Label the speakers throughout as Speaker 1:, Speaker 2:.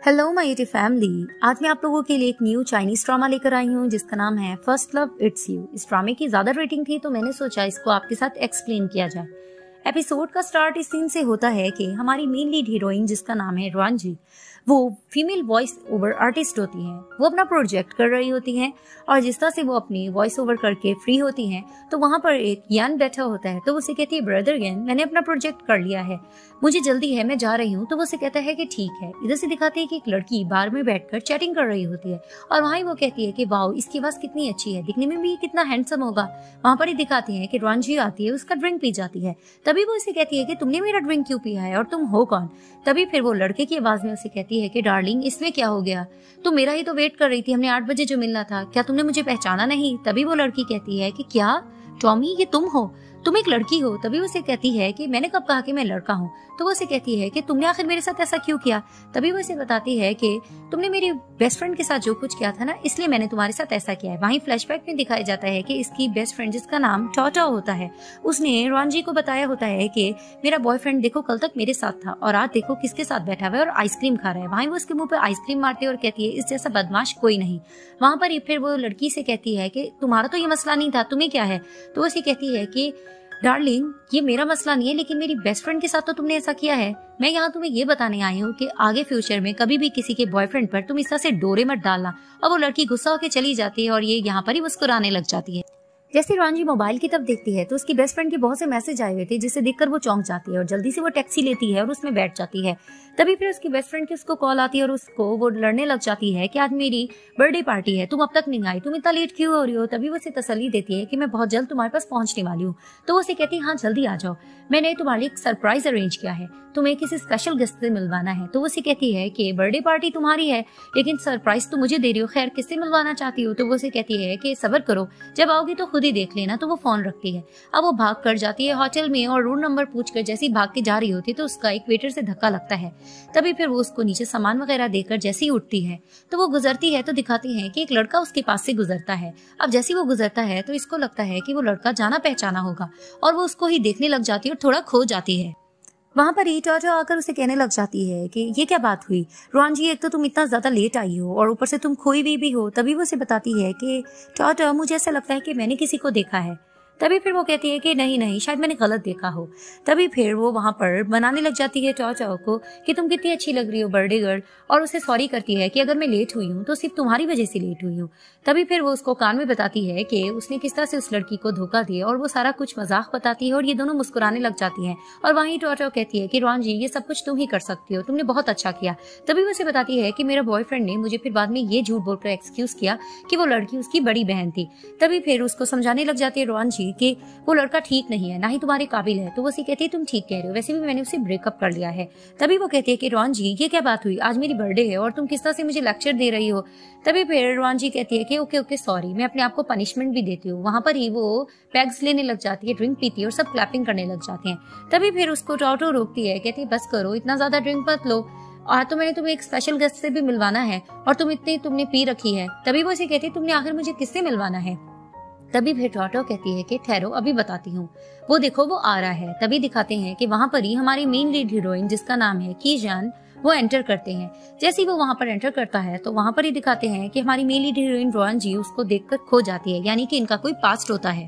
Speaker 1: Hello my YouTube family. आज मैं आप लोगों के लिए एक न्यू चाइनीज ड्रामा लेकर आई हूँ जिसका नाम है फर्स्ट लव इट्स यू। इस ड्रामे की ज्यादा रेटिंग थी तो मैंने सोचा इसको आपके साथ एक्सप्लेन किया जाए। एपिसोड का स्टार्ट इस सीन से होता है कि हमारी मेन लीड हीरोइन जिसका नाम है रुआनजी, वो फीमेल वॉइस ओवर आर्टिस्ट होती हैं। वो अपना प्रोजेक्ट कर रही होती हैं और जिस तरह से वो अपनी वॉइस ओवर करके फ्री होती हैं तो वहां पर एक यान बैठा होता है। तो वो उसे कहती है, ब्रदर यान, मैंने अपना प्रोजेक्ट कर लिया है, मुझे जल्दी है, मैं जा रही हूँ। तो वो उसे कहता है कि ठीक है। इधर से दिखाते हैं कि एक लड़की बार में बैठकर चैटिंग कर रही होती है और वहीं वो कहती है कि वाओ, इसकी आवाज कितनी अच्छी है, दिखने में भी कितना हैंडसम होगा। वहां पर ही दिखाती है कि रुआनजी आती है, उसका ड्रिंक पी जाती है। तभी वो उसे कहती है कि तुमने मेरा ड्रिंक क्यों पिया है और तुम हो कौन। तभी फिर वो लड़के की आवाज में उसे कहती है कि डार्लिंग, इसमें क्या हो गया, तुम मेरा ही तो वेट कर रही थी, हमने 8 बजे जो मिलना था, क्या तुमने मुझे पहचाना नहीं। तभी वो लड़की कहती है कि क्या टॉमी, ये तुम हो, तुम एक लड़की हो। तभी उसे कहती है कि मैंने कब कहा कि मैं लड़का हूँ। तो वो उसे कहती है कि तुमने आखिर मेरे साथ ऐसा क्यों किया। तभी वो उसे बताती है कि तुमने मेरी बेस्ट फ्रेंड के साथ जो कुछ किया था ना, इसलिए मैंने तुम्हारे साथ ऐसा किया है। वहीं फ्लैशबैक में दिखाया जाता है कि इसकी बेस्ट फ्रेंड जिसका नाम टॉटो होता है, उसने रुआनजी को बताया होता है कि मेरा बॉयफ्रेंड देखो कल तक मेरे साथ था और आज देखो किसके साथ बैठा हुआ है और आइसक्रीम खा रहा है। वहीं वो उसके मुंह पे आइसक्रीम मारती है और कहती है, इस जैसा बदमाश कोई नहीं। वहां पर फिर वो लड़की से कहती है कि तुम्हारा तो ये मसला नहीं था, तुम्हें क्या है। तो वो उसे कहती है कि डार्लिंग, ये मेरा मसला नहीं है, लेकिन मेरी बेस्ट फ्रेंड के साथ तो तुमने ऐसा किया है। मैं यहाँ तुम्हें ये बताने आई हूँ कि आगे फ्यूचर में कभी भी किसी के बॉयफ्रेंड पर तुम इस तरह से डोरे मत डालना। और वो लड़की गुस्सा होकर चली जाती है और ये यहाँ पर ही मुस्कुराने लग जाती है। जैसे रुआनजी मोबाइल की तरफ देखती है तो उसकी बेस्ट फ्रेंड के बहुत से मैसेज आए हुए थे जिसे देखकर वो चौंक जाती है और जल्दी से वो टैक्सी लेती है और उसमें बैठ जाती है। तभी फिर उसकी बेस्ट फ्रेंड की उसको कॉल आती है और उसको वो लड़ने लग जाती है कि आज मेरी बर्थडे पार्टी है, तुम अब तक नहीं आई, तुम इतना लेट क्यों हो रही हो। तभी वो उसे तसल्ली देती है कि मैं बहुत जल्द तुम्हारे पास पहुंचने वाली हूँ। तो वो उसे कहती है, हाँ जल्दी आ जाओ, मैंने तुम्हारे लिए एक सरप्राइज अरेंज किया है, तुम्हें किसी स्पेशल गेस्ट से मिलवाना है। तो वो उसे कहती है कि बर्थडे पार्टी तुम्हारी है लेकिन सरप्राइज तो मुझे दे रही हो, खैर किससे मिलवाना चाहती हो। तो वो उसे कहती है कि सब्र करो, जब आओगी तो खुद ही देख लेना। तो वो फोन रखती है। अब वो भाग कर जाती है होटल में और रूम नंबर पूछकर जैसे ही भाग के जा रही होती तो उसका एक वेटर से धक्का लगता है। तभी फिर वो उसको नीचे सामान वगैरह देकर जैसे ही उठती है तो वो गुजरती है तो दिखाती है कि एक लड़का उसके पास से गुजरता है। अब जैसे ही वो गुजरता है तो इसको लगता है कि वो लड़का जाना पहचाना होगा और वो उसको ही देखने लग जाती है और थोड़ा खो जाती है। वहां पर टॉटो आकर उसे कहने लग जाती है कि ये क्या बात हुई रुआनजी, एक तो तुम इतना ज्यादा लेट आई हो और ऊपर से तुम खोई हुई भी हो। तभी वो उसे बताती है कि टॉटो, मुझे ऐसा लगता है कि मैंने किसी को देखा है। तभी फिर वो कहती है कि नहीं नहीं, शायद मैंने गलत देखा हो। तभी फिर वो वहां पर बनाने लग जाती है टॉटो को कि तुम कितनी अच्छी लग रही हो बर्थडे गर्ल, और उसे सॉरी करती है कि अगर मैं लेट हुई हूँ तो सिर्फ तुम्हारी वजह से लेट हुई हूँ। तभी फिर वो उसको कान में बताती है कि उसने किस तरह से उस लड़की को धोखा दिया और वो सारा कुछ मजाक बताती है और ये दोनों मुस्कुराने लग जाती हैं। और वहीं टॉटो कहती है कि रुआनजी, ये सब कुछ तुम ही कर सकती हो, तुमने बहुत अच्छा किया। तभी वो उसे बताती है कि मेरा बॉयफ्रेंड ने मुझे फिर बाद में ये झूठ बोलकर एक्सक्यूज किया कि वो लड़की उसकी बड़ी बहन थी। तभी फिर उसको समझाने लग जाती है रुआनजी कि वो लड़का ठीक नहीं है, ना ही तुम्हारे काबिल है। तो वो उसे कहती है, तुम ठीक कह रहे हो, वैसे भी मैंने उसे ब्रेकअप कर लिया है। तभी वो कहती है कि रुआनजी, ये क्या बात हुई, आज मेरी बर्थडे है और तुम किस तरह से मुझे लेक्चर दे रही हो। तभी फिर रुआनजी कहती है कि ओके ओके सॉरी, मैं अपने आप को पनिशमेंट भी देती हूँ। वहां पर ही वो पैग्स लेने लग जाती है, ड्रिंक पीती है और सब क्लैपिंग करने लग जाते हैं। तभी फिर उसको टॉटो रोकती है, कहती है बस करो, इतना ज्यादा ड्रिंक मत लो, और तो मैंने तुम्हें एक स्पेशल गेस्ट से भी मिलवाना है और तुमने पी रखी है। तभी वो उसे कहती है, तुमने आखिर मुझे किससे मिलवाना है। तभी फिर टॉटो कहती है कि ठहरो, अभी बताती हूँ, वो देखो वो आ रहा है। तभी दिखाते हैं कि वहां पर ही हमारी मेन लीड हीरोइन जिसका नाम है कीजान, वो एंटर करते हैं। जैसे ही वो वहां पर एंटर करता है तो वहां पर ही दिखाते हैं कि हमारी मेन लीड हीरोइन रुआनजी उसको देखकर खो जाती है, यानी कि इनका कोई पास्ट होता है।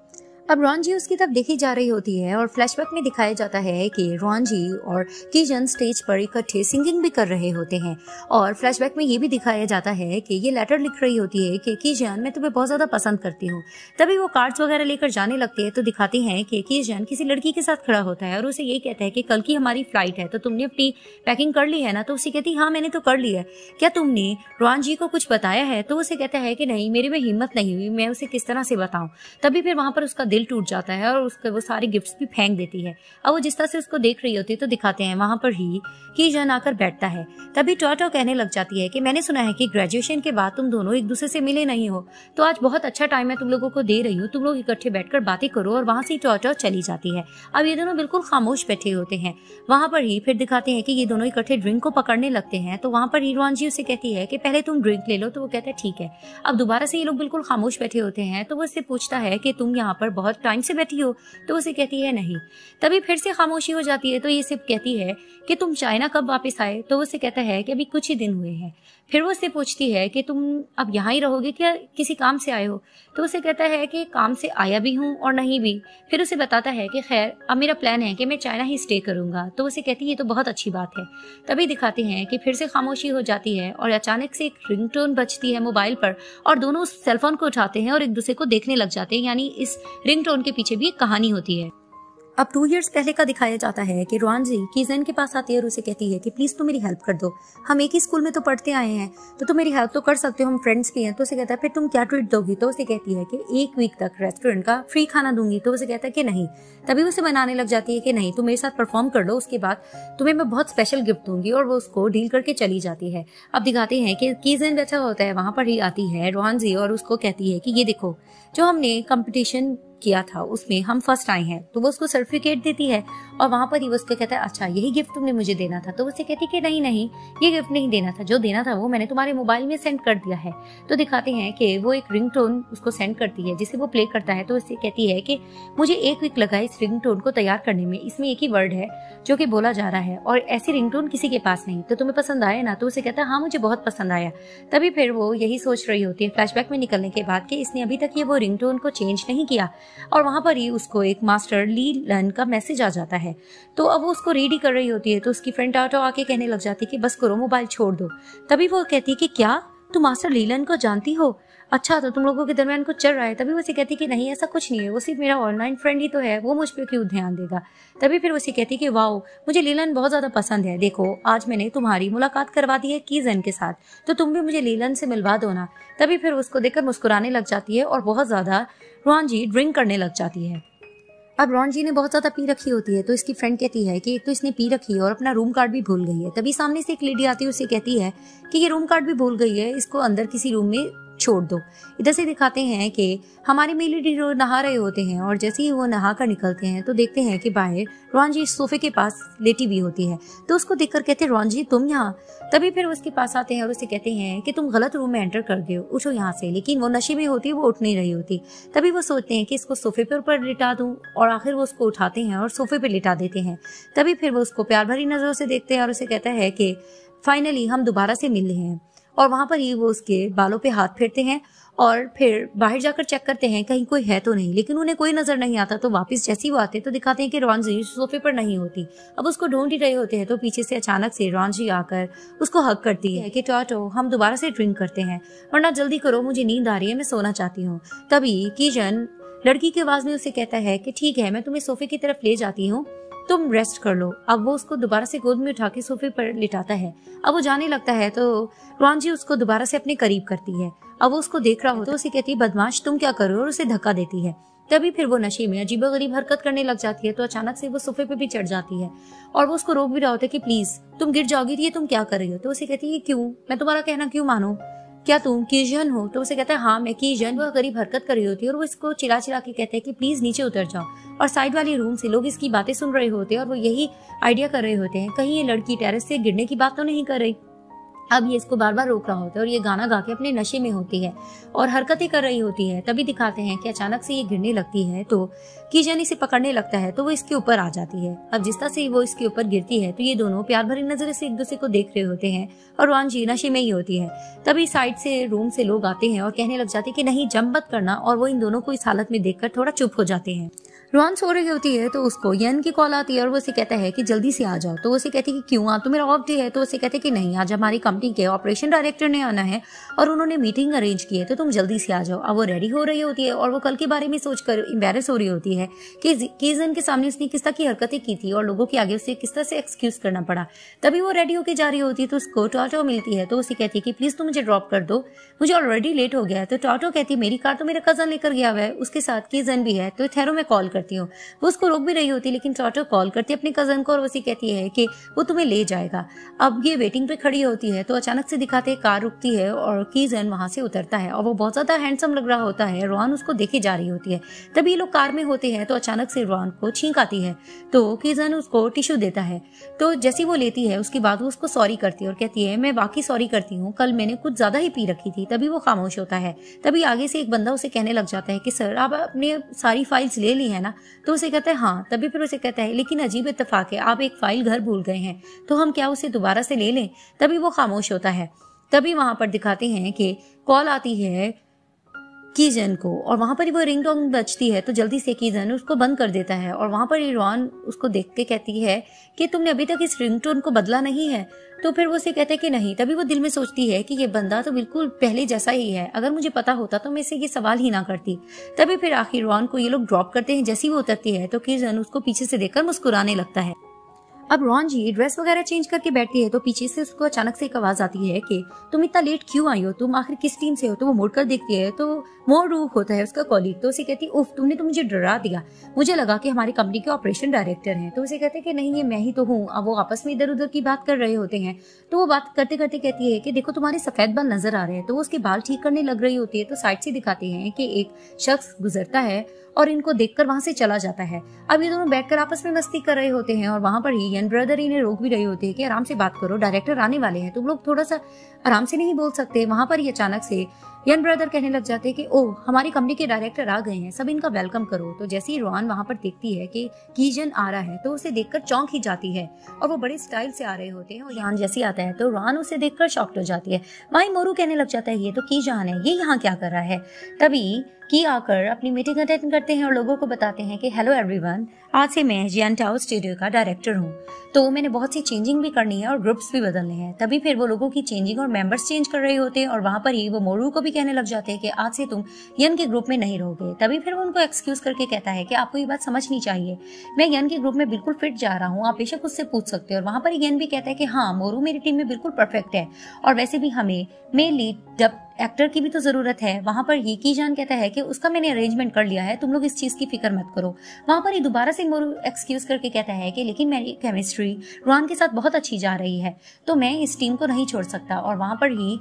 Speaker 1: अब रुआनजी उसकी तरफ देखी जा रही होती है और फ्लैशबैक में दिखाया जाता है कि रुआनजी और कीजन स्टेज पर इकट्ठे सिंगिंग भी कर रहे होते हैं। और फ्लैशबैक में ये भी दिखाया जाता है कि ये लेटर लिख रही होती है कि कीजन, मैं तुम्हें बहुत ज्यादा पसंद करती हूँ। तभी वो कार्ड्स वगैरह लेकर जाने लगते हैं तो दिखाती हैं कि कीजन किसी लड़की के साथ खड़ा होता है और उसे ये कहता है कि कल की हमारी फ्लाइट है, तो तुमने अपनी पैकिंग कर ली है ना। तो उसे कहती, हाँ मैंने तो कर ली है, क्या तुमने रुआनजी को कुछ बताया है। तो उसे कहता है कि नहीं, मेरे में हिम्मत नहीं हुई, मैं उसे किस तरह से बताऊं। तभी फिर वहां पर उसका दिल टूट जाता है और उसके वो सारे गिफ्ट्स भी फेंक देती है। अब वो जिस तरह से उसको देख रही होती है तो दिखाते हैं वहां पर ही कीजन आकर बैठता है। तभी टॉटो कहने लग जाती है कि मैंने सुना है कि ग्रेजुएशन के बाद तुम दोनों एक दूसरे से मिले नहीं हो, तो आज बहुत अच्छा टाइम है तुम लोगों को दे रही हूँ, तुम लोग इकट्ठे बैठकर बातें करो। और वहां से टॉटो चली जाती है। अब ये दोनों बिल्कुल खामोश बैठे होते हैं। वहां पर ही फिर दिखाते हैं कि ये दोनों इकट्ठे ड्रिंक को पकड़ने लगते हैं। तो वहां पर ही रुआनजी उसे कहती है कि पहले तुम ड्रिंक ले लो। तो वो कहता है ठीक है। अब दोबारा से ये लोग बिल्कुल खामोश बैठे होते हैं तो वो उससे पूछता है कि तुम यहाँ पर बहुत टाइम से बैठी हो? तो उसे कहती है नहीं। तभी फिर से खामोशी हो जाती है। तो ये सिर्फ कहती है कि तुम चाइना कब वापस आए? तो उसे कहता है कि अभी कुछ ही दिन हुए हैं। फिर वो उससे पूछती है कि तुम अब यहाँ ही रहोगे क्या किसी काम से आए हो? तो उसे कहता है कि काम से आया भी हूँ और नहीं भी। फिर उसे बताता है कि खैर अब मेरा प्लान है कि मैं चाइना ही स्टे करूंगा। तो उसे कहती है ये तो बहुत अच्छी बात है। तभी दिखाते हैं कि फिर से खामोशी हो जाती है और अचानक से एक रिंगटोन बजती है मोबाइल पर और दोनों उस सेलफोन को उठाते हैं और एक दूसरे को देखने लग जाते हैं। यानी इस रिंगटोन के पीछे भी एक कहानी होती है। अब 2 इयर्स पहले का दिखाया जाता है कि रुआनजी कीजन के पास आती है और उसे कहती है कि प्लीज तुम मेरी हेल्प कर दो, हम एक ही स्कूल में तो पढ़ते आए हैं, तो तुम मेरी हेल्प तो कर सकते हो, हम फ्रेंड्स भी हैं। तो उसे कहता है फिर तुम क्या ट्रीट दोगी? तो उसे कहती है कि 1 वीक तक रेस्टोरेंट का फ्री खाना दूंगी। तो उसे कहता है कि नहीं। तभी उसे बनाने लग जाती है कि नहीं तुम मेरे साथ परफॉर्म कर लो, उसके बाद तुम्हें मैं बहुत स्पेशल गिफ्ट दूंगी, और वो उसको डील करके चली जाती है। अब दिखाते हैं कि कीजन बैठा होता है, वहां पर ही आती है रुआनजी और उसको कहती है कि ये देखो जो हमने कंपटीशन किया था उसमें हम फर्स्ट आए हैं। तो वो उसको सर्टिफिकेट देती है और वहां पर ही वो उसको कहता है अच्छा यही गिफ्ट तुमने मुझे देना था। तो उसे कहती कि नहीं नहीं ये गिफ्ट नहीं देना था, जो देना था वो मैंने तुम्हारे मोबाइल में सेंड कर दिया है। तो दिखाते हैं कि वो एक रिंगटोन उसको सेंड करती है जिसे वो प्ले करता है। तो उससे कहती है कि मुझे 1 वीक लगा इस रिंगटोन को तैयार करने में, इसमें एक ही वर्ड है जो कि बोला जा रहा है और ऐसी रिंगटोन किसी के पास नहीं, तो तुम्हें पसंद आया ना? तो उसे कहता है हाँ मुझे बहुत पसंद आया। तभी फिर वो यही सोच रही होती है फ्लैशबैक में निकलने के बाद कि इसने अभी तक ये वो रिंगटोन को चेंज नहीं किया, और वहां पर ही उसको एक मास्टर ली लन का मैसेज आ जाता है। तो अब वो उसको रीड ही कर रही होती है। तो उसकी फ्रेंड टाटो आके कहने लग जाती है कि बस करो मोबाइल छोड़ दो। तभी वो कहती है कि क्या तुम मास्टर लीलन को जानती हो? अच्छा तो तुम लोगों के दरमियान कुछ चल रहा है? तभी वो उसे कहती कि नहीं ऐसा कुछ नहीं है, वो सिर्फ मेरा ऑनलाइन फ्रेंड ही तो है, वो मुझ पर क्यों ध्यान देगा। तभी फिर उसे कहती कि वाओ मुझे लीलन बहुत ज्यादा पसंद है, देखो आज मैंने तुम्हारी मुलाकात करवा दी है कीजन के साथ, तो तुम भी मुझे लीलन से मिलवा दो ना। तभी फिर उसको देखकर मुस्कुराने लग जाती है और बहुत ज्यादा रुआनजी ड्रिंक करने लग जाती है। अब रुआनजी ने बहुत ज्यादा पी रखी होती है। तो इसकी फ्रेंड कहती है कि एक तो इसने पी रखी है और अपना रूम कार्ड भी भूल गई है। तभी सामने से एक लेडी आती है, उसे कहती है कि ये रूम कार्ड भी भूल गई है, इसको अंदर किसी रूम में छोड़ दो। इधर से दिखाते हैं कि हमारे मेली नहा रहे होते हैं और जैसे ही वो नहा कर निकलते हैं तो देखते हैं कि बाहर रुआनजी सोफे के पास लेटी हुई होती है। तो उसको देखकर कहते हैं रुआनजी तुम यहाँ? तभी फिर उसके पास आते हैं और उसे कहते हैं कि तुम गलत रूम में एंटर कर गए हो, उठो यहाँ से। लेकिन वो नशे में होती है, वो उठ नहीं रही होती। तभी वो सोचते हैं कि इसको सोफे पर ऊपर लिटा दूं, और आखिर वो उसको उठाते हैं और सोफे पर लिटा देते हैं। तभी फिर वो उसको प्यार भरी नजरों से देखते हैं और उसे कहता है कि फाइनली हम दोबारा से मिल रहे हैं। और वहां पर ही वो उसके बालों पे हाथ फेरते हैं और फिर बाहर जाकर चेक करते हैं कहीं कोई है तो नहीं, लेकिन उन्हें कोई नजर नहीं आता। तो वापस जैसे ही वो आते तो दिखाते हैं कि रुआनजी सोफे पर नहीं होती। अब उसको ढूंढ ही रहे होते हैं तो पीछे से अचानक से रुआनजी आकर उसको हक करती है कि टाटो हम दोबारा से ड्रिंक करते हैं, वरना जल्दी करो मुझे नींद आ रही है, मैं सोना चाहती हूँ। तभी कीजन लड़की की आवाज में उसे कहता है कि ठीक है मैं तुम्हें सोफे की तरफ ले जाती हूँ, तुम रेस्ट कर लो। अब वो उसको दोबारा से गोद में उठा के सोफे पर लिटाता है। अब वो जाने लगता है तो रुआनजी उसको दोबारा से अपने करीब करती है। अब वो उसको देख रहा हो तो उसे कहती है बदमाश तुम क्या कर रहे हो, और उसे धक्का देती है। तभी फिर वो नशे में अजीबोगरीब हरकत करने लग जाती है। तो अचानक से वो सोफे पे भी चढ़ जाती है और वो उसको रोक भी रहा होता है कि प्लीज तुम गिर जाओगी, ये तुम क्या कर रही हो। तो उसे कहती है क्यों, मैं तुम्हारा कहना क्यों मानूं, क्या तुम कीजन हो? तो उसे कहता है हाँ मैं कीजन। वो गरीब हरकत कर रही होती है और वो इसको चिल्ला चिल्ला के कहते हैं कि प्लीज नीचे उतर जाओ। और साइड वाले रूम से लोग इसकी बातें सुन रहे होते हैं और वो यही आइडिया कर रहे होते हैं कहीं ये लड़की टेरेस से गिरने की बात तो नहीं कर रही। अब ये इसको बार बार रोक रहा होता है और ये गाना गा के अपने नशे में होती है और हरकतें कर रही होती है। तभी दिखाते हैं कि अचानक से ये गिरने लगती है तो कीजन इसे पकड़ने लगता है तो वो इसके ऊपर आ जाती है। अब जिस तरह से वो इसके ऊपर गिरती है तो ये दोनों प्यार भरी नजर से एक दूसरे को देख रहे होते हैं और रुआनजी नशे में ही होती है। तभी साइड से रूम से लोग आते हैं और कहने लग जाते हैं कि नहीं जंप मत करना, और वो इन दोनों को इस हालत में देखकर थोड़ा चुप हो जाते हैं। रुआन सो रही होती है तो उसको यन की कॉल आती है और वो उसे कहता है कि जल्दी से आ जाओ। तो वो उसे कहती है कि क्यों, आज तो मेरा ऑफ डे है। तो उसे कहते हैं कि नहीं आज हमारी कंपनी के ऑपरेशन डायरेक्टर ने आना है और उन्होंने मीटिंग अरेंज की है, तो तुम जल्दी से आ जाओ। अब वो रेडी हो रही होती है और वो कल के बारे में सोचकर एम्बैरेस हो रही होती है कि कीजन के सामने उसने किस तरह की हरकतें की थी और लोगों के आगे उसे किस तरह से एक्सक्यूज करना पड़ा। तभी वो रेडी होकर जा रही होती है तो उसको टाटो मिलती है तो उसे कहती है कि प्लीज तुम मुझे ड्रॉप कर दो, मुझे ऑलरेडी लेट हो गया है। तो टाटो कहती है मेरी कार तो मेरा कजन लेकर गया हुआ है, उसके साथ कीजन भी है, तो ठहरो मैं कॉल करती करती हूँ। वो उसको रोक भी रही होती लेकिन डॉक्टर कॉल करती है अपने कजन को और उसी कहती है कि वो तुम्हें ले जाएगा। अब ये वेटिंग पे खड़ी होती है तो अचानक से दिखाते हैं कार रुकती है और कीजन वहां से उतरता है और वो बहुत ज्यादा हैंडसम लग रहा होता है। रोहन उसको देखे जा रही होती है। तभी ये लोग कार में होते हैं तो अचानक से रोहन को छींक आती है तो कीजन उसको टिश्यू देता है। तो जैसी वो लेती है उसके बाद वो उसको सॉरी करती है और कहती है मैं वाकई सॉरी करती हूँ, कल मैंने कुछ ज्यादा ही पी रखी थी। तभी वो खामोश होता है। तभी आगे से एक बंदा उसे कहने लग जाता है कि सर आप अपने सारी फाइल्स ले ली है ना? तो उसे कहता है हाँ। तभी फिर उसे कहता है लेकिन अजीब इत्तेफाक है, आप एक फाइल घर भूल गए हैं, तो हम क्या उसे दोबारा से ले लें? तभी वो खामोश होता है। तभी वहां पर दिखाते हैं कि कॉल आती है कीजन को और वहां पर वो रिंगटोन बजती है तो जल्दी से कीजन उसको बंद कर देता है और वहां पर रोहन उसको देख के कहती है कि तुमने अभी तक इस रिंगटोन को बदला नहीं है? तो फिर वो उसे कहता है कि नहीं। तभी वो दिल में सोचती है कि ये बंदा तो बिल्कुल पहले जैसा ही है, अगर मुझे पता होता तो मैं इसे ये सवाल ही ना करती। तभी फिर आखिर रोहन को ये लोग ड्रॉप करते हैं। जैसी वो उतरती है तो कीजन उसको पीछे से देखकर मुस्कुराने लगता है। अब रोहन जी ड्रेस वगैरह चेंज करके बैठती है तो पीछे से उसको अचानक से एक आवाज आती है कि तुम इतना लेट क्यों आई हो, तुम आखिर किस टीम से हो? तो वो मुड़कर देखती है तो मोरू होता है उसका कॉलीग। तो उसे कहती उफ तुमने तो मुझे डरा दिया, मुझे लगा कि हमारी कंपनी के ऑपरेशन डायरेक्टर हैं। तो उसे कहते हैं कि नहीं ये मैं ही तो हूँ। अब वो आपस में इधर उधर की बात कर रहे होते हैं तो वो बात करते करते कहती है कि देखो तुम्हारे सफेद बाल नजर आ रहे हैं। तो वो उसके बाल ठीक करने लग रही होती है तो साइड से दिखाते हैं कि एक शख्स गुजरता है और इनको देखकर वहां से चला जाता है। अब ये दोनों बैठकर आपस में मस्ती कर रहे होते हैं और वहां पर ही यन ब्रदर इन्हें रोक भी रही होती है कि आराम से बात करो, डायरेक्टर आने वाले हैं, तुम लोग थोड़ा सा आराम से नहीं बोल सकते? वहां पर ही अचानक से यन ब्रदर कहने लग जाते हैं कि ओह हमारी कंपनी के डायरेक्टर आ गए हैं, सब इनका वेलकम करो। तो जैसे ही रोहन वहां पर देखती है कि कीजन आ रहा है तो उसे देखकर चौंक ही जाती है और वो बड़े स्टाइल से आ रहे होते हैं और यहाँ जैसे आता है तो रोहन उसे देखकर शॉक्ड हो जाती है। वहीं मोरू कहने लग जाता है ये तो कीजन है, ये यहाँ क्या कर रहा है? तभी की आकर अपनी मीटिंग अटेंड करते हैं और लोगों को बताते हैं कि हेलो एवरीवन, आज से मैं जियांटाओ स्टूडियो का डायरेक्टर हूँ, तो मैंने बहुत सी चेंजिंग भी करनी है और ग्रुप्स भी बदलने हैं। तभी फिर वो लोगों की चेंजिंग और मेंबर्स चेंज कर रहे होते हैं और वहां पर ही वो मोरू को भी कहने लग जाते हैं कि आज से तुम यन के ग्रुप में नहीं रहोगे। तभी फिर वो उनको एक्सक्यूज करके कहता है कि आपको ये बात समझनी चाहिए, मैं यन के ग्रुप में बिल्कुल फिट जा रहा हूँ, आप बेशक उससे पूछ सकते हो। और वहां पर यन भी कहता है कि हाँ मोरू मेरी टीम में बिल्कुल परफेक्ट है और वैसे भी हमें मेन लीड डब एक्टर की भी तो जरूरत है। वहां पर ये कीजन कहता है कि उसका मैंने अरेंजमेंट कर लिया है, तुम लोग इस चीज की फिक्र मत करो। वहां पर ही दोबारा से मोरू एक्सक्यूज करके कहता है कि लेकिन मेरी केमिस्ट्री रोहन के साथ बहुत अच्छी जा रही है तो मैं इस टीम को नहीं छोड़ सकता। और वहां पर ही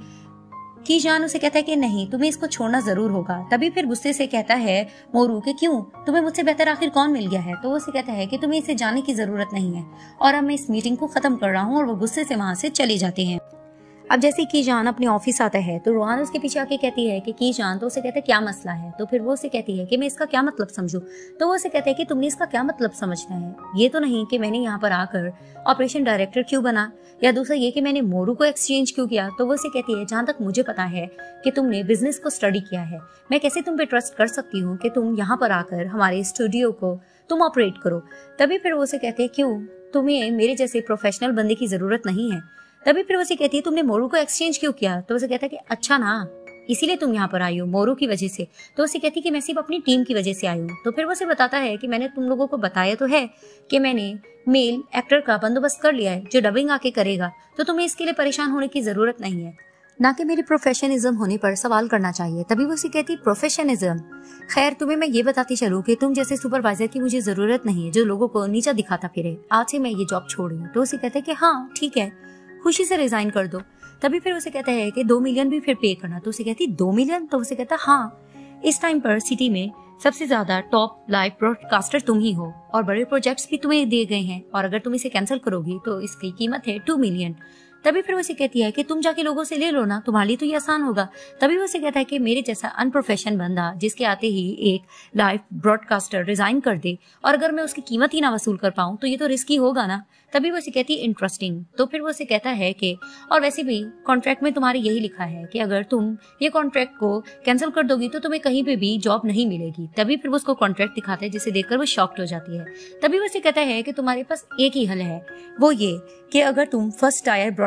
Speaker 1: कीजान उसे कहता है कि नहीं तुम्हें इसको छोड़ना जरूर होगा। तभी फिर गुस्से से कहता है मोरू कि क्यों, तुम्हें मुझसे बेहतर आखिर कौन मिल गया है? तो वो उसे कहता है कि तुम्हें इसे जाने की जरूरत नहीं है और अब मैं इस मीटिंग को खत्म कर रहा हूँ। और वो गुस्से से वहां से चले जाते हैं। अब जैसे कीजान अपने ऑफिस आता है तो रोहन उसके पीछे आके कहती है कि कीजान, तो उसे कहता है क्या मसला है? तो फिर वो उसे कहती है कि मैं इसका क्या मतलब समझूं? तो वो उसे कहता है कि तुमने इसका क्या मतलब समझना है, ये तो नहीं कि मैंने यहाँ पर आकर ऑपरेशन डायरेक्टर क्यों बना, या दूसरा ये कि मैंने मोरू को एक्सचेंज क्यों किया। तो वो उसे कहती है जहां तक मुझे पता है कि तुमने बिजनेस को स्टडी किया है, मैं कैसे तुम पे ट्रस्ट कर सकती हूँ कि तुम यहाँ पर आकर हमारे स्टूडियो को तुम ऑपरेट करो। तभी फिर वो उसे कहते हैं क्यों, तुम्हें मेरे जैसे प्रोफेशनल बंदे की जरूरत नहीं है। तभी फिर उसे कहती है तुमने मोरू को एक्सचेंज क्यों किया? तो उसे कहता है कि अच्छा ना, इसीलिए तुम यहाँ पर आई हो मोरू की वजह से। तो उसे कहती है कि मैं सिर्फ अपनी टीम की वजह से आई हूँ। तो फिर वो उसे बताता है कि मैंने तुम लोगों को बताया तो है कि मैंने मेल एक्टर का बंदोबस्त कर लिया है जो डबिंग आके करेगा, तो तुम्हें इसके लिए परेशान होने की जरूरत नहीं है, ना कि मेरे प्रोफेशनलिज्म होने पर सवाल करना चाहिए। तभी वो उसे कहती प्रोफेशनलिज्म, खैर तुम्हें मैं ये बताती चलूं कि तुम जैसे सुपरवाइजर की मुझे जरूरत नहीं है जो लोगों को नीचा दिखाता फिरे, आज से मैं ये जॉब छोड़ रही हूँ। तो उसे कहते हैं कि हाँ ठीक है, खुशी से रिजाइन कर दो। तभी फिर उसे कहता है कि 2 मिलियन भी फिर पे करना। तो उसे कहती 2 मिलियन? तो उसे कहता हाँ, इस टाइम पर सिटी में सबसे ज्यादा टॉप लाइव ब्रॉडकास्टर तुम ही हो और बड़े प्रोजेक्ट्स भी तुम्हें दिए गए हैं और अगर तुम इसे कैंसिल करोगी तो इसकी कीमत है 2 मिलियन। तभी फिर वो उसे कहती है कि तुम जाके लोगों से ले लो ना, तुम्हारे लिए तो ये आसान होगा। तभी वो उसे कहता है कि मेरे जैसा अनप्रोफेशनल बंदा जिसके आते ही एक लाइव ब्रॉडकास्टर रिजाइन कर दे और अगर मैं उसकी कीमत ही ना वसूल कर पाऊं तो ये तो रिस्की होगा ना। तभी वो उसे कहती है इंटरेस्टिंग। तो फिर वो उसे कहता है कि और वैसे भी कॉन्ट्रैक्ट में तुम्हारे यही लिखा है कि अगर तुम ये कॉन्ट्रैक्ट को कैंसिल कर दोगी तो तुम्हें कहीं पे भी जॉब नहीं मिलेगी। तभी फिर वो उसको कॉन्ट्रैक्ट दिखाता है जिसे देखकर वो शॉक्ड हो जाती है। तभी वो उसे कहता है कि तुम्हारे पास एक ही हल है, वो ये कि अगर तुम फर्स्ट टायर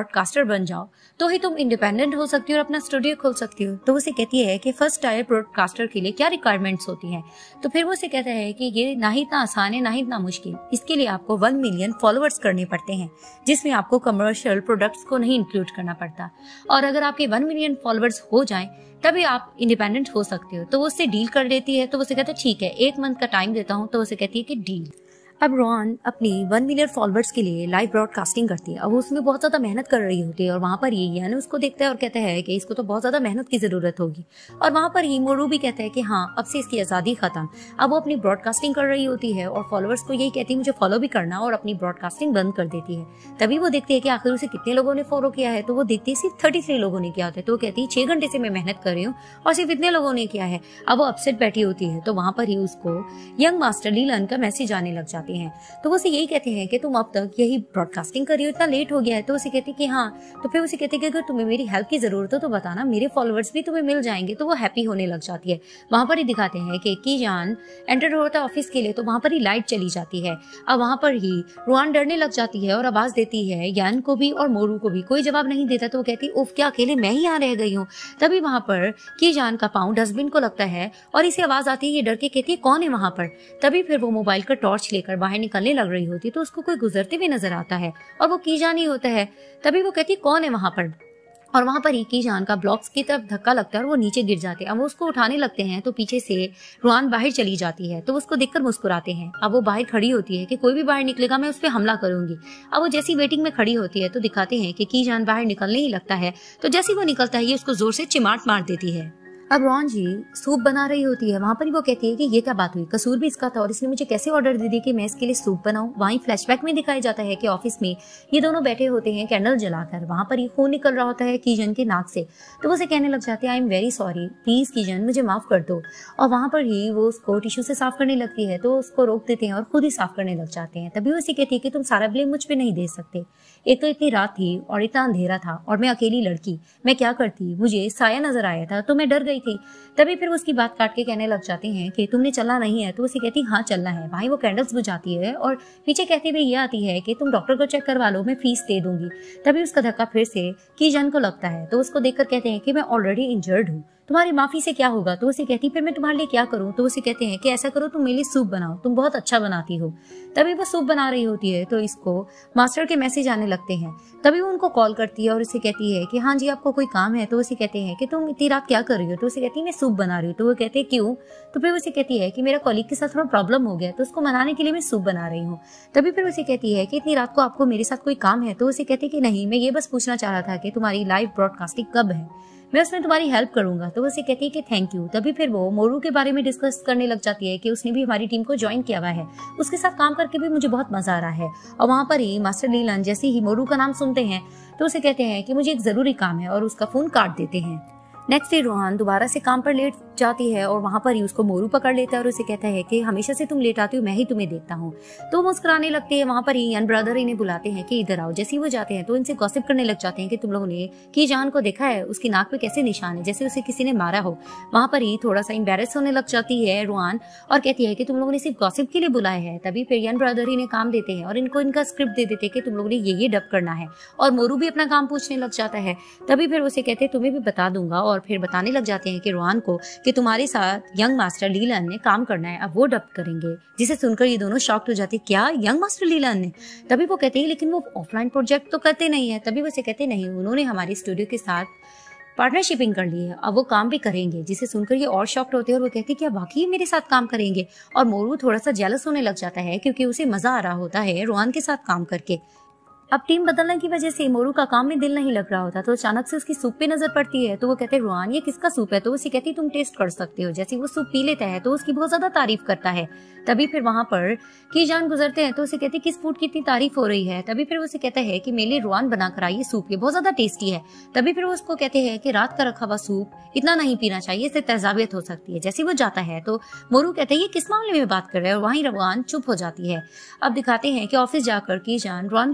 Speaker 1: ब्रॉडकास्टर बन जाओ, तो ही तुम इंडिपेंडेंट हो सकती हो और अपना स्टूडियो खोल सकती हो। तो उसे कहती है कि फर्स्ट टायर ब्रॉडकास्टर के लिए क्या रिक्वायरमेंट्स होती हैं। तो फिर वो उसे कहता है कि ये ना ही इतना आसान है ना ही इतना मुश्किल, इसके लिए आपको 1 मिलियन फॉलोअर्स करने पड़ते हैं, जिसमें आपको कमर्शियल प्रोडक्ट्स को नहीं इंक्लूड करना पड़ता, और अगर आपके 1 मिलियन फॉलोअर्स हो जाएं तभी आप इंडिपेंडेंट हो सकते हो। तो वो उससे डील कर लेती है। तो वो उसे कहता है ठीक है, 1 मंथ का टाइम देता हूँ। तो उसे कहती है कि डील। अब रॉन अपनी 1 मिलियन फॉलोअर्स के लिए लाइव ब्रॉडकास्टिंग करती है। अब वो उसमें बहुत ज्यादा मेहनत कर रही होती है और वहां पर ये यानी उसको देखता है और कहता है कि इसको तो बहुत ज्यादा मेहनत की जरूरत होगी। और वहां पर ही मोरू भी कहता है कि हाँ, अब से इसकी आजादी खत्म। अब वो अपनी ब्रॉडकास्टिंग कर रही होती है और फॉलोअर्स को यही कहती है मुझे फॉलो भी करना, और अपनी ब्रॉडकास्टिंग बंद कर देती है। तभी वो देखती है कि आखिर उसे कितने लोगों ने फॉलो किया है। तो वो देखती है सिर्फ 33 लोगों ने किया होता है। तो वो कहती है 6 घंटे से मैं मेहनत कर रही हूँ और सिर्फ इतने लोगों ने किया है। अब वो अपसेट बैठी होती है। तो वहां पर ही उसको यंग मास्टर लीलन का मैसेज आने लग जाते हैं। तो वो यही कहते हैं कि तुम अब तक यही ब्रॉडकास्टिंग कर रही हो, इतना लेट हो गया है। तो उसे कहती है कि हाँ। तो फिर उसे कहते हैं कि अगर तुम्हें मेरी हेल्प की जरूरत हो तो बताना, मेरे फॉलोअर्स भी तुम्हें मिल जाएंगे। तो वो हैप्पी होने लग जाती है। वहां पर ही दिखाते हैं कि कीजान एंटर होता है ऑफिस के लिए। तो वहां पर ही लाइट चली जाती है। अब वहां पर ही रुआन डरने लग जाती है और आवाज देती है यान को भी और मोरू को भी। कोई जवाब नहीं देता। तो वो कहती उफ, क्या अकेले मैं ही यहाँ रह गई हूँ। तभी वहां पर कीजान का पाँव डस्टबिन को लगता है और इसे आवाज आती है। ये डर के कहती है कौन है वहां पर। तभी फिर वो मोबाइल का टॉर्च लेकर बाहर निकलने लग रही होती। तो उसको कोई गुजरते हुए नजर आता है और वो कीजान ही होता है। तभी वो कहती है कौन है वहां पर। और वहां पर ही कीजान का ब्लॉक्स की तरफ धक्का लगता है और वो नीचे गिर जाते हैं। अब वो उसको उठाने लगते हैं तो पीछे से रुआन बाहर चली जाती है। तो उसको देखकर मुस्कुराते हैं। अब वो बाहर खड़ी होती है कि कोई भी बाहर निकलेगा मैं उस पर हमला करूंगी। अब वो जैसी वेटिंग में खड़ी होती है तो दिखाते हैं कि कीजान बाहर निकलने ही लगता है। तो जैसे वो निकलता है ये उसको जोर से चिमाट मार देती है। अब रॉन जी सूप बना रही होती है। वहां पर ही वो कहती है कि ये क्या बात हुई, कसूर भी इसका था और इसने मुझे कैसे ऑर्डर दे दी कि मैं इसके लिए सूप बनाऊं। वहीं फ्लैशबैक में दिखाया जाता है कि ऑफिस में ये दोनों बैठे होते हैं कैंडल जलाकर। वहां पर ही खून निकल रहा होता है कीजन के नाक से। तो वो उसे कहने लग जाते हैं I am very sorry, please कीजन मुझे माफ कर दो। और वहां पर ही वो उसको टिश्यू से साफ करने लगती है। तो उसको रोक देते हैं और खुद ही साफ करने लग जाते हैं। तभी वो उसे कहती है कि तुम सारा ब्लेम मुझ पे नहीं दे सकते। एक तो इतनी रात थी और इतना अंधेरा था और मैं अकेली लड़की, मैं क्या करती, मुझे साया नजर आया था तो मैं डर गई थी। तभी फिर उसकी बात काट के कहने लग जाते हैं कि तुमने चलना नहीं है। तो उसे कहती हाँ चलना है। भाई वो कैंडल्स बुझाती है और पीछे कहते हुए ये आती है कि तुम डॉक्टर को चेक करवा लो, मैं फीस दे दूंगी। तभी उसका धक्का फिर से कीजन को लगता है। तो उसको देखकर कहते हैं कि मैं ऑलरेडी इंजर्ड हूँ, तुम्हारी माफी से क्या होगा। तो उसे कहती फिर मैं तुम्हारे लिए क्या करूं। तो उसे कहते हैं कि ऐसा करो तुम मेरे लिए सूप बनाओ, तुम बहुत अच्छा बनाती हो। तभी वो सूप बना रही होती है तो इसको मास्टर के मैसेज आने लगते हैं। तभी वो उनको कॉल करती है और उसे कहती है कि हाँ जी आपको कोई काम है। तो उसे कहते हैं कि तुम इतनी रात क्या कर रही हो। तो उसे कहती है मैं सूप बना रही हूँ। तो वो कहते हैं क्यों। तो फिर उसे कहती है कि मेरा कॉलीग के साथ थोड़ा प्रॉब्लम हो गया तो उसको मनाने के लिए मैं सूप बना रही हूँ। तभी फिर उसे कहती है कि इतनी रात को आपको मेरे साथ कोई काम है। तो उसे कहती है कि नहीं, मैं ये बस पूछना चाह रहा था कि तुम्हारी लाइव ब्रॉडकास्टिंग कब है, मैं उसमें तुम्हारी हेल्प करूंगा। तो वो उसे कहती है कि थैंक यू। तभी फिर वो मोरू के बारे में डिस्कस करने लग जाती है कि उसने भी हमारी टीम को ज्वाइन किया हुआ है, उसके साथ काम करके भी मुझे बहुत मजा आ रहा है। और वहां पर ही मास्टर लीलन जैसे ही मोरू का नाम सुनते हैं तो उसे कहते हैं कि मुझे एक जरूरी काम है और उसका फोन काट देते हैं। नेक्स्ट डे रोहन दोबारा से काम पर लेट जाती है और वहां पर ही उसको मोरू पकड़ लेता है और उसे कहता है कि हमेशा से तुम लेट आती हो, मैं ही तुम्हें देखता हूँ। तो मुस्कुराने लगती है। वहां पर ही यन ब्रदर इन्हें बुलाते हैं कि इधर आओ। जैसे ही वो जाते हैं तो इनसे गॉसिप करने लग जाते हैं कि तुम लोगों ने कीजान को देखा है, उसकी नाक पे कैसे निशान है, जैसे उसे किसी ने मारा हो। वहां पर ही थोड़ा सा एम्बेरस होने लग जाती है रोहन और कहती है कि तुम लोगों ने सिर्फ गॉसिप के लिए बुलाया है। तभी फिर यन ब्रदर इन्हें काम देते हैं और इनको इनका स्क्रिप्ट दे देते हैं कि तुम लोगों ने ये डब करना है। और मोरू भी अपना काम पूछने लग जाता है। तभी फिर उसे कहते हैं तुम्हें भी बता दूंगा और फिर बताने लग जाते हैं कि रोहन को कि तुम्हारे साथ यंग मास्टर लीलन ने काम करना है, अब वो डब करेंगे। जिसे सुनकर ये दोनों शॉक्ड हो जाते, क्या यंग मास्टर लीलन ने। तभी वो कहते हैं लेकिन वो ऑफलाइन प्रोजेक्ट तो करते नहीं है। तभी वो से कहते नहीं, उन्होंने हमारे स्टूडियो के साथ पार्टनरशिपिंग कर ली है, अब वो काम भी करेंगे। जिसे सुनकर ये और शॉक्ड होते हैं और वो कहते हैं क्या वाकई मेरे साथ काम करेंगे। और मोरू थोड़ा सा जेलस होने लग जाता है क्योंकि उसे मजा आ रहा होता है रोहन के साथ काम करके। अब टीम बदलने की वजह से मोरू का काम में दिल नहीं लग रहा होता। तो अचानक से उसकी सूप पे नजर पड़ती है। तो वो कहते हैं रोहन ये किसका सूप है। तो उसे कहती तुम टेस्ट कर सकते हो। जैसे वो सूप पी लेता है तो उसकी बहुत ज्यादा तारीफ करता है। तभी फिर वहां पर कीजान गुजरते हैं तो उसे कहती किस फूड की इतनी तारीफ हो रही है। तभी फिर उसे कहता है कि मेरे लिए रोहन बनाकर आई सूप, ये बहुत ज्यादा टेस्टी है। तभी फिर वो उसको कहते हैं कि रात का रखा हुआ सूप इतना नहीं पीना चाहिए, इससे तेजाबियत हो सकती है। जैसे वो जाता है तो मोरू कहते हैं ये किस मामले में बात कर रहे हैं और वहीं रोहन चुप हो जाती है। अब दिखाते हैं कि ऑफिस जाकर कीजान रोहन के बारे में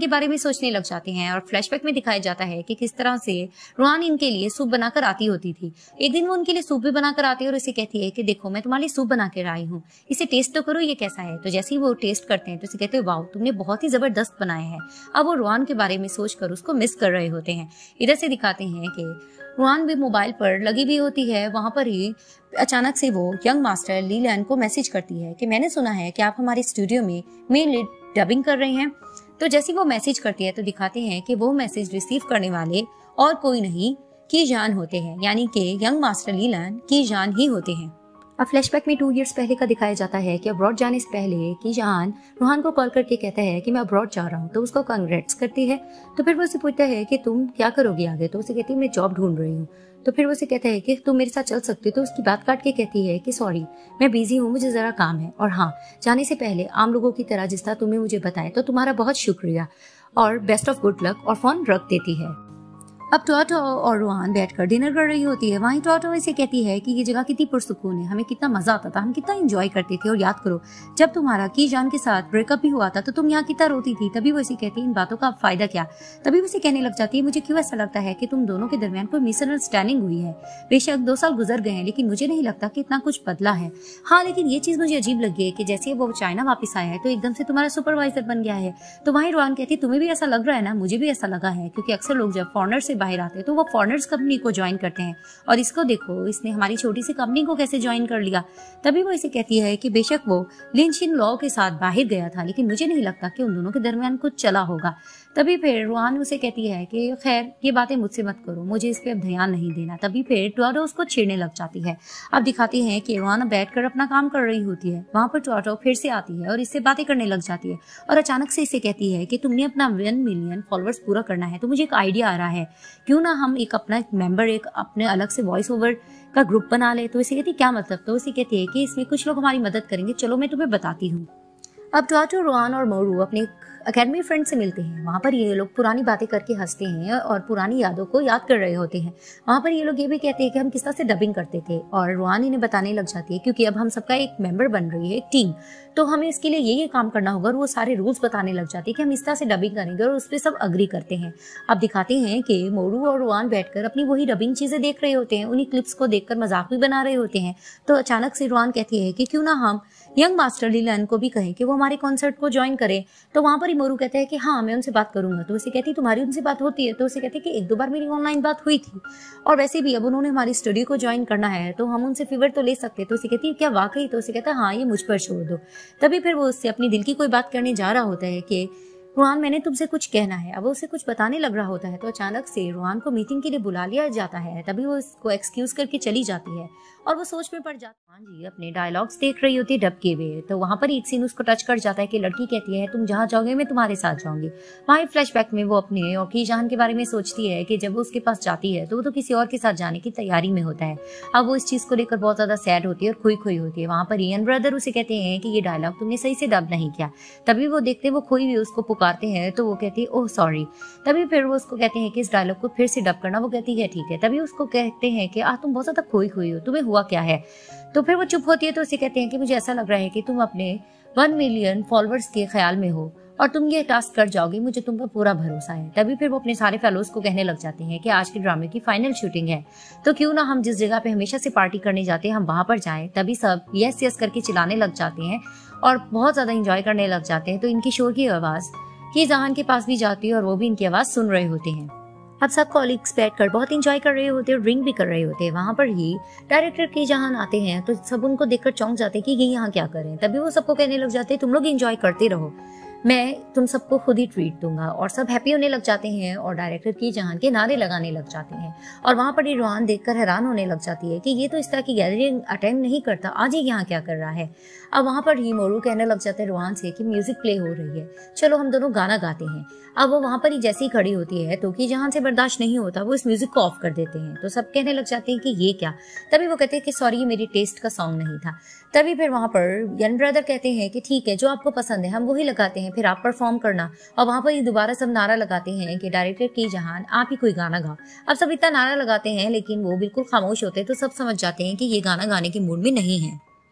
Speaker 1: सोचने लग जाते हैं और फ्लैशबैक में दिखाया जाता है कि किस तरह से रूहान इनके लिए सूप बनाकर आती होती थी। एक दिन वो उनके लिए सूप भी बनाकर आती है और उसे कहती है कि देखो मैं तुम्हारे लिए सूप बना कर आई हूँ, इसे टेस्ट तो करो, ये कैसा है। तो जैसे ही वो टेस्ट करते हैं तो उसे कहते हैं वाओ तुमने बहुत ही जबरदस्त बनाया है। अब वो रूहान के बारे में सोचकर उसको मिस कर रहे होते हैं। इधर से दिखाते हैं कि रूहान भी मोबाइल पर लगी भी होती है। वहां पर ही अचानक से वो यंग मास्टर ली लैन को मैसेज करती है कि मैंने सुना है कि आप हमारे स्टूडियो में मेन लीड डबिंग कर रहे हैं। तो जैसे वो मैसेज करती है तो दिखाते हैं कि वो मैसेज रिसीव करने वाले और कोई नहीं की जान होते हैं, यानी कि यंग मास्टर ली लैन की जान ही होते हैं। अब फ्लैशबैक में 2 इयर्स पहले का दिखाया जाता है कि अब्रॉड जाने से पहले की जान रूहान को कॉल करके कहता है कि मैं अब्रॉड जा रहा हूँ। तो उसको कांग्रेट्स करती है। तो फिर वो उसे पूछता है कि तुम क्या करोगी आगे। तो उसे कहती है मैं जॉब ढूंढ रही हूँ। तो फिर वो उसे कहता है कि तुम मेरे साथ चल सकते हो। तो उसकी बात काट के कहती है कि सॉरी मैं बिजी हूँ, मुझे जरा काम है, और हाँ जाने से पहले आम लोगों की तरह जिस तरह तुमने मुझे बताया तो तुम्हारा बहुत शुक्रिया और बेस्ट ऑफ गुड लक, और फोन रख देती है। अब टोटो और रूहान बैठकर डिनर कर रही होती है। वहीं टोटो इसे कहती है कि ये जगह कितनी पुरसुकून है, हमें कितना मजा आता था, हम कितना एंजॉय करते थे, और याद करो जब तुम्हारा की जान के साथ ब्रेकअप भी हुआ था तो तुम यहाँ कितना रोती थी। तभी वो इसे कहती है इन बातों का फायदा क्या। तभी वो इसे कहने लग जाती है मुझे क्यों ऐसा लगता है कि तुम दोनों के दरमियान कोई मिसअंडरस्टैंडिंग हुई है। बेशक 2 साल गुजर गए हैं लेकिन मुझे नहीं लगता कि इतना कुछ बदला है। हाँ लेकिन ये चीज मुझे अजीब लगी है कि जैसे वो चाइना वापस आया है तो एकदम से तुम्हारा सुपरवाइजर बन गया है। तो वहीं रूहान कहती है तुम्हें भी ऐसा लग रहा है ना। मुझे भी ऐसा लगा है क्योंकि अक्सर लोग जब फॉरेनर से बाहर आते हैं तो वो फॉरेनर्स कंपनी को ज्वाइन करते हैं, और इसको देखो इसने हमारी छोटी सी कंपनी को कैसे ज्वाइन कर लिया। तभी वो इसे कहती है कि बेशक वो लिंचिन लॉ के साथ बाहर गया था लेकिन मुझे नहीं लगता कि उन दोनों के दरमियान कुछ चला होगा। तभी फिर रूहान उसे कहती है कि खैर ये बातें मुझसे मत करो, मुझे इस पे अब ध्यान नहीं देना। तभी फिर टोटो उसको छेड़ने लग जाती है। अब दिखाती है कि रूहान बैठकर अपना काम कर रही होती है। वहां पर टोटो फिर से आती है और इससे बातें करने लग जाती है और अचानक से इसे कहती है कि तुमने अपना 1 मिलियन फॉलोअर्स पूरा करना है तो मुझे एक आइडिया आ रहा है, क्यों ना हम एक अपना मेंबर एक अपने अलग से वॉइस ओवर का ग्रुप बना ले। तो इसे कहती क्या मतलब। तो इसे कहती है कि इसमें कुछ लोग हमारी मदद करेंगे, चलो मैं तुम्हें बताती हूँ। अब टोटो, रूहान और मोरू अपने अकेडमी फ्रेंड से मिलते हैं। वहाँ पर ये लोग पुरानी बातें करके हंसते हैं और पुरानी यादों को याद कर रहे होते हैं। वहाँ पर ये लोग ये भी कहते हैं कि हम किस तरह से डबिंग करते थे, और रूहान इन्हें बताने लग जाती है क्योंकि अब हम सबका एक मेंबर बन रही है, एक टीम, तो हमें इसके लिए ये काम करना होगा। और वो सारे रूल्स बताने लग जाती है कि हम इस तरह से डबिंग करेंगे और उस पर सब अग्री करते हैं। अब दिखाते हैं कि मोरू और रूहान बैठकर अपनी वही डबिंग चीजें देख रहे होते हैं, उन्हीं क्लिप्स को देखकर मजाक भी बना रहे होते हैं। तो अचानक से रूहान कहती है कि क्यों ना हम यंग मास्टर ली लैन को भी कहें कि वो हमारे कॉन्सर्ट को ज्वाइन करे। तो वहां पर ही मोरू कहता है कि हाँ मैं उनसे बात करूंगा। तो उसे कहती तुम्हारी उनसे बात होती है। तो उसे कहते कि 1-2 बार मेरी ऑनलाइन बात हुई थी, और वैसे भी अब उन्होंने हमारी स्टूडियो को ज्वाइन करना है तो हम उनसे फेवर तो ले सकते। तो उसे कहती है क्या वाकई। तो उसे कहता है हाँ ये मुझ पर छोड़ दो। तभी फिर वो उससे अपनी दिल की कोई बात करने जा रहा होता है कि रूहान मैंने तुमसे कुछ कहना है। अब वो उसे कुछ बताने लग रहा होता है तो अचानक से रूहान को मीटिंग के लिए बुला लिया जाता है। तभी वो उसको एक्सक्यूज करके चली जाती है और वो सोच में पड़ जाती है। हाँ जी अपने डायलॉग्स देख रही होती है डब के हुए। तो वहां पर एक सीन उसको टच कर जाता है कि लड़की कहती है तुम जहाँ जाओगे मैं तुम्हारे साथ जाऊंगी। वहीं फ्लैशबैक में वो अपने और की जान के बारे में सोचती है कि जब वो उसके पास जाती है तो वो तो किसी और के साथ जाने की तैयारी में होता है। अब वो इस चीज को लेकर बहुत ज्यादा सैड होती है और खोई खोई होती है। वहां पर इयन ब्रदर उसे कहते हैं कि ये डायलॉग तुमने सही से डब नहीं किया। तभी वो देखते वो खोई हुई उसको पुकारते हैं तो वो कहती है ओह सॉरी। तभी फिर वो उसको कहते हैं कि इस डायलॉग को फिर से डब करना। वो कहती है ठीक है। तभी उसको कहते हैं कि तुम बहुत ज्यादा खोई खोई हो, तुम्हें हुआ क्या है। तो फिर वो चुप होती है तो उसे कहते हैं कि मुझे ऐसा लग रहा है कि तुम अपने 1 मिलियन फॉलोअर्स के ख्याल में हो और तुम ये टास्क कर जाओगे, मुझे तुम पर पूरा भरोसा है। तभी फिर वो अपने सारे फेलोज को कहने लग जाते हैं कि आज के ड्रामे की फाइनल शूटिंग है तो क्यों ना हम जिस जगह पे हमेशा से पार्टी करने जाते हैं हम वहां पर जाएं। तभी सब यस यस करके चिल्लाने लग जाते हैं और बहुत ज्यादा इंजॉय करने लग जाते हैं। तो इनकी शोर की आवाज की जहान के पास भी जाती है और वो भी इनकी आवाज सुन रहे होते हैं। अब सब कॉलीग्स बैठकर बहुत एंजॉय कर रहे होते हैं, ड्रिंक भी कर रहे होते हैं। वहां पर ही डायरेक्टर की जहान आते हैं तो सब उनको देखकर चौंक जाते हैं कि ये यहाँ क्या कर रहे हैं। तभी वो सबको कहने लग जाते हैं तुम लोग एंजॉय करते रहो, मैं तुम सबको खुद ही ट्रीट दूंगा। और सब हैप्पी होने लग जाते हैं और डायरेक्टर की जहान के नारे लगाने लग जाते हैं। और वहां पर ही रूहान देखकर हैरान होने लग जाती है कि ये तो इस तरह की गैलरी अटेंड नहीं करता, आज ये यहाँ क्या कर रहा है। अब वहां पर ही मोरू कहने लग जाते हैं रूहान से कि म्यूजिक प्ले हो रही है, चलो हम दोनों गाना गाते हैं। अब वो वहां पर ही जैसी खड़ी होती है तो कि जहां से बर्दाश्त नहीं होता वो इस म्यूजिक को ऑफ कर देते हैं। तो सब कहने लग जाते हैं कि ये क्या। तभी वो कहते हैं कि सॉरी ये मेरी टेस्ट का सॉन्ग नहीं था। तभी फिर वहां पर यन ब्रदर कहते हैं कि ठीक है जो आपको पसंद है हम वही लगाते हैं, फिर आप परफॉर्म करना। और वहां पर ही दोबारा सब नारा लगाते हैं कि डायरेक्टर की जहान आप ही कोई गाना गाओ। अब सब इतना नारा लगाते हैं लेकिन वो बिल्कुल खामोश होते हैं तो सब समझ जाते हैं कि ये गाना गाने के मूड में नहीं है।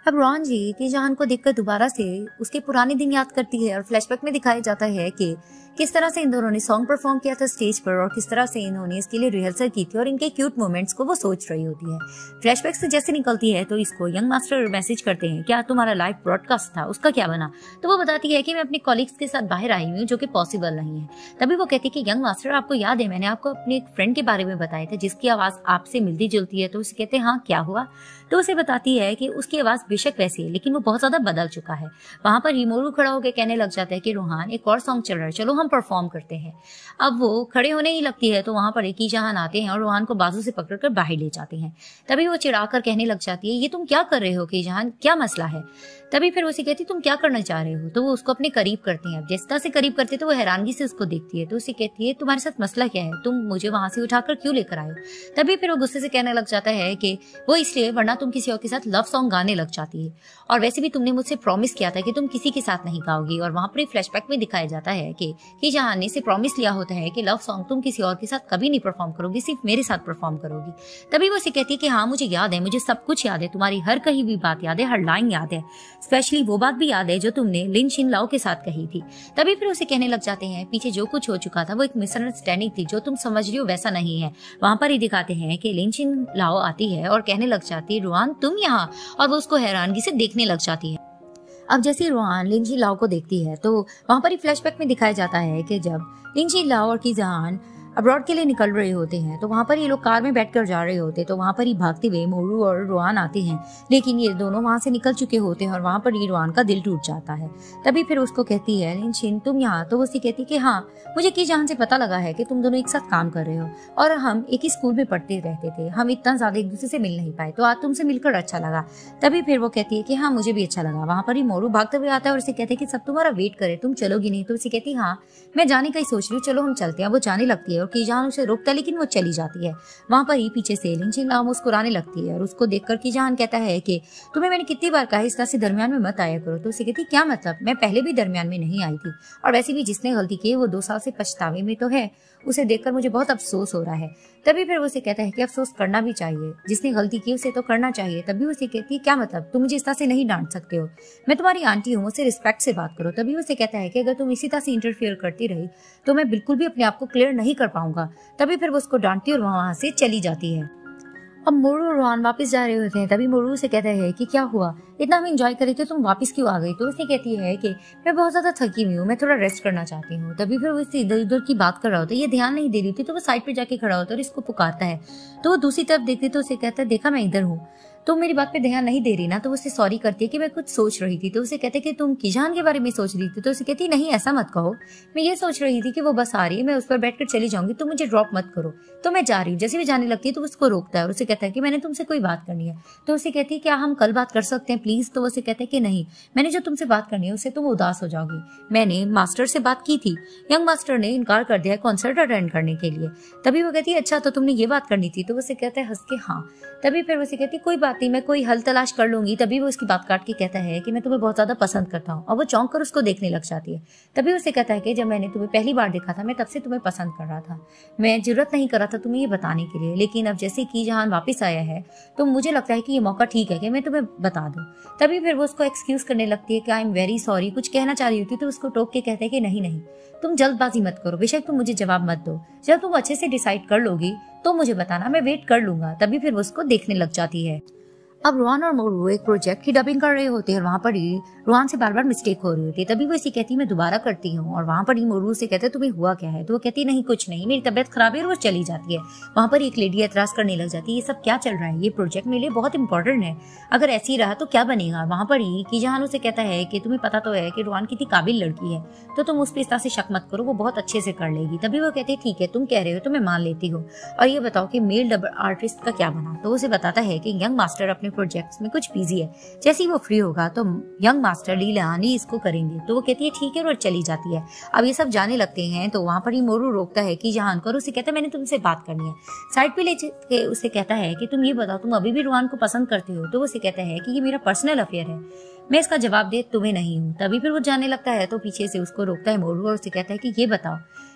Speaker 1: अब रॉन जी की जहान को देखकर दोबारा से उसके पुराने दिन याद करती है और फ्लैशबैक में दिखाया जाता है कि किस तरह से इन दोनों ने सॉन्ग परफॉर्म किया था स्टेज पर और किस तरह से इन्होंने इसके लिए रिहर्सल की थी और इनके क्यूट मोमेंट्स को वो सोच रही होती है। फ्लैशबैक से जैसे निकलती है तो इसको यंग मास्टर मैसेज करते हैं, क्या तुम्हारा लाइव ब्रॉडकास्ट था, उसका क्या बना? तो वो बताती है कि मैं अपने कॉलीग्स के साथ बाहर आई हूँ, जो कि पॉसिबल नहीं है। तभी वो कहती है कि यंग मास्टर, आपको याद है मैंने आपको अपने एक फ्रेंड के बारे में बताया था जिसकी आवाज आपसे मिलती जुलती है? तो उसे कहते हैं हाँ, क्या हुआ? तो उसे बताती है कि उसकी आवाज बेशक वैसी है लेकिन वो बहुत ज्यादा बदल चुका है। वहां पर हिमोरू खड़ा होकर कहने लग जाता है कि रोहान, एक और सॉन्ग चल रहा है, चलो हम परफॉर्म करते हैं। अब वो खड़े होने ही लगती है तो वहां पर की जहान आते हैं और रोहान को बाजू से पकड़कर बाहर ले जाते हैं। तभी वो चिढ़ाकर कहने लग जाती है, ये तुम क्या कर रहे हो की जहान, क्या मसला है? तभी फिर उसे कहती, तुम क्या करना चाह रहे हो? तो वो उसको अपने करीब करती है। जिस तरह से करीब करते तो वो हैरानगी से उसको देखती है। तो उसे कहती है, तुम्हारे साथ मसला क्या है, तुम मुझे वहां से उठाकर क्यों लेकर आए? तभी फिर वो गुस्से से कहने लग जाता है कि वो इसलिए, वरना तुम किसी और के साथ लव सॉन्ग गाने लग जाती है, और वैसे भी तुमने मुझसे प्रॉमिस किया था कि तुम किसी के साथ नहीं गाओगी। और वहां पर फ्लैशबैक में दिखाया जाता है कि जहां ने से प्रॉमिस लिया होता है कि लव सॉन्ग तुम किसी और के साथ कभी नहीं परफॉर्म करोगी, सिर्फ मेरे साथ परफॉर्म करोगी। तभी वो उसे कहती है कि हाँ, मुझे याद है, मुझे सब कुछ याद है, तुम्हारी हर कही हुई बात याद है, हर लाइन याद है, स्पेशली वो बात भी याद है जो तुमने लिन शिन लाओ के साथ कही थी। तभी फिर उसे कहने लग जाते हैं, पीछे जो कुछ हो चुका था वो एक मिसअंडरस्टैंडिंग थी, जो तुम समझ रही हो वैसा नहीं है। वहां पर ही दिखाते हैं कि लिन शिन लाओ आती है और कहने लग जाती है, रोहान तुम यहाँ, और वो उसको हैरानगी से देखने लग जाती है। अब जैसे रोहान लिन शिन लाओ को देखती है तो वहां पर ही फ्लैशबैक में दिखाया जाता है कि जब लिन शिन लाओ और की जहान अब्रॉड के लिए निकल रहे होते हैं तो वहां पर ये लोग कार में बैठकर जा रहे होते, तो वहां पर ही भागते हुए मोरू और रोहान आते हैं, लेकिन ये दोनों वहां से निकल चुके होते हैं और वहां पर ही रोहान का दिल टूट जाता है। तभी फिर उसको कहती है, लिन शिन तुम यहाँ? तो वो उसे कहती है कि हाँ, मुझे की जहान से पता लगा है कि तुम दोनों एक साथ काम कर रहे हो और हम एक ही स्कूल में पढ़ते रहते थे, हम इतना ज्यादा एक दूसरे से मिल नहीं पाए, तो आज तुमसे मिलकर अच्छा लगा। तभी फिर वो कहती है कि हाँ, मुझे भी अच्छा लगा। वहां पर ही मोरू भागते हुए आता है और उसे कहते हैं कि सब तुम्हारा वेट करे, तुम चलोगी नहीं? तो उसे कहती है हाँ, मैं जाने का ही सोच रही हूँ, चलो हम चलते हैं। वो जाने लगती है और की जहान उसे रोकता है लेकिन वो चली जाती है। वहां पर ही पीछे से लिन शिन लाओ मुस्कुराने लगती है और उसको देखकर की जहान कहता है कि तुम्हें मैंने कितनी बार कहा इस तरह से दरमियान में मत आया करो। तो उसे कहती क्या मतलब, मैं पहले भी दरमियान में नहीं आई थी, और वैसे भी जिसने गलती की वो 2 साल से पछतावे में तो है, उसे देखकर मुझे बहुत अफसोस हो रहा है। तभी फिर वो उसे कहता है कि अफसोस करना भी चाहिए, जिसने गलती की उसे तो करना चाहिए। तभी उसे कहती है क्या मतलब, तुम मुझे इस तरह से नहीं डांट सकते हो, मैं तुम्हारी आंटी हूँ, मुझसे रिस्पेक्ट से बात करो। तभी उसे कहता है कि अगर तुम इसी तरह से इंटरफेयर करती रही तो मैं बिल्कुल भी अपने आप को क्लियर नहीं कर पाऊंगा। तभी फिर वो उसको डांटती और वहां से चली जाती है। अब मोरू और रोहान वापस जा रहे होते हैं। तभी मोरू से कहता है कि क्या हुआ, इतना हम एंजॉय कर रहे थे, तुम वापस क्यों आ गई? तो उसे कहती है कि मैं बहुत ज्यादा थकी हुई हूँ, मैं थोड़ा रेस्ट करना चाहती हूँ। तभी फिर वो इससे इधर उधर की बात कर रहा होता है, ये ध्यान नहीं दे रही थी, तो वो साइड पे जाके खड़ा होता है और इसको पुकारता है। तो वो दूसरी तरफ देखती तो उसे कहता है, देखा मैं इधर हूँ, तो मेरी बात पे ध्यान नहीं दे रही ना? तो उसे सॉरी करती है कि मैं कुछ सोच रही थी। तो उसे कहते कि तुम किजान के बारे में सोच रही थी? तो उसे कहती नहीं, ऐसा मत कहो, मैं ये सोच रही थी कि वो बस आ रही है, मैं उस पर बैठकर चली जाऊंगी, तो मुझे ड्रॉप मत करो। तो मैं जा रही हूँ। जैसे भी जाने लगती है तो उसको रोकता है और उसे कहता है कि मैंने तुमसे कोई बात करनी है। तो उसे कहती है क्या हम कल बात कर सकते हैं प्लीज? तो उसे कहते हैं कि नहीं, मैंने जो तुमसे बात करनी है उससे तुम उदास हो जाओगी। मैंने मास्टर से बात की थी, यंग मास्टर ने इनकार कर दिया कॉन्सर्ट अटेंड करने के लिए। तभी वो कहती है अच्छा, तो तुमने ये बात करनी थी? तो उसे कहता है हंस के हाँ। तभी फिर उसे कहती कोई बात नहीं, मैं कोई हल तलाश कर लूंगी। तभी वो उसकी बात काट के कहता है कि मैं तुम्हें बहुत ज्यादा पसंद करता हूँ, और वो चौंक कर उसको देखने लग जाती है। तभी उसे कहता है कि जब मैंने तुम्हें पहली बार देखा था मैं तब से तुम्हें पसंद कर रहा था, मैं जरूरत नहीं कर रहा था तुम्हें ये बताने के लिए, लेकिन अब जैसे की जहान वापस आया है तो मुझे लगता है कि ये मौका ठीक है कि मैं तुम्हें बता दूं। तभी फिर वो उसको एक्सक्यूज करने लगती है कि आई एम वेरी सॉरी, कुछ कहना चाह रही होती तो उसको टोक के कहते हैं कि नहीं नहीं, तुम जल्दबाजी मत करो, बेशक तुम मुझे जवाब मत दो, जब तुम अच्छे से डिसाइड कर लोगी तो मुझे बताना, मैं वेट कर लूंगा। तभी फिर वो उसको देखने लग जाती है। अब रोहान और मोरू एक प्रोजेक्ट की डबिंग कर रहे होते हैं और वहां पर ही रोहान से बार बार मिस्टेक हो रही होती है। तभी वो इसे कहती है मैं दोबारा करती हूँ, और वहां पर ही मोरू से कहते हैं तुम्हें हुआ क्या है? तो वो कहती है नहीं कुछ नहीं, मेरी तबीयत खराब है, और वो चली जाती है। वहां पर एक लेडी एतराज करने लग जाती है, ये सब क्या चल रहा है, ये प्रोजेक्ट मेरे लिए बहुत इंपॉर्टेंट है, अगर ऐसे ही रहा तो क्या बनेगा? वहां पर ही की जहान उसे कहता है कि तुम्हें पता तो है कि रोहान कितनी काबिल लड़की है, तो तुम उस पर इस तरह से शक मत करो, वो बहुत अच्छे से कर लेगी। तभी वो कहती है ठीक है, तुम कह रहे हो तो मैं मान लेती हूँ, और ये बताओ कि मेल डब आर्टिस्ट का क्या बना? तो उसे बताता है कि यंग मास्टर अपने प्रोजेक्ट्स में कुछ बिजी है, जैसे ही वो फ्री होगा तो यंग मास्टर लीलानी इसको करेंगे। तो वो कहती है ठीक है और चली जाती है। अब ये सब जाने लगते हैं तो वहां पर ही मोरू रोकता है कि जहान को, उसे कहता है मैंने तुमसे बात करनी है। साइड पे ले के उसे कहता है कि तुम ये बताओ तुम अभी भी रोहान को पसंद करते हो? तो वो उसे कहता है कि ये मेरा पर्सनल अफेयर है, मैं इसका जवाब दे तुम्हें नहीं हूँ। तभी फिर वो जाने लगता है तो पीछे से उसको रोकता है मोरू और उसे कहता है कि ये बताओ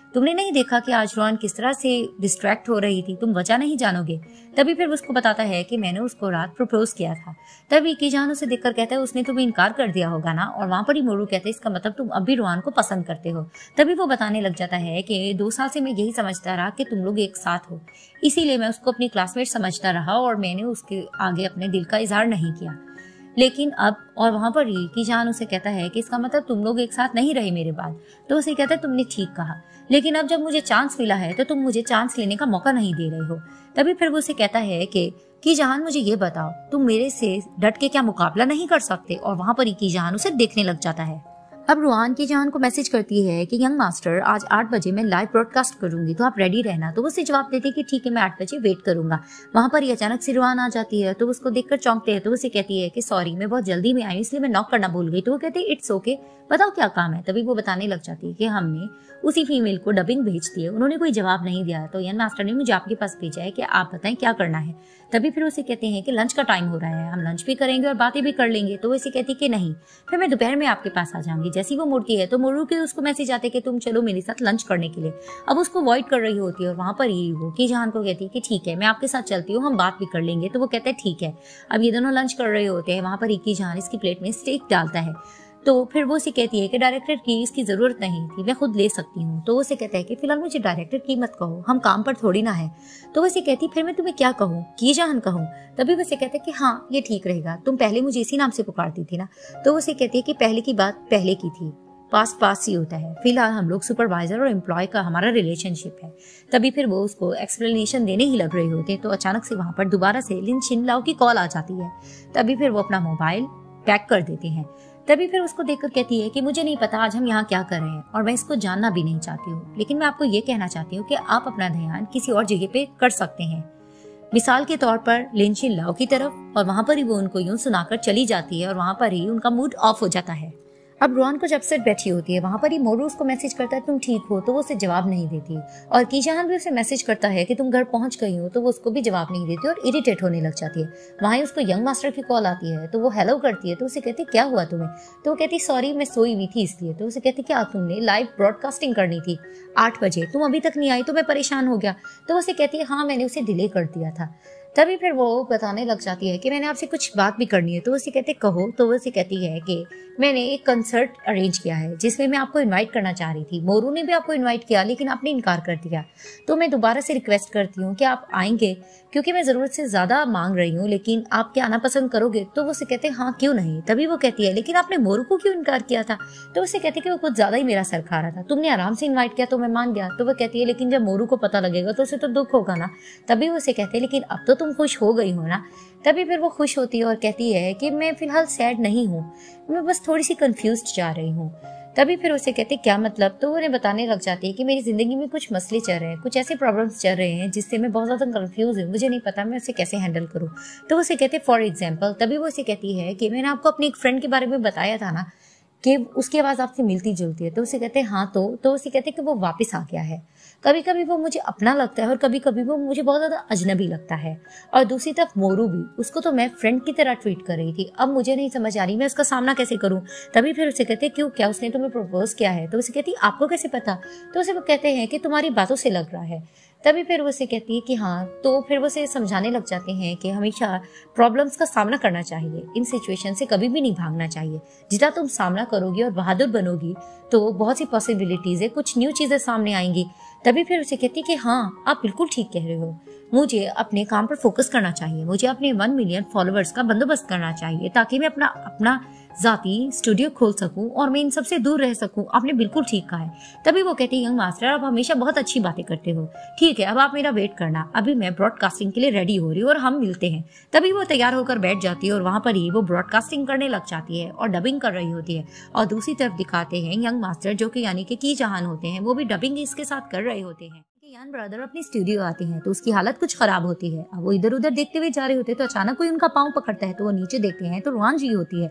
Speaker 1: तुमने नहीं देखा कि आज रोहन किस तरह से डिस्ट्रैक्ट हो रही थी, तुम वजह नहीं जानोगे। तभी फिर उसको बताता है कि मैंने उसको रात प्रपोज किया था। तभी कीजान उसे देखकर कहता है उसने तुम्हें इनकार कर दिया होगा ना। और वहां पर ही मोरू कहते हैं इसका मतलब तुम अब भी रोहन को पसंद करते हो। तभी वो बताने लग जाता है कि 2 साल से मैं यही समझता रहा कि तुम लोग एक साथ हो, इसीलिए मैं उसको अपनी क्लासमेट समझता रहा और मैंने उसके आगे अपने दिल का इजहार नहीं किया। लेकिन अब, और वहां पर ही कीजान उसे कहता है कि इसका मतलब तुम लोग एक साथ नहीं रहे मेरे बाद। तो उसे कहता है तुमने ठीक कहा, लेकिन अब जब मुझे चांस मिला है तो तुम मुझे चांस लेने का मौका नहीं दे रहे हो। तभी फिर वो उसे कहता है कि जहान मुझे ये बताओ, तुम मेरे से डट के क्या मुकाबला नहीं कर सकते। और वहां पर ही कीजान उसे देखने लग जाता है। अब रोहान कीजान को मैसेज करती है कि यंग मास्टर आज 8 बजे मैं लाइव ब्रॉडकास्ट करूंगी, तो आप रेडी रहना। तो वो उसे जवाब देती है कि ठीक है, मैं 8 बजे वेट करूंगा। वहां पर ही अचानक से रोहान आ जाती है, तो उसको देखकर चौंकते हैं। तो उसे कहती है कि सॉरी, मैं बहुत जल्दी में आई इसलिए मैं नॉक करना भूल गई। तो वो कहती है इट्स ओके, बताओ क्या काम है। तभी वो बताने लग जाती है कि हमने उसी फीमेल को डबिंग भेज दी है, उन्होंने कोई जवाब नहीं दिया, तो यंग मास्टर ने मुझे आपके पास भेजा है कि आप बताएं क्या करना है। तभी फिर उसे कहते हैं कि लंच का टाइम हो रहा है, हम लंच भी करेंगे और बातें भी कर लेंगे। तो वो इसे कहती कि नहीं, फिर मैं दोपहर में आपके पास आ जाऊंगी। जैसी वो मुड़ती है तो मोरू के उसको मैसेज आते कि तुम चलो मेरे साथ लंच करने के लिए। अब उसको अवॉइड कर रही होती है और वहां पर ही वो कीजान को कहती है कि ठीक है, मैं आपके साथ चलती हूँ, हम बात भी कर लेंगे। तो वो कहते हैं ठीक है। अब ये दोनों लंच कर रहे होते हैं। वहां पर कीजान इसकी प्लेट में स्टेक डालता है। तो फिर वो उसे कहती है कि डायरेक्टर की इसकी जरूरत नहीं थी, मैं खुद ले सकती हूँ। तो वो उसे कहता है कि फिलहाल मुझे डायरेक्टर की मत कहो, हम काम पर थोड़ी ना है। तो वो उसे कहती फिर मैं तुम्हें क्या कहूँ, कीजान कहूँ। तभी वो उसे कहता है कि हाँ ये ठीक रहेगा, तुम पहले मुझे इसी नाम से पुकारती थी ना। तो वो उसे कहती है कि पहले की बात पहले की थी, पास ही होता है, फिलहाल हम लोग सुपरवाइजर और एम्प्लॉय का हमारा रिलेशनशिप है। तभी फिर वो उसको एक्सप्लेनेशन देने ही लग रहे होते हैं, तो अचानक से वहां पर दोबारा से लिन छिनलाओ की कॉल आ जाती है। तभी फिर वो अपना मोबाइल पैक कर देते हैं। तभी फिर उसको देखकर कहती है कि मुझे नहीं पता आज हम यहाँ क्या कर रहे हैं और मैं इसको जानना भी नहीं चाहती हूँ, लेकिन मैं आपको ये कहना चाहती हूँ कि आप अपना ध्यान किसी और जगह पे कर सकते हैं, मिसाल के तौर पर लिन छिनलाओ की तरफ। और वहां पर ही वो उनको यूं सुनाकर चली जाती है और वहां पर ही उनका मूड ऑफ हो जाता है। अब रोहन कुछ अपसेट बैठी होती है। वहां पर ही मोरू उसको मैसेज करता है तुम ठीक हो, तो वो उसे जवाब नहीं देती। और कीजान भी उसे मैसेज करता है कि तुम घर पहुंच गई हो, तो वो उसको भी जवाब नहीं देती और इरिटेट होने लग जाती है। वहीं उसको यंग मास्टर की कॉल आती है, तो वो हेलो करती है। तो उसे कहती क्या हुआ तुम्हें। तो वो कहती सॉरी मैं सोई हुई थी इसलिए। तो उसे कहती क्या तुमने लाइव ब्रॉडकास्टिंग करनी थी 8 बजे, तुम अभी तक नहीं आई तो मैं परेशान हो गया। तो उसे कहती है हाँ मैंने उसे डिले कर दिया था। तभी फिर वो बताने लग जाती है कि मैंने आपसे कुछ बात भी करनी है। तो उसे कहते कहो। तो वो उसे कहती है कि मैंने एक कंसर्ट अरेंज किया है जिसमें मैं आपको इनवाइट करना चाह रही थी। मोरू ने भी आपको इनवाइट किया लेकिन आपने इनकार कर दिया। तो मैं दोबारा से रिक्वेस्ट करती हूँ कि आप आएंगे, क्योंकि मैं जरूरत से ज्यादा मांग रही हूँ, लेकिन आप क्या आना पसंद करोगे। तो वो उसे कहते हैं हाँ क्यों नहीं। तभी वो कहती है लेकिन आपने मोरू को क्यों इनकार किया था। तो उसे कहते कि वो कुछ ज्यादा ही मेरा सर खा रहा था, तुमने आराम से इन्वाइट किया तो मैं मान गया। तो वो कहती है लेकिन जब मोरू को पता लगेगा तो उसे तो दुख होगा ना। तभी वो उसे कहते हैं लेकिन अब तो तुम खुश हो गई हो ना। तभी फिर वो खुश होती है और कहती है कि मैं फिलहाल सैड नहीं हूँ, मैं बस थोड़ी सी कंफ्यूज्ड जा रही हूँ। तभी फिर उसे कहते क्या मतलब। तो उन्हें बताने लग जाती है कि मेरी जिंदगी में कुछ मसले चल रहे हैं, कुछ ऐसे प्रॉब्लम्स चल रहे हैं जिससे मैं बहुत ज्यादा कंफ्यूज हूँ, मुझे नहीं पता मैं उसे कैसे हैंडल करूँ। तो उसे कहते फॉर एग्जाम्पल। तभी वो उसे कहती है कि मैंने आपको अपनी एक फ्रेंड के बारे में बताया था ना कि उसकी आवाज आपसे मिलती जुलती है। तो उसे कहते हैं हाँ। तो उसे कहते हैं कि वो वापस आ गया है। कभी कभी वो मुझे अपना लगता है और कभी कभी वो मुझे बहुत ज्यादा अजनबी लगता है। और दूसरी तरफ मोरू भी, उसको तो मैं फ्रेंड की तरह ट्रीट कर रही थी, अब मुझे नहीं समझ आ रही मैं उसका सामना कैसे करूं। तभी फिर उसे कहते क्यों, क्या उसने तुम्हें प्रपोज किया है। तो उसे कहती आपको कैसे पता। तो उसे वो कहते हैं कि तुम्हारी बातों से लग रहा है। तभी फिर वो उसे कहती है कि हाँ। तो फिर वो उसे समझाने लग जाते हैं कि हमेशा प्रॉब्लम्स का सामना करना चाहिए, इन सिचुएशन से कभी भी नहीं भागना चाहिए। जितना तुम सामना करोगी और बहादुर बनोगी तो बहुत सी पॉसिबिलिटीज है, कुछ न्यू चीजें सामने आएंगी। तभी फिर उसे कहती है कि हाँ आप बिल्कुल ठीक कह रहे हो, मुझे अपने काम पर फोकस करना चाहिए, मुझे अपने 1 मिलियन फॉलोअर्स का बंदोबस्त करना चाहिए ताकि मैं अपना जाती स्टूडियो खोल सकूं और मैं इन सबसे दूर रह सकूं। आपने बिल्कुल ठीक कहा है। तभी वो कहती है यंग मास्टर आप हमेशा बहुत अच्छी बातें करते हो, ठीक है अब आप मेरा वेट करना, अभी मैं ब्रॉडकास्टिंग के लिए रेडी हो रही हूँ और हम मिलते हैं। तभी वो तैयार होकर बैठ जाती है और वहां पर ही वो ब्रॉडकास्टिंग करने लग जाती है और डबिंग कर रही होती है। और दूसरी तरफ दिखाते हैं यंग मास्टर जो कि यानी कि कीजान होते हैं, वो भी डबिंग इसके साथ कर रहे होते हैं। यान ब्रदर अपनी स्टूडियो आते हैं तो उसकी हालत कुछ खराब होती है। अब वो इधर उधर देखते हुए जा रहे होते हैं तो अचानक कोई उनका पाँव पकड़ता है, तो वो नीचे देखते हैं तो रोहान जी होती है।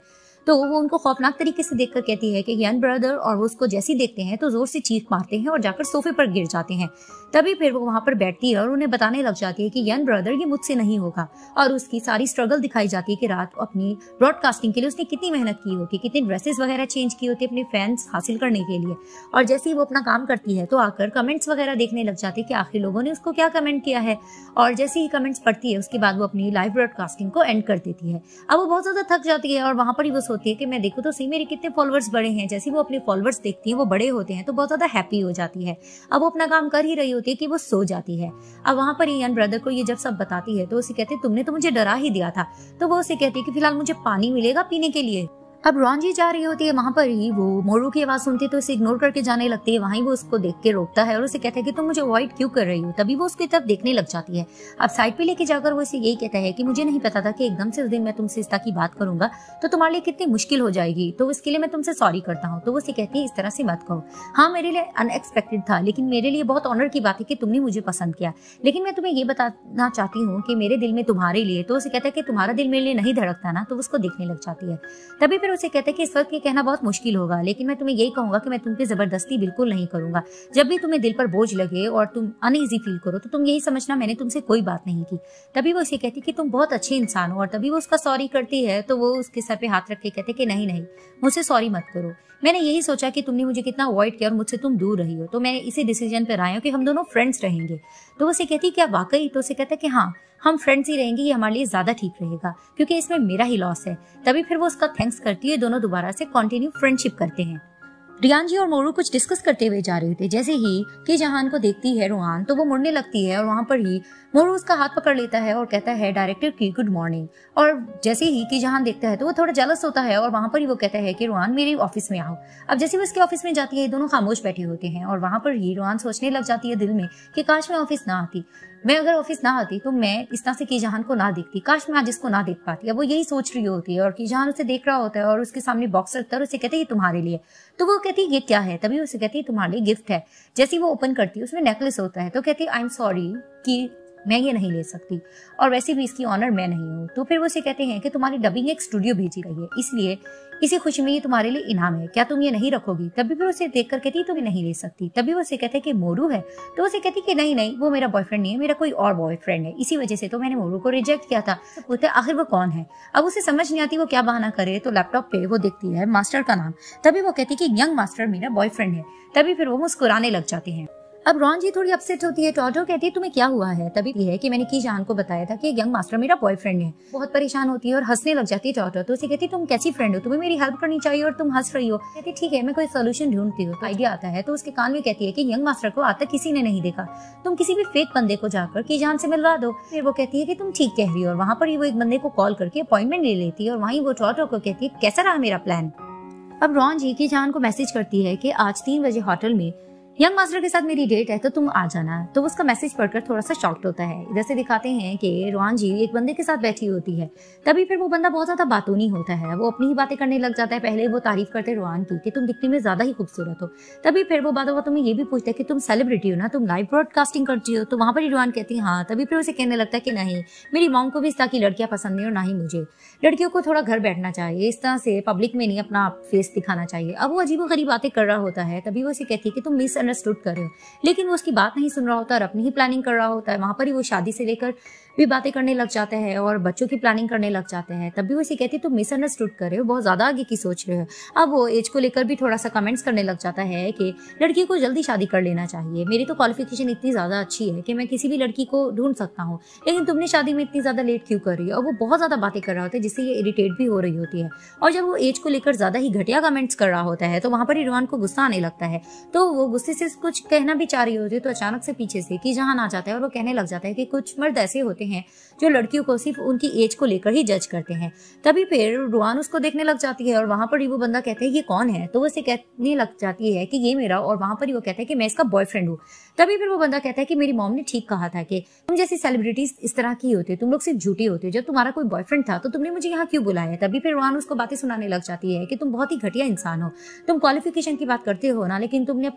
Speaker 1: तो वो उनको खौफनाक तरीके से देखकर कहती है कि यंग ब्रदर, और वो उसको जैसी देखते हैं तो जोर से चीख मारते हैं और जाकर सोफे पर गिर जाते हैं। तभी फिर वो वहां पर बैठती है और उन्हें बताने लग जाती है कि यंग ब्रदर ये मुझसे नहीं होगा, और उसकी सारी स्ट्रगल दिखाई जाती है कि रात अपनी ब्रॉडकास्टिंग के लिए उसने कितनी मेहनत की होती है, कितनी ड्रेसेस वगैरह चेंज की होती है अपने फैंस हासिल करने के लिए। और जैसे ही वो अपना काम करती है तो आकर कमेंट्स वगैरह देखने लग जाती है कि आखिर लोगों ने उसको क्या कमेंट किया है, और जैसे ही कमेंट्स पढ़ती है उसके बाद वो अपनी लाइव ब्रॉडकास्टिंग को एंड कर देती है। अब वो बहुत ज्यादा थक जाती है और वहां पर ही वो सोचती है कि मैं देखूं तो सही मेरे कितने फॉलोअर्स बड़े हैं। जैसे वो अपने फॉलोअर्स देखती है वो बड़े होते हैं तो बहुत ज्यादा हैप्पी हो जाती है। अब वो अपना काम कर ही रही होती है कि वो सो जाती है। अब वहां पर यंग ब्रदर को ये जब सब बताती है तो उसे कहते तुमने तो मुझे डरा ही दिया था। तो वो उसे कहती है कि फिलहाल मुझे पानी मिलेगा पीने के लिए। अब रॉन्जी जा रही होती है, वहां पर ही वो मोरू की आवाज सुनती है तो उसे इग्नोर करके जाने लगती है। वहीं वो उसको देख के रोकता है और उसे कहता है कि तुम मुझे अवॉइड क्यों कर रही हो। तभी वो उसकी तरफ देखने लग जाती है। अब साइड पे लेके जाकर वो इसे यही कहता है कि मुझे नहीं पता था कि एकदम से उस दिन मैं तुमसे इस तरह की बात करूंगा तो तुम्हारे लिए कितनी मुश्किल हो जाएगी, तो इसके लिए मैं तुमसे सॉरी करता हूँ। तो वो उसे कहती है इस तरह से मत कहो, हाँ मेरे लिए अनएक्सपेक्टेड था, लेकिन मेरे लिए बहुत ऑनर की बात है कि तुमने मुझे पसंद किया, लेकिन मैं तुम्हें ये बताना चाहती हूँ कि मेरे दिल में तुम्हारे लिए। तो उसे कहता है कि तुम्हारा दिल मेरे लिए नहीं धड़कता ना। तो उसको देखने लग जाती है। तभी फिर उसे कहता है कि इस वक्त ये कहना बहुत मुश्किल होगा, लेकिन मैं तुम्हें यही कहूंगा कि मैं तुम पे जबरदस्ती बिल्कुल नहीं करूंगा। जब भी तुम्हें दिल पर बोझ लगे और तुम अनईजी फील करो तो तुम यही समझना मैंने तुमसे कोई बात नहीं की। तभी वो उसे कहती कि तुम बहुत अच्छे इंसान हो, और तभी वो उसका सॉरी करती है। तो वो उसके सर पे हाथ रख के कहते कि नहीं नहीं, मुझसे सॉरी मत करो, मैंने यही सोचा कि तुमने मुझे कितना अवॉइड किया और मुझसे तुम दूर रही हो, तो मैं इसी डिसीजन पर आया हूँ कि हम दोनों फ्रेंड्स रहेंगे। तो वो उसे कहती क्या वाकई? तो उसे कहता कि हाँ हम फ्रेंड्स ही रहेंगे, ये हमारे लिए ज्यादा ठीक रहेगा क्योंकि इसमें मेरा ही लॉस है। तभी फिर वो उसका थैंक्स करती है, दोनों दोबारा से कंटिन्यू फ्रेंडशिप करते हैं। रियानजी और मोरू कुछ डिस्कस करते हुए जा रहे थे। जैसे ही कि जहान को देखती है रुहान तो वो मुड़ने लगती है और वहां पर ही मोरू उसका हाथ पकड़ लेता है और कहता है डायरेक्टर की गुड मॉर्निंग। और जैसे ही कि जहान देखता है तो वो थोड़ा जेलस होता है और वहां पर ही वो कहता है कि रुहान मेरे ऑफिस में आओ। अब जैसे वो उसके ऑफिस में जाती है दोनों खामोश बैठे होते हैं और वहां पर ही रुहान सोचने लग जाती है दिल में कि काश मैं ऑफिस ना आती, मैं अगर ऑफिस ना आती तो मैं इस तरह से की जहान को ना देखती, काश मैं आज इसको ना देख पाती। अब वो यही सोच रही होती है और की जहान उसे देख रहा होता है और उसके सामने बॉक्स रखता है और उसे कहते हैं ये तुम्हारे लिए। तो वो कहती है ये क्या है? तभी उसे कहती है तुम्हारे लिए गिफ्ट है। जैसे वो ओपन करती है उसमें नेकलेस होता है तो कहती है आई एम सॉरी कि मैं ये नहीं ले सकती और वैसे भी इसकी ऑनर मैं नहीं हूँ। तो फिर वो उसे कहते हैं कि तुम्हारी डबिंग एक स्टूडियो भेजी रही है, इसलिए इसी खुशी में ये तुम्हारे लिए इनाम है, क्या तुम ये नहीं रखोगी? तभी फिर उसे देखकर कहती तुम नहीं ले सकती। तभी वो उसे कहते हैं कि मोरू है। तो उसे कहती कि नहीं नहीं वो मेरा बॉयफ्रेंड नहीं है, मेरा कोई और बॉयफ्रेंड है, इसी वजह से तो मैंने मोरू को रिजेक्ट किया था। तो पूछते आखिर वो कौन है? अब उसे समझ नहीं आती वो क्या बहाना करे। तो लैपटॉप पे वो देखती है मास्टर का नाम। तभी वो कहती कि यंग मास्टर मेरा बॉयफ्रेंड है। तभी फिर वो मुस्कुराने लग जाते हैं। अब रॉन्जी थोड़ी अपसेट होती है। टॉटो कहती है तुम्हें क्या हुआ है? तभी है कि मैंने की जान को बताया था कि यंग मास्टर मेरा बॉयफ्रेंड है। बहुत परेशान होती है और हंसने लग जाती है टॉटो। तो उसे कहती तुम कैसी फ्रेंड हो, तुम्हें मेरी हेल्प करनी चाहिए और तुम हंस रही हो। कहती ठीक है मैं कोई सोल्यूशन ढूंढती हूँ। तो आइडिया आता है तो उसके कान में कहती है कि यंग मास्टर को आज तक किसी ने नहीं देखा, तुम किसी भी फेक बंदे को जाकर की जान से मिलवा दो। फिर वो कहती है कि तुम ठीक कह रही हो और वहां पर ही वो एक बंदे को कॉल करके अपॉइंटमेंट ले लेती है और वहीं वो टॉटो को कहती है कैसा रहा मेरा प्लान। अब रॉन्जी की जान को मैसेज करती है कि आज 3 बजे होटल में यंग मास्टर के साथ मेरी डेट है तो तुम आ जाना। तो उसका मैसेज पढ़कर थोड़ा सा शॉक्ड होता है। इधर से दिखाते हैं कि रॉन्जी एक बंदे के साथ बैठी होती है। तभी फिर वो बंदा बहुत ज्यादा बातूनी होता है, वो अपनी ही बातें करने लग जाता है। पहले वो तारीफ करते रोहान की कि तुम दिखने में ज्यादा ही खूबसूरत हो। तभी फिर वो बातों बातों में ये भी पूछता है कि तुम सेलिब्रिटी हो ना, तुम लाइव ब्रॉडकास्टिंग करती हो। तो वहां पर ही रोहान कहती है हाँ। तभी फिर उसे कहने लगता है कि नहीं मेरी मॉम को भी इस तरह की लड़कियां पसंद नहीं और ना ही मुझे, लड़कियों को थोड़ा घर बैठना चाहिए, इस तरह से पब्लिक में नहीं अपना फेस दिखाना चाहिए। अब वो अजीबोगरीब बातें कर रहा होता है। तभी वो उसे कहती है कि तुम मिसअंडरस्टूड कर रहे हो, लेकिन वो उसकी बात नहीं सुन रहा होता और अपनी ही प्लानिंग कर रहा होता है। वहां पर ही वो शादी से लेकर भी बातें करने लग जाते हैं और बच्चों की प्लानिंग करने लग जाते हैं। तब भी वो इसे कहती है तुम मिसअंडरस्टूड कर रहे हो, बहुत ज्यादा आगे की सोच रहे हो। अब वो एज को लेकर भी थोड़ा सा कमेंट्स करने लग जाता है कि लड़की को जल्दी शादी कर लेना चाहिए, मेरी तो क्वालिफिकेशन इतनी ज्यादा अच्छी है कि मैं किसी भी लड़की को ढूंढ सकता हूँ, लेकिन तुमने शादी में इतनी ज्यादा लेट क्यों कर रही हो। और वो बहुत ज्यादा बातें कर रहा होता है जिससे ये इरिटेट भी हो रही होती है। और जब वो एज को लेकर ज्यादा ही घटिया कमेंट्स कर रहा होता है तो वहां पर रोहान को गुस्सा आने लगता है। तो वो गुस्से से कुछ कहना भी चाह रही होती है तो अचानक से पीछे से कि जहान आ जाता है और वो कहने लग जाता है कि कुछ मर्द ऐसे होते हैं जो लड़कियों को सिर्फ उनकी एज को लेकर ही जज करते हैं। तभी फिर रोहान उसको देखने लग जाती है और वहां पर ही वो बंदा कहता है ये कौन है। तो वो उसे कहने लग जाती है कि ये मेरा, और वहां पर ही वो कहता है कि मैं इसका बॉयफ्रेंड हूँ। तभी फिर वो बंदा कहता है कि मेरी मॉम ने ठीक कहा था कि तुम जैसी सेलिब्रिटीज इस तरह की होती है, तुम लोग सिर्फ झूठे होते हो, जब तुम्हारा कोई बॉयफ्रेंड था तो तुमने मुझे यहाँ क्यों बुलाया। तभी फिर रोहान उसको बातें सुनाने लग जाती है कि तुम बहुत ही घटिया इंसान हो, तुम क्वालिफिकेशन की बात करते हो ना, लेकिन तुमने अपने आप को कभी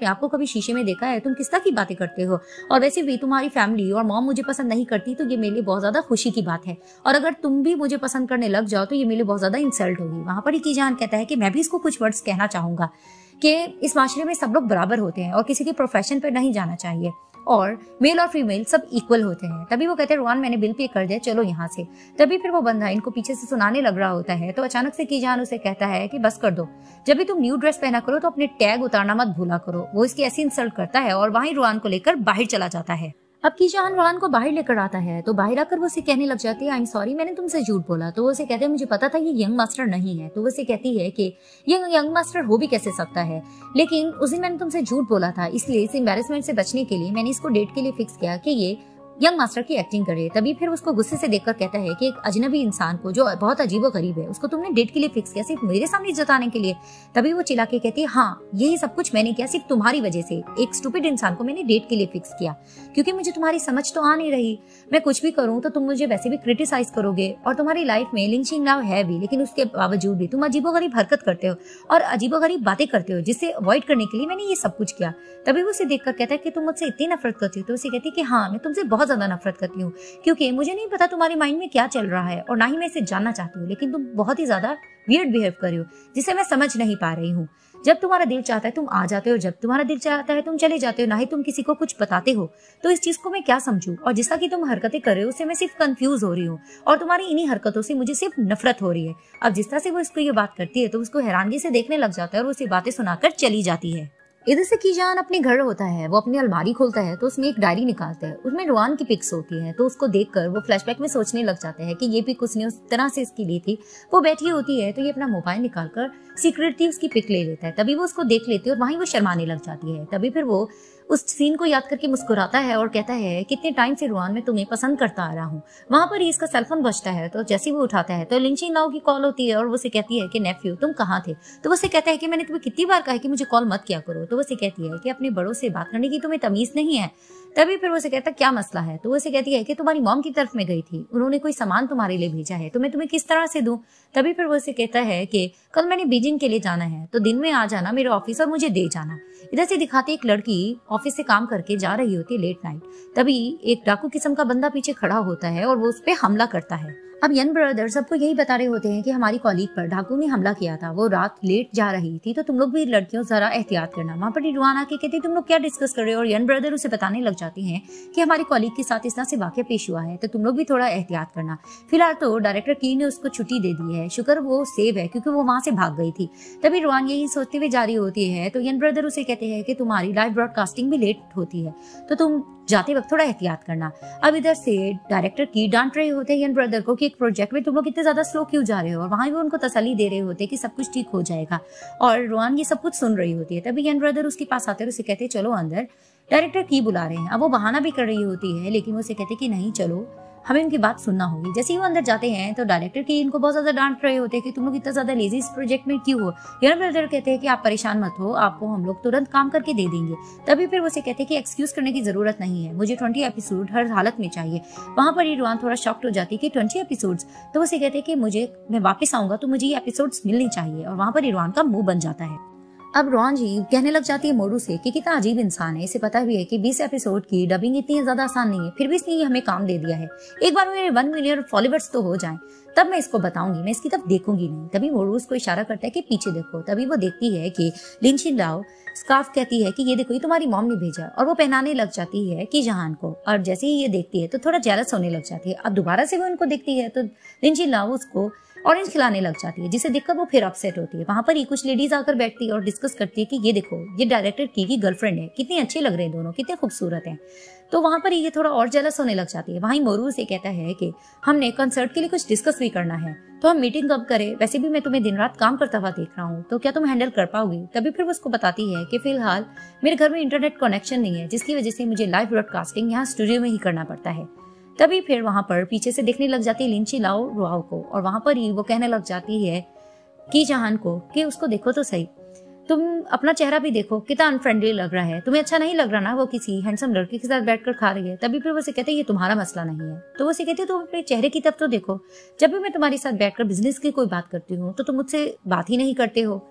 Speaker 1: शीशे में देखा है, तुम किस तरह की बातें करते हो, और वैसे भी तुम्हारी फैमिली और मॉम मुझे पसंद नहीं करती, तो ये मेरे लिए बहुत ज्यादा खुशी की बात है, और अगर तुम भी मुझे पसंद करने लग जाओ तो ये मेरे लिए बहुत ज्यादा इंसल्ट होगी। वहां पर की जान कहता है कि मैं भी इसको कुछ वर्ड्स कहना चाहूंगा कि इस माशरे में सब लोग बराबर होते हैं और किसी के प्रोफेशन पर नहीं जाना चाहिए, और मेल और फीमेल सब इक्वल होते हैं। तभी वो कहते हैं रोहान मैंने बिल पे कर दिया, चलो यहाँ से। तभी फिर वो बंदा इनको पीछे से सुनाने लग रहा होता है, तो अचानक से कीजान उसे कहता है कि बस कर दो, जब भी तुम न्यू ड्रेस पहना करो तो अपने टैग उतारना मत भूला करो। वो इसकी ऐसी इंसल्ट करता है और वहीं रोहान को लेकर बाहर चला जाता है। अब कीजान रोहान को बाहर लेकर आता है, तो बाहर आकर वो उसे कहने लग जाती है आई एम सॉरी, मैंने तुमसे झूठ बोला। तो वो उसे कहते हैं मुझे पता था ये यंग मास्टर नहीं है। तो वो उसे कहती है कि ये यंग मास्टर हो भी कैसे सकता है, लेकिन उस दिन मैंने तुमसे झूठ बोला था, इसलिए इस एम्बैरेसमेंट से बचने के लिए मैंने इसको डेट के लिए फिक्स किया कि ये यंग मास्टर की एक्टिंग करे। तभी फिर उसको गुस्से से देखकर कहता है कि एक अजनबी इंसान को जो बहुत अजीबो गरीब है उसको तुमने डेट के लिए फिक्स किया सिर्फ मेरे सामने जताने के लिए। तभी वो चिल्ला के कहती है हाँ यही सब कुछ मैंने किया सिर्फ तुम्हारी वजह से, एक स्टूपिड इंसान को मैंने डेट के लिए फिक्स किया, क्योंकि मुझे तुम्हारी समझ तो आ नहीं रही, मैं कुछ भी करूं तो तुम मुझे वैसे भी क्रिटिसाइज करोगे, और तुम्हारी लाइफ में लिंचिंग लव है भी, लेकिन उसके बावजूद भी तुम अजीबोगरीब हरकत करते हो और अजीबोगरीब बातें करते हो, जिससे अवॉइड करने के लिए मैंने ये सब कुछ किया। तभी वो उसे देखकर कहता है कि तुम मुझसे इतनी नफरत करती हो। तो उसे कहती है कि हाँ मैं तुमसे बहुत ज्यादा नफरत करती हूँ, क्योंकि मुझे नहीं पता तुम्हारे माइंड में क्या चल रहा है और ना ही मैं इसे जानना चाहती हूँ, लेकिन तुम बहुत ही ज्यादा वियर्ड बिहेव कर रही हो जिसे मैं समझ नहीं पा रही हूँ। जब तुम्हारा दिल चाहता है तुम आ जाते हो, जब तुम्हारा दिल चाहता है तुम चले जाते हो, ना ही तुम किसी को कुछ बताते हो। तो इस चीज को मैं क्या समझूं, और जिस तरह की तुम हरकतें कर रहे हो उससे मैं सिर्फ कंफ्यूज हो रही हूँ, और तुम्हारी इन्हीं हरकतों से मुझे सिर्फ नफरत हो रही है। अब जिस तरह से वो इसको ये बात करती है तो उसको हैरानगी से देखने लग जाता है और उसे बातें सुनाकर चली जाती है। इधर से कीजान अपने घर होता है, वो अपनी अलमारी खोलता है तो उसमें एक डायरी निकालता है, उसमें रोहान की पिक्स होती है। तो उसको देखकर वो फ्लैशबैक में सोचने लग जाता है कि ये पिक उसने उस तरह से इसकी ली थी। वो बैठी होती है तो ये अपना मोबाइल निकालकर सीक्रेटली उसकी पिक ले लेता है। तभी वो उसको देख लेती है और वहीं वो शर्माने लग जाती है। तभी फिर वो उस सीन को याद करके मुस्कुराता है और कहता है कितने टाइम से रोहान मैं तुम्हें पसंद करता आ रहा हूँ। वहां पर ही इसका सेलफोन बजता है, तो जैसे वो उठाता है तो लिंचिंग लाओ की कॉल होती है और वो उसे कहती है कि नेफ्यू तुम कहाँ थे। तो वो उसे कहता है कि मैंने तुम्हें कितनी बार कहा है कि मुझे कॉल मत किया करो। तो वो उसे कहती है कि अपने बड़ों से बात करने की तुम्हें तमीज नहीं है। तभी फिर वो उसे कहता है क्या मसला है। तो वो उसे कहती है कि तुम्हारी मॉम की तरफ में गई थी, उन्होंने कोई सामान तुम्हारे लिए भेजा है, तो मैं तुम्हें किस तरह से दूं। तभी फिर वो उसे कहता है कि कल मैंने बीजिंग के लिए जाना है, तो दिन में आ जाना मेरे ऑफिस और मुझे दे जाना। इधर से दिखाते एक लड़की ऑफिस से काम करके जा रही होती है लेट नाइट। तभी एक डाकू किस्म का बंदा पीछे खड़ा होता है और वो उस पर हमला करता है। अब यन ब्रदर सबको यही बता रहे होते हैं कि हमारी कॉलीग पर डाकू ने हमला किया था, वो रात लेट जा रही थी, तो तुम लोग भी लड़कियों जरा एहतियात करना। वहां पर रोहान आके कहती तुम लोग क्या डिस्कस कर रहे हो, और यन ब्रदर उसे बताने लग जाती हैं कि हमारी कॉलीग के साथ इस तरह से वाकया पेश हुआ है, तो तुम लोग भी थोड़ा एहतियात करना। फिलहाल तो डायरेक्टर की ने उसको छुट्टी दे दी है, शुक्र वो सेव है क्योंकि वो वहां से भाग गई थी। तभी रोहान यही सोचते हुए जारी होती है तो यन ब्रदर उसे कहते हैं कि तुम्हारी लाइव ब्रॉडकास्टिंग भी लेट होती है, तो तुम जाते वक्त थोड़ा एहतियात करना। अब इधर से डायरेक्टर की डांट रहे होते हैं यन ब्रदर को कि एक प्रोजेक्ट में तुम लोग इतने ज्यादा स्लो क्यों जा रहे हो, और वहां भी उनको तसल्ली दे रहे होते हैं कि सब कुछ ठीक हो जाएगा, और रोहान ये सब कुछ सुन रही होती है। तभी यन ब्रदर उसके पास आते हैं, उसे कहते हैं चलो अंदर, डायरेक्टर की बुला रहे हैं। अब वो बहाना भी कर रही होती है, लेकिन वो उसे कहते कि नहीं चलो हमें उनकी बात सुनना होगी। जैसे ही वो अंदर जाते हैं तो डायरेक्टर की इनको बहुत ज्यादा डांट रहे होते हैं कि तुम लोग इतना ज्यादा लेजी इस प्रोजेक्ट में क्यों हो। यन ब्रदर कहते हैं कि आप परेशान मत हो, आपको हम लोग तुरंत काम करके दे देंगे। तभी फिर वो उसे कहते हैं कि एक्सक्यूज करने की जरूरत नहीं है, मुझे 20 एपिसोड हर हालत में चाहिए। वहां पर ही रोहान थोड़ा शॉक्ड हो जाती है कि 20 एपिसोड्स, तो वो उसे कहते हैं कि मैं वापस आऊंगा तो मुझे ये एपिसोड्स मिलने चाहिए, और वहां पर ही रोहान का मुंह बन जाता है। अब रोहान जी कहने लग जाती है मोरू से कि कितना अजीब इंसान है, इसे पता भी है कि 20 एपिसोड की डबिंग इतनी ज्यादा आसान नहीं है, फिर भी इसने हमें काम दे दिया है। एक बार मेरे 1 मिलियन फॉलोवर्स तो हो जाएं, तब मैं इसको बताऊंगी, मैं इसकी तरफ देखूंगी नहीं। तभी मोरू उसको इशारा करता है कि पीछे देखो। तभी वो देखती है कि लिंचिन लाओ स्कार्फ कहती है कि ये देखो ये तुम्हारी मॉम ने भेजा, और वो पहनाने लग जाती है कि जहान को। और जैसे ही ये देखती है तो थोड़ा जेलस होने लग जाती है। अब दोबारा से वो उनको देखती है तो लिंचिन लाओ उसको ऑरेंज खिलाने लग जाती है, जिसे देखकर वो फिर अपसेट होती है। वहां पर ही कुछ लेडीज आकर बैठती है और डिस्कस करती है कि ये देखो ये डायरेक्टर की गर्लफ्रेंड है, कितने अच्छे लग रहे हैं दोनों, कितने खूबसूरत हैं। तो वहां पर ये थोड़ा और जेलस होने लग जाती है। वहीं मोरू से कहता है कि हमने कंसर्ट के लिए कुछ डिस्कस भी करना है, तो हम मीटिंग कब करें, वैसे भी मैं तुम्हें दिन रात काम करता हुआ देख रहा हूँ, तो क्या तुम हैंडल कर पाओगी। तभी फिर वो उसको बताती है कि फिलहाल मेरे घर में इंटरनेट कनेक्शन नहीं है, जिसकी वजह से मुझे लाइव ब्रॉडकास्टिंग यहाँ स्टूडियो में ही करना पड़ता है। तभी फिर वहां पर पीछे से देखने लग जाती है लिंची लाओ रोहाव को, और वहां पर ही वो कहने लग जाती है कि जहान को कि उसको देखो तो सही, तुम अपना चेहरा भी देखो कितना अनफ्रेंडली लग रहा है, तुम्हें अच्छा नहीं लग रहा ना वो किसी हैंडसम लड़के के साथ बैठकर खा रही है। तभी फिर वो से कहते हैं ये तुम्हारा मसला नहीं है। तो वो से कहती है तुम अपने चेहरे की तरफ तो देखो, जब भी मैं तुम्हारे साथ बैठकर बिजनेस की कोई बात करती हूँ तो तुम मुझसे बात ही नहीं करते हो।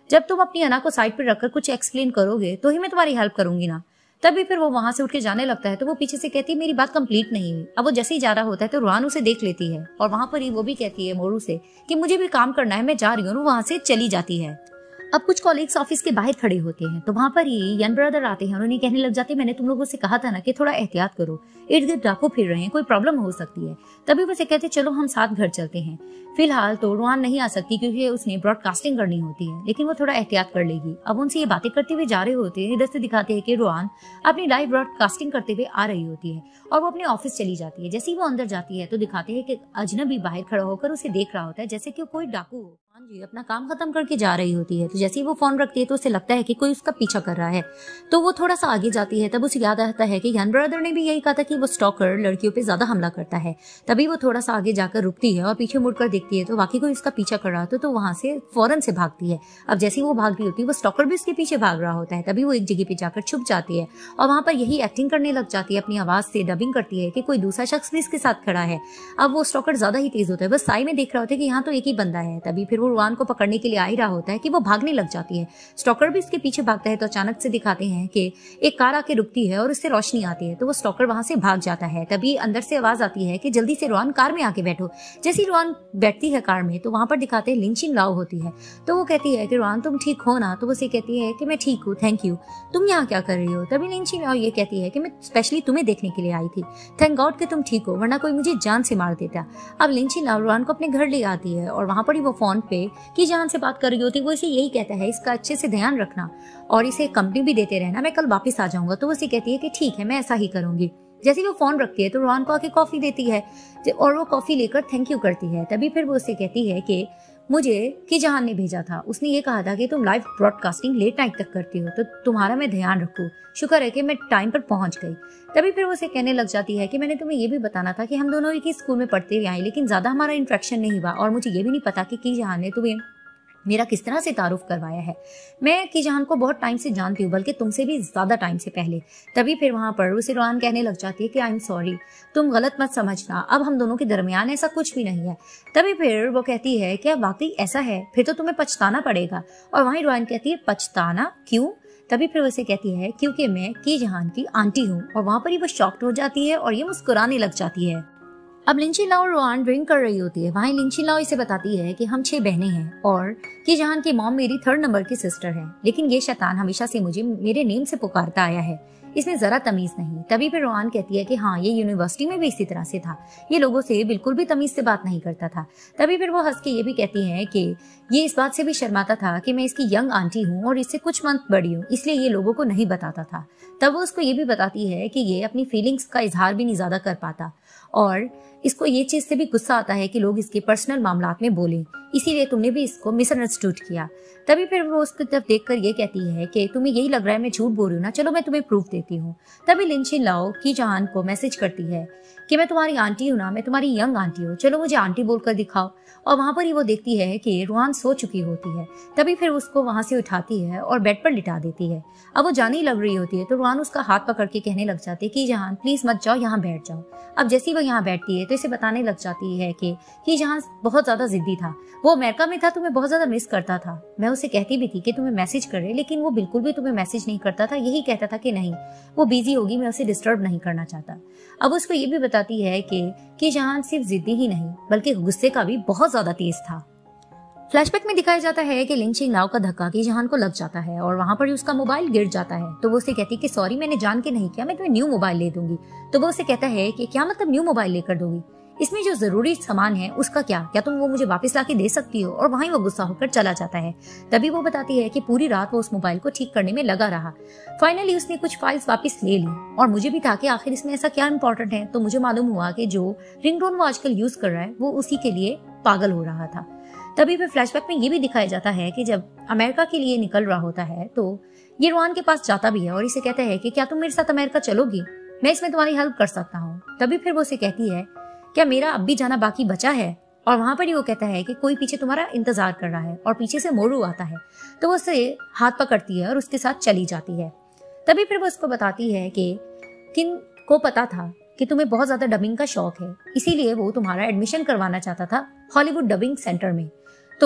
Speaker 1: जब तुम अपनी अना को साइड पर रखकर कुछ एक्सप्लेन करोगे तो ही मैं तुम्हारी हेल्प करूंगी ना। तभी फिर वो वहां से उठ के जाने लगता है तो वो पीछे से कहती है मेरी बात कंप्लीट नहीं हुई। अब वो जैसे ही जा रहा होता है तो रुआन उसे देख लेती है और वहां पर ही वो भी कहती है मोरू से कि मुझे भी काम करना है, मैं जा रही हूँ। वहां से चली जाती है। अब कुछ कॉलीग्स ऑफिस के बाहर खड़े होते हैं तो वहां पर ही यंग ब्रदर आते हैं और उन्हें कहने लग जाते हैं मैंने तुम लोगों से कहा था ना कि थोड़ा एहतियात करो, इर्द गिर्द डाकू फिर रहे हैं, कोई प्रॉब्लम हो सकती है। तभी वो से कहते चलो हम साथ घर चलते हैं। फिलहाल तो रुआन नहीं आ सकती क्योंकि उसने ब्रॉडकास्टिंग करनी होती है, लेकिन वो थोड़ा एहतियात कर लेगी। अब उनसे ये बातें करते हुए जा रहे होते हैं, इधर से दिखाते हैं कि रुआन अपनी लाइव ब्रॉडकास्टिंग करते हुए आ रही होती है और वो अपने ऑफिस चली जाती है। जैसे ही वो अंदर जाती है तो दिखाते हैं कि अजनबी बाहर खड़ा होकर उसे देख रहा होता है जैसे कि कोई डाकू हो। हाँ जी, अपना काम खत्म करके जा रही होती है तो जैसे ही वो फोन रखती है तो उसे लगता है कि कोई उसका पीछा कर रहा है। तो वो थोड़ा सा आगे जाती है, तब उसे याद आता है कि यंग ब्रदर ने भी यही कहा था कि वो स्टॉकर लड़कियों पे ज्यादा हमला करता है। तभी वो थोड़ा सा आगे जाकर रुकती है और पीछे मुड़कर देखती है तो वाकई कोई उसका पीछा कर रहा होता है। तो वहां से फौरन से भागती है। अब जैसे ही वो भाग रही होती है वो स्टॉकर भी उसके पीछे भाग रहा होता है। तभी वो एक जगह पे जाकर छुप जाती है और वहां पर यही एक्टिंग करने लग जाती है, अपनी आवाज से डबिंग करती है कि कोई दूसरा शख्स भी इसके साथ खड़ा है। अब वो स्टॉकर ज्यादा ही तेज होता है, बस साई में देख रहा होता है कि यहाँ तो एक ही बंदा है। तभी फिर वो रुआन को पकड़ने के लिए आ ही रहा होता है कि वो भागने लग जाती है। स्टॉकर भी इसके पीछे भागता है तो अचानक से दिखाते हैं कि एक कार आके रुकती है और उससे रोशनी आती है तो वो स्टॉकर वहां से भाग जाता है। तभी अंदर से आवाज आती है कि जल्दी से रुआन कार में आके बैठो। जैसे रुआन बैठती है कार में तो वहां पर दिखाते हैं लिंचिन लाओ होती है। तो वो कहती है कि रुआन तुम ठीक हो ना? तो वो उसे कहती है कि मैं ठीक हूँ, थैंक यू। तुम यहाँ क्या कर रही हो? तभी लिंचिन लाओ ये कहती है कि मैं स्पेशली तुम्हें देखने के लिए आई थी, थैंक गॉड कि तुम ठीक हो, वरना कोई मुझे जान से मार देता। अब लिंचिन लाओ रुआन को अपने घर ले आती है और वहां पर ही वो फोन पे की जान से बात कर रही होती है। वो इसे यही कहता है इसका अच्छे से ध्यान रखना और इसे कंपनी भी देते रहना, मैं कल वापस आ जाऊंगा। तो वो उसे कहती है कि ठीक है, मैं ऐसा ही करूंगी। जैसे वो फोन रखती है तो रुआन को आके कॉफी देती है और वो कॉफी लेकर थैंक यू करती है। तभी फिर वो उसे कहती है कि मुझे की जहान ने भेजा था, उसने ये कहा था कि तुम लाइव ब्रॉडकास्टिंग लेट नाइट तक करती हो तो तुम्हारा मैं ध्यान रखूं, शुक्र है कि मैं टाइम पर पहुंच गई। तभी फिर वो उसे कहने लग जाती है कि मैंने तुम्हें ये भी बताना था कि हम दोनों एक ही स्कूल में पढ़ते हुए आए, लेकिन ज्यादा हमारा इंटरेक्शन नहीं हुआ और मुझे ये भी नहीं पता कि की जहान ने तुम्हें मेरा किस तरह से तारुफ करवाया है। मैं की जहान को बहुत टाइम से जानती हूँ, बल्कि तुमसे भी ज्यादा टाइम से पहले। तभी फिर वहां पर उसे रुआन कहने लग जाती है कि आई एम सॉरी, तुम गलत मत समझना, अब हम दोनों के दरमियान ऐसा कुछ भी नहीं है। तभी फिर वो कहती है क्या वाकई ऐसा है? फिर तो तुम्हें पछताना पड़ेगा। और वहीं रुआन कहती है पछताना क्यों? तभी फिर उसे कहती है क्योंकि मैं की जहान की आंटी हूँ। और वहां पर ही वो शॉक्ड हो जाती है और ये मुस्कुराने लग जाती है। अब लिंचिन लाओ और रुआन ड्रिंक कर रही होती है। वहीं लिंचिन लाओ इसे बताती है कि हम 6 बहनें हैं और कि जहान की मॉम मेरी 3rd नंबर की सिस्टर है, लेकिन ये शैतान हमेशा से मुझे मेरे नेम से पुकारता आया है, इसमें जरा तमीज नहीं। तभी फिर रुआन कहती है कि हाँ, ये यूनिवर्सिटी में भी इसी तरह से था, ये लोगों से बिल्कुल भी तमीज से बात नहीं करता था। तभी फिर वो हंस के ये भी कहती है कि ये इस बात से भी शर्माता था कि मैं इसकी यंग आंटी हूँ और इससे कुछ मंथ बड़ी हूँ, इसलिए ये लोगों को नहीं बताता था। तब वो उसको ये भी बताती है कि ये अपनी फीलिंग्स का इजहार भी नहीं ज्यादा कर पाता और इसको ये चीज से भी गुस्सा आता है कि लोग इसके पर्सनल मामलात में बोलें, इसीलिए तुमने भी इसको मिसअंडरस्टूड किया। तभी फिर वो उसकी तरफ देखकर ये कहती है कि तुम्हें यही लग रहा है मैं झूठ बोल रही हूँ ना, चलो मैं तुम्हें प्रूफ देती हूँ। तभी लिंचिन लाओ की जहान को मैसेज करती है कि मैं तुम्हारी आंटी हूँ ना, मैं तुम्हारी यंग आंटी हूँ, चलो मुझे आंटी बोलकर दिखाओ। और वहां पर ही वो देखती है कि रुआन सो चुकी होती है। तभी फिर उसको वहां से उठाती है और बेड पर लिटा देती है। अब वो जाने ही लग रही होती है तो रुआन उसका हाथ पकड़ के कहने लग जाती है कि जहान प्लीज मत जाओ, यहाँ बैठ जाओ। अब जैसे ही वो यहाँ बैठती है तो इसे बताने लग जाती है कि जहान बहुत ज्यादा जिद्दी था, वो अमेरिका में था, तुम्हें बहुत ज्यादा मिस करता था। मैं उसे कहती भी थी कि तुम्हें मैसेज कर रहे, लेकिन वो बिल्कुल भी तुम्हें मैसेज नहीं करता था, यही कहता था कि नहीं वो बिजी होगी, मैं उसे डिस्टर्ब नहीं करना चाहता। अब उसको ये भी बताती है कि जहान सिर्फ जिद्दी ही नहीं बल्कि गुस्से का भी बहुत ज्यादा तेज था। फ्लैशबैक में दिखाया जाता है कि लिंचिन लाओ का धक्का की जहान को लग जाता है और वहां पर ही उसका मोबाइल गिर जाता है। तो वो उसे कहती है कि सॉरी, मैंने जान के नहीं किया, मैं तुम्हें न्यू मोबाइल ले दूंगी। तो वो उसे कहता है कि क्या मतलब न्यू मोबाइल लेकर दोगी, इसमें जो जरूरी सामान है उसका क्या तुम वो मुझे वापस लाके दे सकती हो? और वहीं वो गुस्सा होकर चला जाता है। तभी वो बताती है कि पूरी रात वो उस मोबाइल को ठीक करने में लगा रहा, फाइनली उसने कुछ फाइल्स वापस ले ली और मुझे भी था कि आखिर इसमें ऐसा क्या इंपॉर्टेंट है। तो मुझे मालूम हुआ कि जो रिंगटोन वो आजकल यूज कर रहा है वो उसी के लिए पागल हो रहा था। तभी फिर फ्लैशबैक में ये भी दिखाया जाता है कि जब अमेरिका के लिए निकल रहा होता है तो ये रुआन के पास जाता भी है और इसे कहता है कि क्या तुम मेरे साथ अमेरिका चलोगी, मैं इसमें तुम्हारी हेल्प कर सकता हूँ। तभी फिर वो उसे कहती है क्या मेरा अब भी जाना बाकी बचा है? और वहां पर ही वो कहता है कि कोई पीछे तुम्हारा इंतजार कर रहा है और पीछे से मोरू आता है। तो वो उसे हाथ पकड़ती है और उसके साथ चली जाती है। तभी फिर वो उसको बताती है कि किन को पता था कि तुम्हें बहुत ज्यादा डबिंग का शौक है, इसीलिए वो तुम्हारा एडमिशन करवाना चाहता था हॉलीवुड डबिंग सेंटर में। तो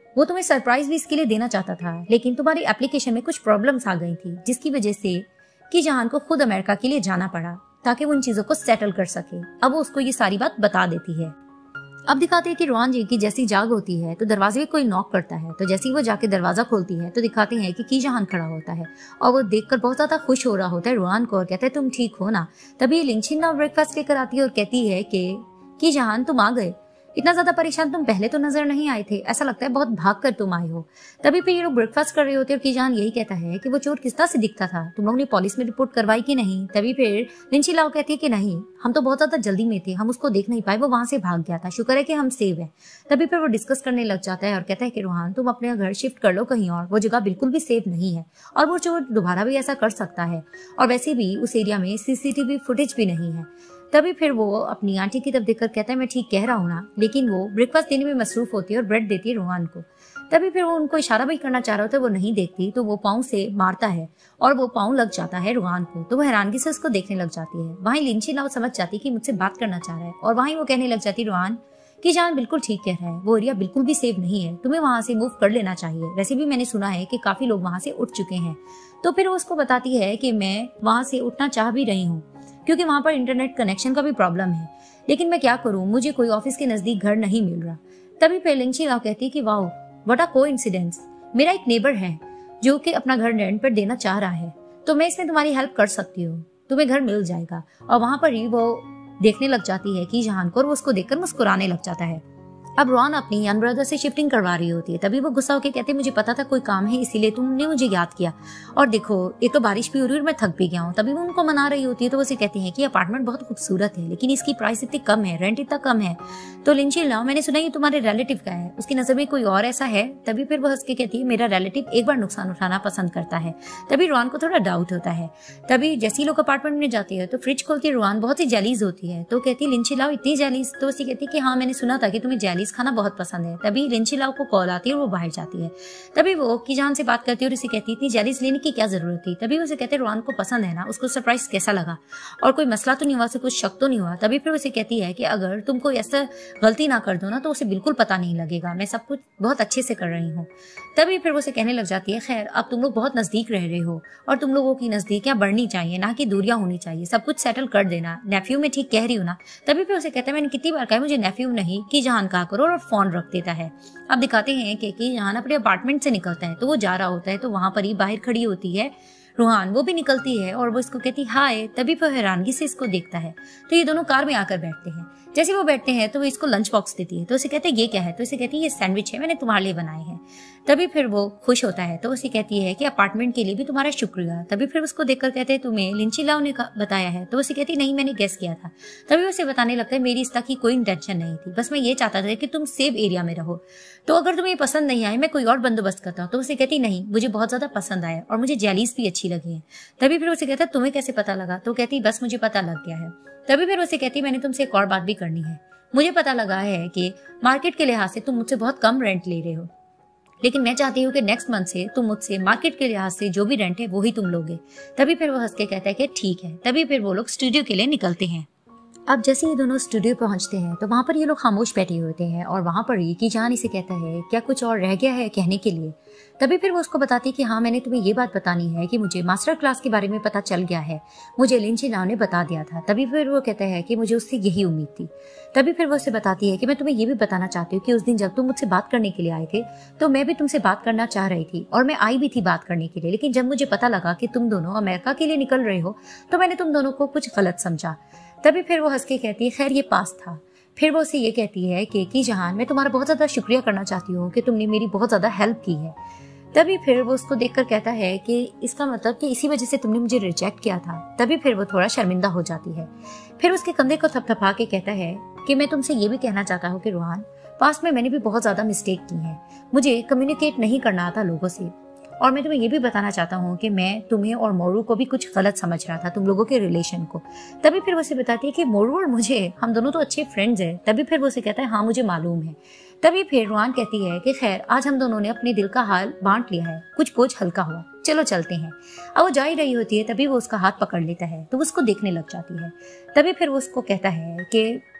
Speaker 1: वो तुम्हें सरप्राइज भी इसके लिए देना चाहता था, लेकिन तुम्हारी एप्लीकेशन में कुछ प्रॉब्लम्स आ गई थी, जिसकी वजह से कि जहान को खुद अमेरिका के लिए जाना पड़ा ताकि वो उन चीजों को सेटल कर सके। अब वो उसको ये सारी बात बता देती है। अब दिखाते हैं कि रोहान जी की जैसी जाग होती है तो दरवाजे में कोई नॉक करता है, तो जैसे ही वो जाके दरवाजा खोलती है तो दिखाते हैं कि की जहान खड़ा होता है और वो देखकर बहुत ज्यादा खुश हो रहा होता है रोहान को और कहता है तुम ठीक हो ना। तभी लिंचिन ना ब्रेकफास्ट लेकर आती है और कहती है कि की जहान तुम आ गए, इतना ज्यादा परेशान तुम पहले तो नजर नहीं आए थे, ऐसा लगता है बहुत भाग कर तुम आए हो। तभी फिर ये लोग ब्रेकफास्ट कर रहे होते हैं और कीजान यही कहता है कि वो चोर किस तरह से दिखता था, तुम लोगों ने पुलिस में रिपोर्ट करवाई कि नहीं। तभी फिर लिंची लाओ कहती है कि नहीं, हम तो बहुत ज्यादा जल्दी में थे, हम उसको देख नहीं पाए, वो वहां से भाग गया था, शुक्र है कि हम सेव है। तभी फिर वो डिस्कस करने लग जाता है और कहता है कि रोहान तुम अपने घर शिफ्ट कर लो कहीं और, वो जगह बिल्कुल भी सेफ नहीं है और वो चोर दोबारा भी ऐसा कर सकता है, और वैसे भी उस एरिया में सीसीटीवी फुटेज भी नहीं है। तभी फिर वो अपनी आंटी की तरफ देखकर कहता है मैं ठीक कह रहा हूँ ना, लेकिन वो ब्रेकफास्ट देने में मसरूफ होती है और ब्रेड देती है रोहान को। तभी फिर वो उनको इशारा भी करना चाह रहा होता है, वो नहीं देखती तो वो पाँव से मारता है और वो पाँव लग जाता है रोहान को, तो वो हैरानगी से उसको देखने लग जाती है। वहीं लिंची लाओ समझ जाती है कि मुझसे बात करना चाह रहा है और वहीं वो कहने लग जाती है रोहान कि जान बिल्कुल ठीक कह रहा है, वो एरिया बिल्कुल भी सेफ नहीं है, तुम्हें वहां से मूव कर लेना चाहिए, वैसे भी मैंने सुना है कि काफी लोग वहां से उठ चुके हैं। तो फिर वो उसको बताती है कि मैं वहां से उठना चाह भी रही हूँ क्योंकि वहां पर इंटरनेट कनेक्शन का भी प्रॉब्लम है, लेकिन मैं क्या करूं, मुझे कोई ऑफिस के नजदीक घर नहीं मिल रहा। तभी फिर लिंची लाओ कहती है कि वाओ व्हाट अ कोइंसिडेंस, मेरा एक नेबर है जो कि अपना घर रेंट पर देना चाह रहा है, तो मैं इसमें तुम्हारी हेल्प कर सकती हूँ, तुम्हें घर मिल जाएगा। और वहां पर ही वो देखने लग जाती है कि जहान को, और वो उसको देखकर मुस्कुराने लग जाता है। अब रोहान अपनी यंग ब्रदर से शिफ्टिंग करवा रही होती है। तभी वो गुस्सा होकर कहते मुझे पता था कोई काम है इसीलिए तुमने मुझे याद किया, और देखो एक तो बारिश भी हो रही है और मैं थक भी गया हूँ। तभी वो उनको मना रही होती है तो वो उसे कहती है कि अपार्टमेंट बहुत खूबसूरत है लेकिन इसकी प्राइस इतनी कम है, रेंट इतना कम है। तो लिंची लाओ मैंने सुना ये तुम्हारे रिलेटिव का है, उसकी नजर में कोई और ऐसा है। तभी फिर वो हंस के कहती है मेरा रिलेटिव एक बार नुकसान उठाना पसंद करता है। तभी रोहान को थोड़ा डाउट होता है। तभी जैसे ही लोग अपार्टमेंट में जाती है तो फ्रिज खोलती है, रोहान बहुत ही जेलीज होती है, तो कहती है लिंची लाओ इतनी जेलीज, तो उसे कहती है कि हाँ मैंने सुना था कि तुम्हें जेलीज खाना बहुत पसंद है। तभी लिंची लाओ को कॉल आती है और वो बाहर जाती है। तभी वो कीजान से बात करती है और उसे कहती थी जेलीज लेने की क्या जरूरत थी। तभी उसे कहते रोहान को पसंद है ना, उसको सरप्राइज कैसा लगा और कोई मसला तो नहीं हुआ, उसे कुछ शक तो नहीं हुआ। तभी फिर उसे कहती है कि अगर तुम कोई ऐसा गलती ना कर दो ना तो उसे बिल्कुल पता नहीं लगेगा, मैं सब कुछ बहुत अच्छे से कर रही हूँ। तभी फिर वो उसे कहने लग जाती है खैर अब तुम लोग बहुत नजदीक रह रहे हो और तुम लोगों की नजदीकियां बढ़नी चाहिए ना कि दूरियां होनी चाहिए, सब कुछ सेटल कर देना, नेफ्यू में ठीक कह रही हूँ ना। तभी फिर उसे कहता है मैंने कितनी बार कहा मुझे नेफ्यू नहीं कि जहान कहा करो, और फोन रख देता है। अब दिखाते हैं कि जहान अपने अपार्टमेंट से निकलता है तो वो जा रहा होता है, तो वहां पर ही बाहर खड़ी होती है रोहान, वो भी निकलती है और वो इसको कहती हाय। तभी वो हैरानगी से इसको देखता है, तो ये दोनों कार में आकर बैठते हैं। जैसे वो बैठते हैं तो वो इसको लंच बॉक्स देती है, तो उसे कहते हैं ये क्या है, तो उसे कहती है ये सैंडविच है, मैंने तुम्हारे लिए बनाए हैं। तभी फिर वो खुश होता है तो उसे कहती है कि अपार्टमेंट के लिए भी तुम्हारा शुक्रिया। तभी फिर उसको देखकर कहते हैं तुम्हें लिंची लाओ ने बताया है, तो उसे कहती नहीं मैंने गेस किया था। तभी उसे बताने लगता है मेरी इस तक की कोई इंटेंशन नहीं थी, बस मैं ये चाहता था कि तुम सेफ एरिया में रहो, तो अगर तुम्हें पसंद नहीं आए मैं कोई और बंदोबस्त करता हूँ। तो उसे कहती नहीं मुझे बहुत ज्यादा पसंद आया और मुझे जेलीज भी अच्छी लगी है। तभी फिर उसे कहता तुम्हें कैसे पता लगा, तो कहती बस मुझे पता लग गया है। तभी फिर उसे कहती मैंने तुमसे एक और बात भी करनी है, मुझे पता लगा है कि मार्केट के लिहाज से तुम मुझसे बहुत कम रेंट ले रहे हो, लेकिन मैं चाहती हूँ कि नेक्स्ट मंथ से तुम मुझसे मार्केट के लिहाज से जो भी रेंट है वो ही तुम लोगे। तभी फिर वो हंस के कहता है कि ठीक है। तभी फिर वो लोग स्टूडियो के लिए निकलते हैं। अब जैसे ये दोनों स्टूडियो पहुंचते हैं तो वहां पर ये लोग खामोश बैठे होते हैं और वहां पर ये की जान इसे कहता है क्या कुछ और रह गया है कहने के लिए। तभी फिर वो उसको बताती है कि हाँ मैंने तुम्हें ये बात बतानी है कि मुझे मास्टर क्लास के बारे में पता चल गया है, मुझे लिंची लाओ ने बता दिया था। तभी फिर वो कहता है कि मुझे उससे यही उम्मीद थी। तभी फिर वो उसे बताती है कि मैं तुम्हें ये भी बताना चाहती हूँ कि उस दिन जब तुम मुझसे बात करने के लिए आए थे तो मैं भी तुमसे बात करना चाह रही थी और मैं आई भी थी बात करने के लिए, लेकिन जब मुझे पता लगा कि तुम दोनों अमेरिका के लिए निकल रहे हो तो मैंने तुम दोनों को कुछ गलत समझा। तभी फिर वो हंस के कहती है खैर ये पास था। फिर वो उसे ये कहती है कि जहान मैं तुम्हारा बहुत ज्यादा शुक्रिया करना चाहती हूँ कि तुमने मेरी बहुत ज्यादा हेल्प की है। तभी फिर वो उसको देखकर कहता है कि इसका मतलब कि इसी वजह से तुमने मुझे रिजेक्ट किया था। तभी फिर वो थोड़ा शर्मिंदा हो जाती है। फिर उसके कंधे को थपथपा के कहता है कि मैं तुमसे ये भी कहना चाहता हूँ कि रोहान पास्ट में मैंने भी बहुत ज्यादा मिस्टेक की है, मुझे कम्युनिकेट नहीं करना आता लोगों से, और मैं तुम्हें ये भी बताना चाहता हूँ कि मैं तुम्हें और मोरू को भी कुछ गलत समझ रहा था, तुम लोगों के रिलेशन को। तभी फिर वो उसे बताती है कि मोरू और मुझे हम दोनों तो अच्छे फ्रेंड्स हैं। तभी फिर वो उसे कहता है हाँ मुझे मालूम है। तभी फिर रोहान कहती है कि खैर आज हम दोनों ने अपने दिल का हाल बांट लिया है, कुछ बोझ हल्का हुआ, चलो चलते हैं। अब वो जा ही रही होती है तभी वो उसका हाथ पकड़ लेता है तो वो उसको देखने लग जाती है। तभी फिर वो उसको कहता है कि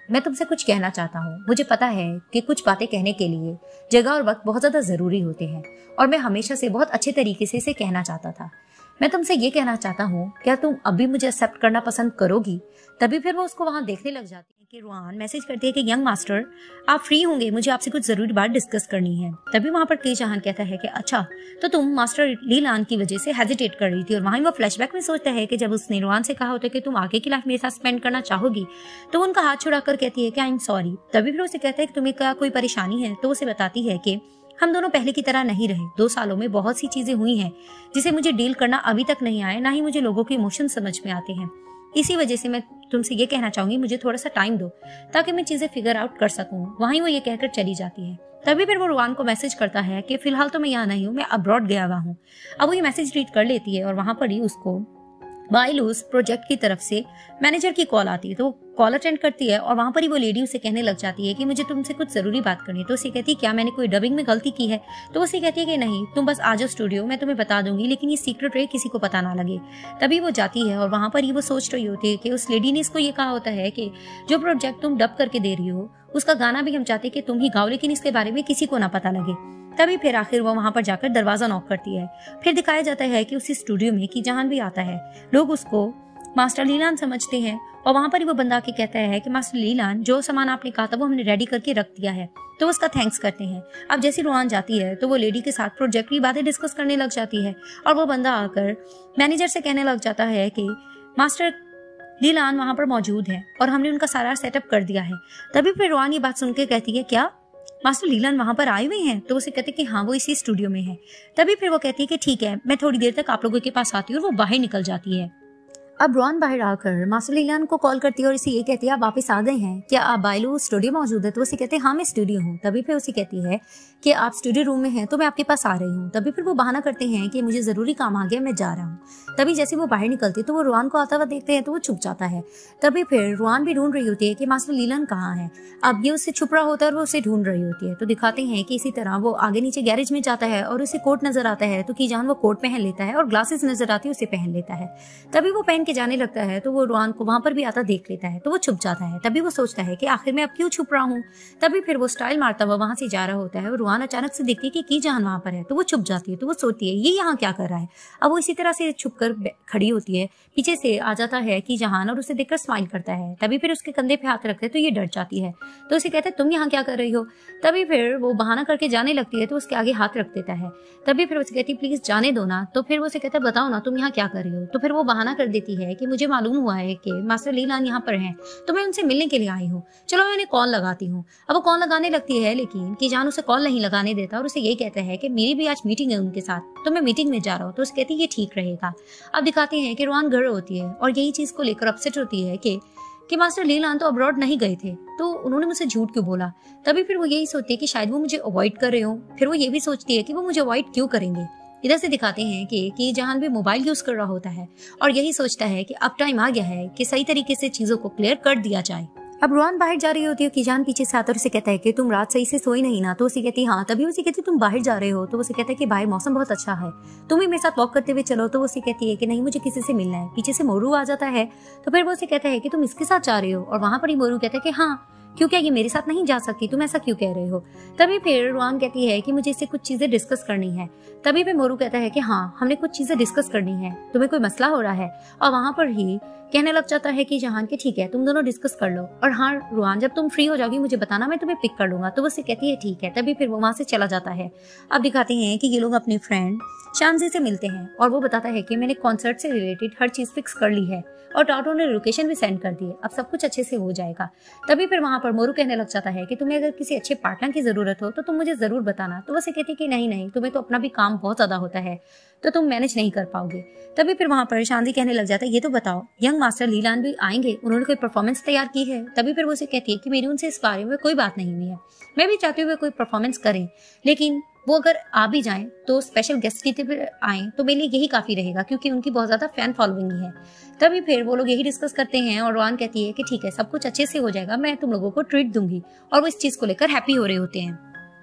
Speaker 1: मैं तुमसे कुछ कहना चाहता हूँ। मुझे पता है कि कुछ बातें कहने के लिए जगह और वक्त बहुत ज्यादा जरूरी होते हैं और मैं हमेशा से बहुत अच्छे तरीके से इसे कहना चाहता था। मैं तुमसे ये कहना चाहता हूँ, क्या तुम अभी मुझे एक्सेप्ट करना पसंद करोगी? तभी फिर वो उसको वहां देखने लग जाती है कि रुआन मैसेज करती है कि यंग मास्टर आप फ्री होंगे, मुझे आपसे कुछ जरूरी बात डिस्कस करनी है। तभी वहां पर के जहान कहता है कि अच्छा तो तुम मास्टर लीलान की वजह से हेजिटेट कर रही थी। और वहीं वो फ्लैशबैक में सोचता है कि जब उसने रुआन से कहा होता है कि तुम आगे की लाइफ मेरे साथ स्पेंड करना चाहोगी, तो वो उनका हाथ छुड़ाकर कहती है कि आई एम सॉरी। तभी फिर उसे कहता है कि तुम्हें क्या कोई परेशानी है? तो उसे बताती है कि हम दोनों पहले की तरह नहीं रहे। 2 सालों में बहुत सी चीजें हुई हैं जिसे मुझे डील करना अभी तक नहीं आया, ना ही मुझे लोगों के इमोशन समझ में आते हैं। इसी वजह से मैं तुमसे ये कहना चाहूंगी, मुझे थोड़ा सा टाइम दो ताकि मैं चीजें फिगर आउट कर सकूं। वहीं वो ये कहकर चली जाती है। तभी फिर वो रुआन को मैसेज करता है कि फिलहाल तो मैं यहाँ नहीं हूँ, मैं अब्रॉड गया हुआ हूँ। अब वो ये मैसेज रीड कर लेती है और वहां पर ही उसको बाइलूस प्रोजेक्ट की तरफ से मैनेजर की कॉल आती है। तो वो कॉल अटेंड करती है और वहां पर ही वो लेडी उसे कहने लग जाती है कि मुझे तुमसे कुछ जरूरी बात करनी है। तो उसे कहती है क्या मैंने कोई डबिंग में गलती की है? तो उसे कहती है कि नहीं, तुम बस आ जाओ स्टूडियो, मैं तुम्हें बता दूंगी, लेकिन ये सीक्रेट रहे, किसी को पता ना लगे। तभी वो जाती है और वहां पर ही वो सोच रही होती है कि उस लेडी ने इसको ये कहा होता है कि जो प्रोजेक्ट तुम डब करके दे रही हो उसका गाना भी हम चाहते कि तुम ही गाओ, लेकिन इसके बारे में किसी को ना पता लगे। तभी फिर आखिर वो वहां पर जाकर दरवाजा नॉक करती है। फिर दिखाया जाता है कि उसी स्टूडियो में की जहान भी आता है। लोग उसको मास्टर लीलान समझते हैं और वहां पर ही वो बंदा आके कहता है कि मास्टर लीलान, जो सामान आपने कहा था वो हमने रेडी करके रख दिया है। तो उसका थैंक्स करते हैं। अब जैसी रुआन जाती है तो वो लेडी के साथ प्रोजेक्ट की बातें डिस्कस करने लग जाती है और वो बंदा आकर मैनेजर से कहने लग जाता है कि मास्टर लीलान वहां पर मौजूद है और हमने उनका सारा सेटअप कर दिया है। तभी फिर रुआन ये बात सुन के कहती है क्या मास्टर लीलान वहां पर आए हुए हैं? तो उसे कहते हैं कि हाँ, वो इसी स्टूडियो में है। तभी फिर वो कहती है कि ठीक है, मैं थोड़ी देर तक आप लोगों के पास आती हूँ। और वो बाहर निकल जाती है। अब रुआन बाहर आकर मास्टर लीलान को कॉल करती है और इसे ये कहती है आप वापस आ गए हैं, क्या आप बाइलू स्टूडियो मौजूद है? तो उसे कहते हैं हाँ मैं स्टूडियो हूँ। तभी फिर उसे कहती है कि आप स्टूडियो रूम में हैं तो मैं आपके पास आ रही हूँ। तभी फिर वो बहाना करते हैं कि मुझे जरूरी काम आ गया, मैं जा रहा हूँ। तभी जैसे वो बाहर निकलती तो वो रुआन को आता हुआ देखते हैं तो वो छुप जाता है। तभी फिर रुआन भी ढूंढ रही होती है कि मास्टर लीलान कहाँ है। अब ये उससे छुप रहा होता है और वो उसे ढूंढ रही होती है। तो दिखाते हैं कि इसी तरह वो आगे नीचे गैरेज में जाता है और उसे कोट नजर आता है। तो कीजान वो कोट पहन लेता है और ग्लासेस नजर आती है, उसे पहन लेता है। तभी वो पहन के जाने लगता है तो वो रुआन को वहां पर भी आता देख लेता है तो वो छुप जाता है। तभी वो सोचता है कि आखिर मैं अब क्यों छुप रहा हूँ। तभी फिर वो स्टाइल मारता हुआ वहां से जा रहा होता है और रुआन अचानक से देखती है कि कीजान वहां पर है तो वो छुप जाती है। तो वो सोचती है ये यहाँ क्या कर रहा है। अब वो इसी तरह से छुप कर खड़ी होती है। पीछे से आ जाता है कीजान और उसे देखकर स्माइल करता है। तभी फिर उसके कंधे पे हाथ रखते तो ये डर जाती है। तो उसे कहता है तुम यहाँ क्या कर रही हो। तभी फिर वो बहाना करके जाने लगती है तो उसके आगे हाथ रख देता है। तभी फिर उसे कहती प्लीज जाने दो ना। तो फिर वो उसे कहता है बताओ ना तुम यहाँ क्या कर रही हो। तो फिर वो बहाना कर देती है कि मुझे मालूम हुआ है कि मास्टर लीलान यहाँ पर हैं तो मैं उनसे मिलने के लिए आई हूँ, चलो मैं उन्हें कॉल लगाती हूँ। अब वो कॉल लगाने लगती है लेकिन कीजान उसे कॉल नहीं लगाने देता और उसे यही कहता है कि मेरी भी आज मीटिंग है उनके साथ तो मैं मीटिंग में जा रहा हूँ। तो उसे कहती है ये ठीक रहेगा। अब दिखाते हैं कि रुआन घर होती है और यही चीज को लेकर अपसेट होती है कि मास्टर लीलान तो अब्रॉड नहीं गए थे तो उन्होंने मुझसे झूठ क्यों बोला। तभी फिर वो यही सोचती है कि शायद वो मुझे अवॉइड कर रहे हो। फिर वो ये भी सोचती है कि वो मुझे अवॉइड क्यों करेंगे। इधर से दिखाते हैं कि जहान भी मोबाइल यूज कर रहा होता है और यही सोचता है कि अब टाइम आ गया है कि सही तरीके से चीजों को क्लियर कर दिया जाए। अब रुआन बाहर जा रही होती है, कीजान पीछे से आता और उसे कहता है कि तुम रात सही से सोई नहीं ना। तो उसे कहती है हाँ। तभी उसे कहती है तुम बाहर जा रहे हो। तो उसे कहता है कि बाहर मौसम बहुत अच्छा है, तुम ही मेरे साथ वॉक करते हुए चलो। तो उसे कहती है कि नहीं मुझे किसी से मिलना है। पीछे से मोरू आ जाता है तो फिर वो उसे कहता है कि तुम इसके साथ जा रहे हो और वहां पर ही मोरू कहता है कि हाँ क्यों, क्या ये मेरे साथ नहीं जा सकती, तुम ऐसा क्यों कह रहे हो। तभी फिर रुआन कहती है कि मुझे इससे कुछ चीजें डिस्कस करनी है। तभी फिर मोरू कहता है कि हाँ हमने कुछ चीजें डिस्कस करनी है, तुम्हें कोई मसला हो रहा है। और वहां पर ही कहने लग जाता है कि जहान के ठीक है तुम दोनों डिस्कस कर लो और हाँ रुआन जब तुम फ्री हो जाओगी मुझे बताना, मैं तुम्हें पिक कर लूंगा। तो वो उसे कहती है ठीक है। तभी फिर वो वहां से चला जाता है। अब दिखाते हैं कि ये लोग अपने फ्रेंड शांजी से मिलते हैं और वो बताता है कि मैंने कॉन्सर्ट से रिलेटेड हर चीज फिक्स कर ली है और टाटो ने लोकेशन भी सेंड कर दी है, अब सब कुछ अच्छे से हो जाएगा। तभी फिर वहां पर मोरू कहने लग जाता है कि तुम्हें अगर किसी अच्छे पार्टनर की जरूरत हो तो तुम मुझे जरूर बताना। तो वो से कहती है कि नहीं तुम्हें तो अपना भी काम बहुत ज्यादा होता है तो तुम मैनेज नहीं कर पाओगे। तभी फिर वहां पर शांति कहने लग जाता है ये तो बताओ यंग मास्टर लीलान भी आएंगे, उन्होंने कोई परफॉर्मेंस तैयार की है। तभी फिर वो उसे कहती है कि मेरी उनसे इस बारे में कोई बात नहीं हुई है, मैं भी चाहती हूँ वे कोई परफॉर्मेंस करें, लेकिन वो अगर आ भी जाएं तो स्पेशल गेस्ट की तरह आए तो मेरे लिए यही काफी रहेगा क्योंकि उनकी बहुत ज्यादा फैन फॉलोइंग है। तभी फिर वो लोग यही डिस्कस करते हैं और रुआन कहती है कि ठीक है सब कुछ अच्छे से हो जाएगा, मैं तुम लोगों को ट्रीट दूंगी और वो इस चीज को लेकर हैप्पी हो रहे होते हैं।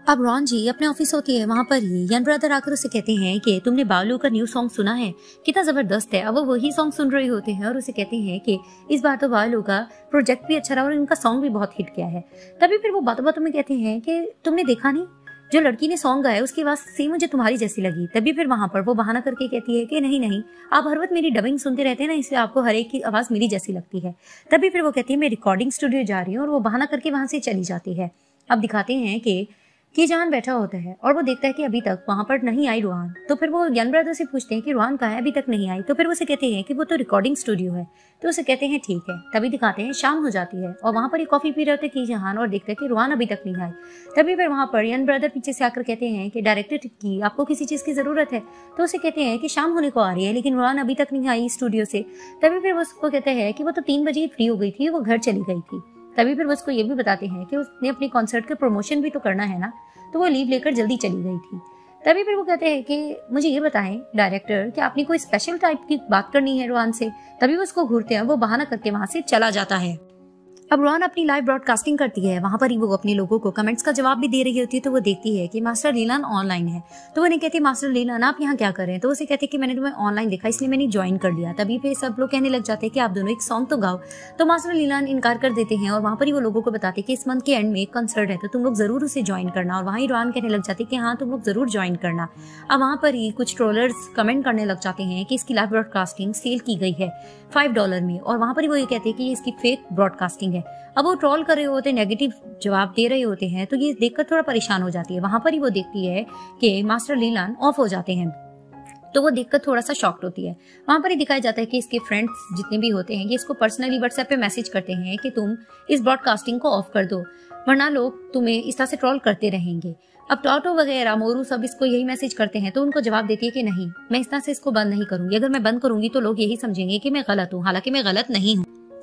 Speaker 1: अब रॉन जी अपने ऑफिस होती है, वहाँ पर ही यन ब्रदर आकर उसे कहते हैं कि तुमने बालू का न्यू सॉन्ग सुना है, कितना जबरदस्त है। अब वो वही सॉन्ग सुन रहे होते हैं और उसे कहते हैं कि इस बार तो बालू का प्रोजेक्ट भी अच्छा रहा और इनका सॉन्ग भी बहुत हिट किया है। तभी फिर वो बातों बातों में कहते हैं कि तुमने देखा नहीं, जो लड़की ने सॉन्ग गाया उसकी आवाज सेम मुझे तुम्हारी जैसी लगी। तभी फिर वहां पर वो बहाना करके कहती है कि नहीं नहीं, आप हर वक्त मेरी डबिंग सुनते रहते हैं ना, इसलिए आपको हर एक की आवाज मेरी जैसी लगती है। तभी फिर वो कहती है मैं रिकॉर्डिंग स्टूडियो जा रही हूँ, और वो बहाना करके वहां से चली जाती है। अब दिखाते हैं कि जान बैठा होता है और वो देखता है कि अभी तक वहां पर नहीं आई रुहान। तो फिर वो यन ब्रदर से पूछते हैं कि रुहान कहाँ है, अभी तक नहीं आई। तो फिर वो उसे कहते हैं कि वो तो रिकॉर्डिंग स्टूडियो है। तो उसे कहते हैं ठीक है। तभी दिखाते हैं शाम हो जाती है और वहां पर एक कॉफी पी रहे होते कीजान और देखते हैं कि रुहान अभी तक नहीं आई। तभी फिर वहां पर यन ब्रदर पीछे से आकर कहते हैं कि डायरेक्टर की आपको किसी चीज की जरूरत है। तो उसे कहते हैं कि शाम होने को आ रही है लेकिन रुहान अभी तक नहीं आई स्टूडियो से। तभी फिर वो उसको कहते हैं कि वो तो 3 बजे फ्री हो गई थी, वो घर चली गई थी। तभी फिर वो उसको ये भी बताते हैं कि उसने अपने कॉन्सर्ट के प्रमोशन भी तो करना है ना, तो वो लीव लेकर जल्दी चली गई थी। तभी फिर वो कहते हैं कि मुझे ये बताएं डायरेक्टर कि आपने कोई स्पेशल टाइप की बात करनी है रुहान से। तभी वो उसको घूरते हैं, वो बहाना करके वहां से चला जाता है। अब रुहान अपनी लाइव ब्रॉडकास्टिंग करती है, वहां पर ही वो अपने लोगों को कमेंट्स का जवाब भी दे रही होती है। तो वो देखती है कि मास्टर लीलान ऑनलाइन है। तो वो नहीं कहती मास्टर लीलान आप यहाँ क्या कर रहे हैं। तो उसे कहते कि मैंने तुम्हें ऑनलाइन देखा इसलिए मैंने ज्वाइन कर लिया। तभी फिर सब लोग कहने लग जाते हैं कि आप दोनों एक सॉन्ग तो गाओ। तो मास्टर लीलान इनकार कर देते हैं और वहां पर ही वो लोगों को बताते कि इस मंथ के एंड में एक कंसर्ट है, तो तुम लोग जरूर उसे ज्वाइन करना। और वहीं ही रुहान कहने लग जाते कि हाँ तुम लोग जरूर ज्वाइन करना। अब वहां पर ही कुछ ट्रोलर्स कमेंट करने लग जाते हैं कि इसकी लाइव ब्रॉडकास्टिंग सेल की गई है $5 में, और वहां पर ही वो ये कहते हैं कि ये इसकी फेक ब्रॉडकास्टिंग है। अब वो ट्रोल कर रहे होते, नेगेटिव जवाब दे रहे होते हैं, तो ये देखकर थोड़ा परेशान हो जाती है। वहां पर ही वो देखती है कि मास्टर लीलान ऑफ हो जाते हैं, तो वो देखकर थोड़ा सा शॉक्ड होती है। वहां पर ही दिखाया जाता है कि इसके फ्रेंड्स जितने भी होते हैं ये इसको पर्सनली व्हाट्सएप पे मैसेज करते हैं कि तुम इस ब्रॉडकास्टिंग को ऑफ कर दो, वरना लोग तुम्हें इस तरह से ट्रोल करते रहेंगे। अब टॉटो वगैरह मोरू सब इसको यही मैसेज करते हैं, तो उनको जवाब देती है कि नहीं, मैं इस तरह से इसको बंद नहीं करूंगी। अगर मैं बंद करूंगी तो लोग यही समझेंगे कि मैं गलत हूँ, हालांकि मैं गलत नहीं हूँ।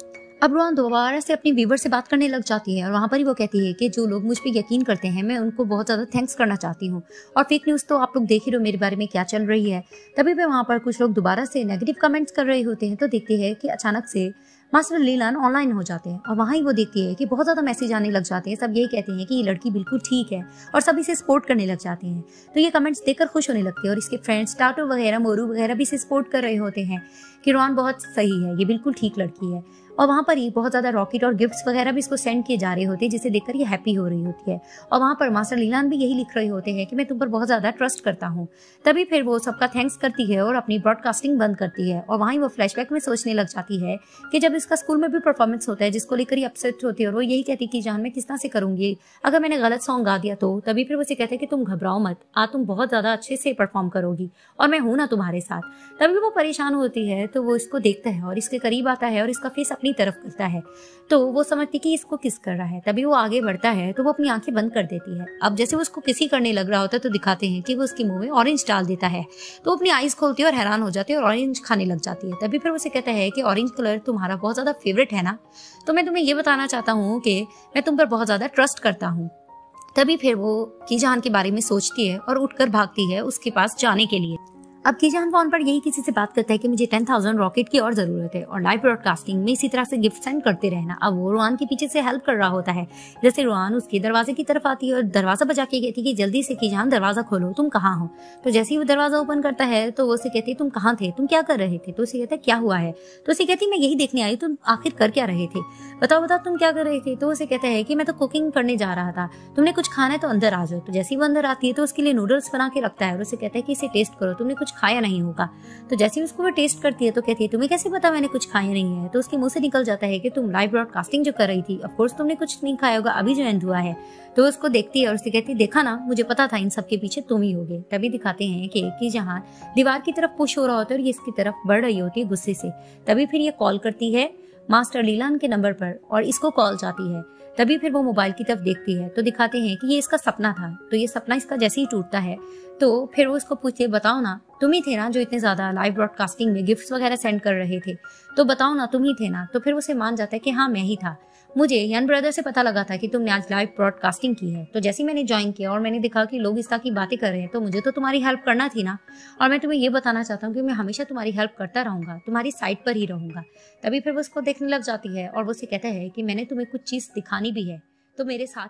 Speaker 1: अब रुहान दोबारा से अपनी व्यूवर से बात करने लग जाती है और वहां पर ही वो कहती है कि जो लोग मुझ पे यकीन करते हैं मैं उनको बहुत ज्यादा थैंक्स करना चाहती हूँ, और फेक न्यूज तो आप लोग देख ही रहे हो मेरे बारे में क्या चल रही है। तभी भी वहां पर कुछ लोग दोबारा से नेगेटिव कमेंट्स कर रहे होते हैं, तो देखते हैं कि अचानक से मास्टर लीलान ऑनलाइन हो जाते हैं और वहां ही वो देखती है कि बहुत ज्यादा मैसेज आने लग जाते हैं। सब यही कहते हैं कि ये लड़की बिल्कुल ठीक है और सब इसे सपोर्ट करने लग जाते हैं। तो ये कमेंट्स देखकर खुश होने लगते हैं और इसके फ्रेंड्स टाटो वगैरह मोरू वगैरह भी इसे सपोर्ट कर रहे होते हैं कि रुहान बहुत सही है, ये बिल्कुल ठीक लड़की है। और वहां पर ही बहुत ज्यादा रॉकेट और गिफ्ट्स वगैरह भी इसको सेंड किए जा रहे होते हैं, जिसे देखकर ये हैप्पी हो रही होती है। और वहां पर मास्टर लीलान भी यही लिख रहे होते हैं कि मैं तुम पर बहुत ज्यादा ट्रस्ट करता हूँ। तभी फिर वो सबका थैंक्स करती है और अपनी ब्रॉडकास्टिंग बंद करती है। और वहीं वो फ्लैशबैक में सोचने लग जाती है कि जब इसका स्कूल में भी परफॉर्मेंस होता है जिसको लेकर ये अपसेट होती है, और वो यही कहती कि जान मैं किस तरह से करूंगी अगर मैंने गलत सॉन्ग गा दिया तो। तभी फिर वो उसे कहते हैं कि तुम घबराओ मत, तुम बहुत ज्यादा अच्छे से परफॉर्म करोगी और मैं हूं ना तुम्हारे साथ। तभी वो परेशान होती है, तो वो इसको देखता है और इसके करीब आता है और इसका फेस अपनी तरफ करता है, तो वो समझती कि इसको किस कर रहा है। तभी वो आगे बढ़ता है तो वो अपनी आंखें बंद कर देती है। अब जैसे वो उसको किसी करने लग रहा होता है तो दिखाते हैं कि वो उसके मुंह में ऑरेंज डाल देता है, तो वो अपनी आईज खोलती है और हैरान हो जाती है और ऑरेंज खाने लग जाती है। तभी फिर उसे कहता है कि ऑरेंज कलर तुम्हारा बहुत ज्यादा फेवरेट है ना, तो मैं तुम्हें ये बताना चाहता हूँ कि मैं तुम पर बहुत ज्यादा ट्रस्ट करता हूँ। तभी फिर वो कीजान के बारे में सोचती है और उठकर भागती है उसके पास जाने के लिए। अब कीजान फोन पर यही किसी से बात करता है कि मुझे 10,000 रॉकेट की और जरूरत है और लाइव ब्रॉडकास्टिंग में इसी तरह से गिफ्ट सेंड करते रहना। अब वो रुहान के पीछे से हेल्प कर रहा होता है। जैसे रुहान उसके दरवाजे की तरफ आती है और दरवाजा बजा के कहती है कि जल्दी से कीजान दरवाजा खोलो, तुम कहाँ हो। तो जैसे ही वो दरवाजा ओपन करता है तो वो उसे कहती है तुम कहाँ थे, तुम क्या कर रहे थे। तो उसे कहता है क्या हुआ है। तो उसे कहती मैं यही देखने आई, तुम आखिर कर क्या रहे थे, बताओ तुम क्या कर रहे थे। तो उसे कहता है कि मैं तो कुकिंग करने जा रहा था, तुमने कुछ खाना है तो अंदर आ जाओ। तो जैसे ही वो अंदर आती है तो उसके लिए नूडल्स बना के रखता है और उसे कहता है कि इसे टेस्ट करो, तुमने कुछ खाया नहीं होगा। तो जैसे ही उसको वो टेस्ट करती है तो कहती है तुम्हें कैसे पता मैंने कुछ खाया नहीं है। तो उसके मुंह से निकल जाता है कि तुम लाइव ब्रॉडकास्टिंग जो कर रही थी, ऑफ कोर्स तुमने कुछ नहीं खाया होगा, अभी जो एंड हुआ है। तो उसको देखती है और उससे कहती है देखा ना, मुझे पता था इन सब के पीछे तुम ही होगे। तभी दिखाते हैं कि जहां दीवार की तरफ पुश हो रहा होता है और ये इसकी तरफ बढ़ रही होती है गुस्से से। तभी फिर ये कॉल करती है मास्टर लीलान के नंबर पर और इसको कॉल जाती है। तभी फिर वो मोबाइल की तरफ देखती है तो दिखाते हैं कि ये इसका सपना था। तो ये सपना इसका जैसे ही टूटता है तो फिर वो इसको पूछते बताओ ना, तुम ही थे ना जो इतने ज्यादा लाइव ब्रॉडकास्टिंग में गिफ्ट्स वगैरह सेंड कर रहे थे, तो बताओ ना तुम ही थे ना। तो फिर उसे मान जाता है कि हाँ मैं ही था, मुझे यन ब्रदर से पता लगा था कि तुमने आज लाइव ब्रॉडकास्टिंग की है। तो जैसे मैंने ज्वाइन किया और मैंने देखा कि लोग इस तरह की बातें कर रहे हैं, तो मुझे तो तुम्हारी हेल्प करना थी ना। और मैं तुम्हें ये बताना चाहता हूँ कि मैं हमेशा तुम्हारी हेल्प करता रहूंगा, तुम्हारी साइड पर ही रहूंगा। तभी फिर वो उसको देखने लग जाती है और वो उसे कहता है कि मैंने तुम्हें कुछ चीज दिखानी भी है, तो मेरे साथ चलो।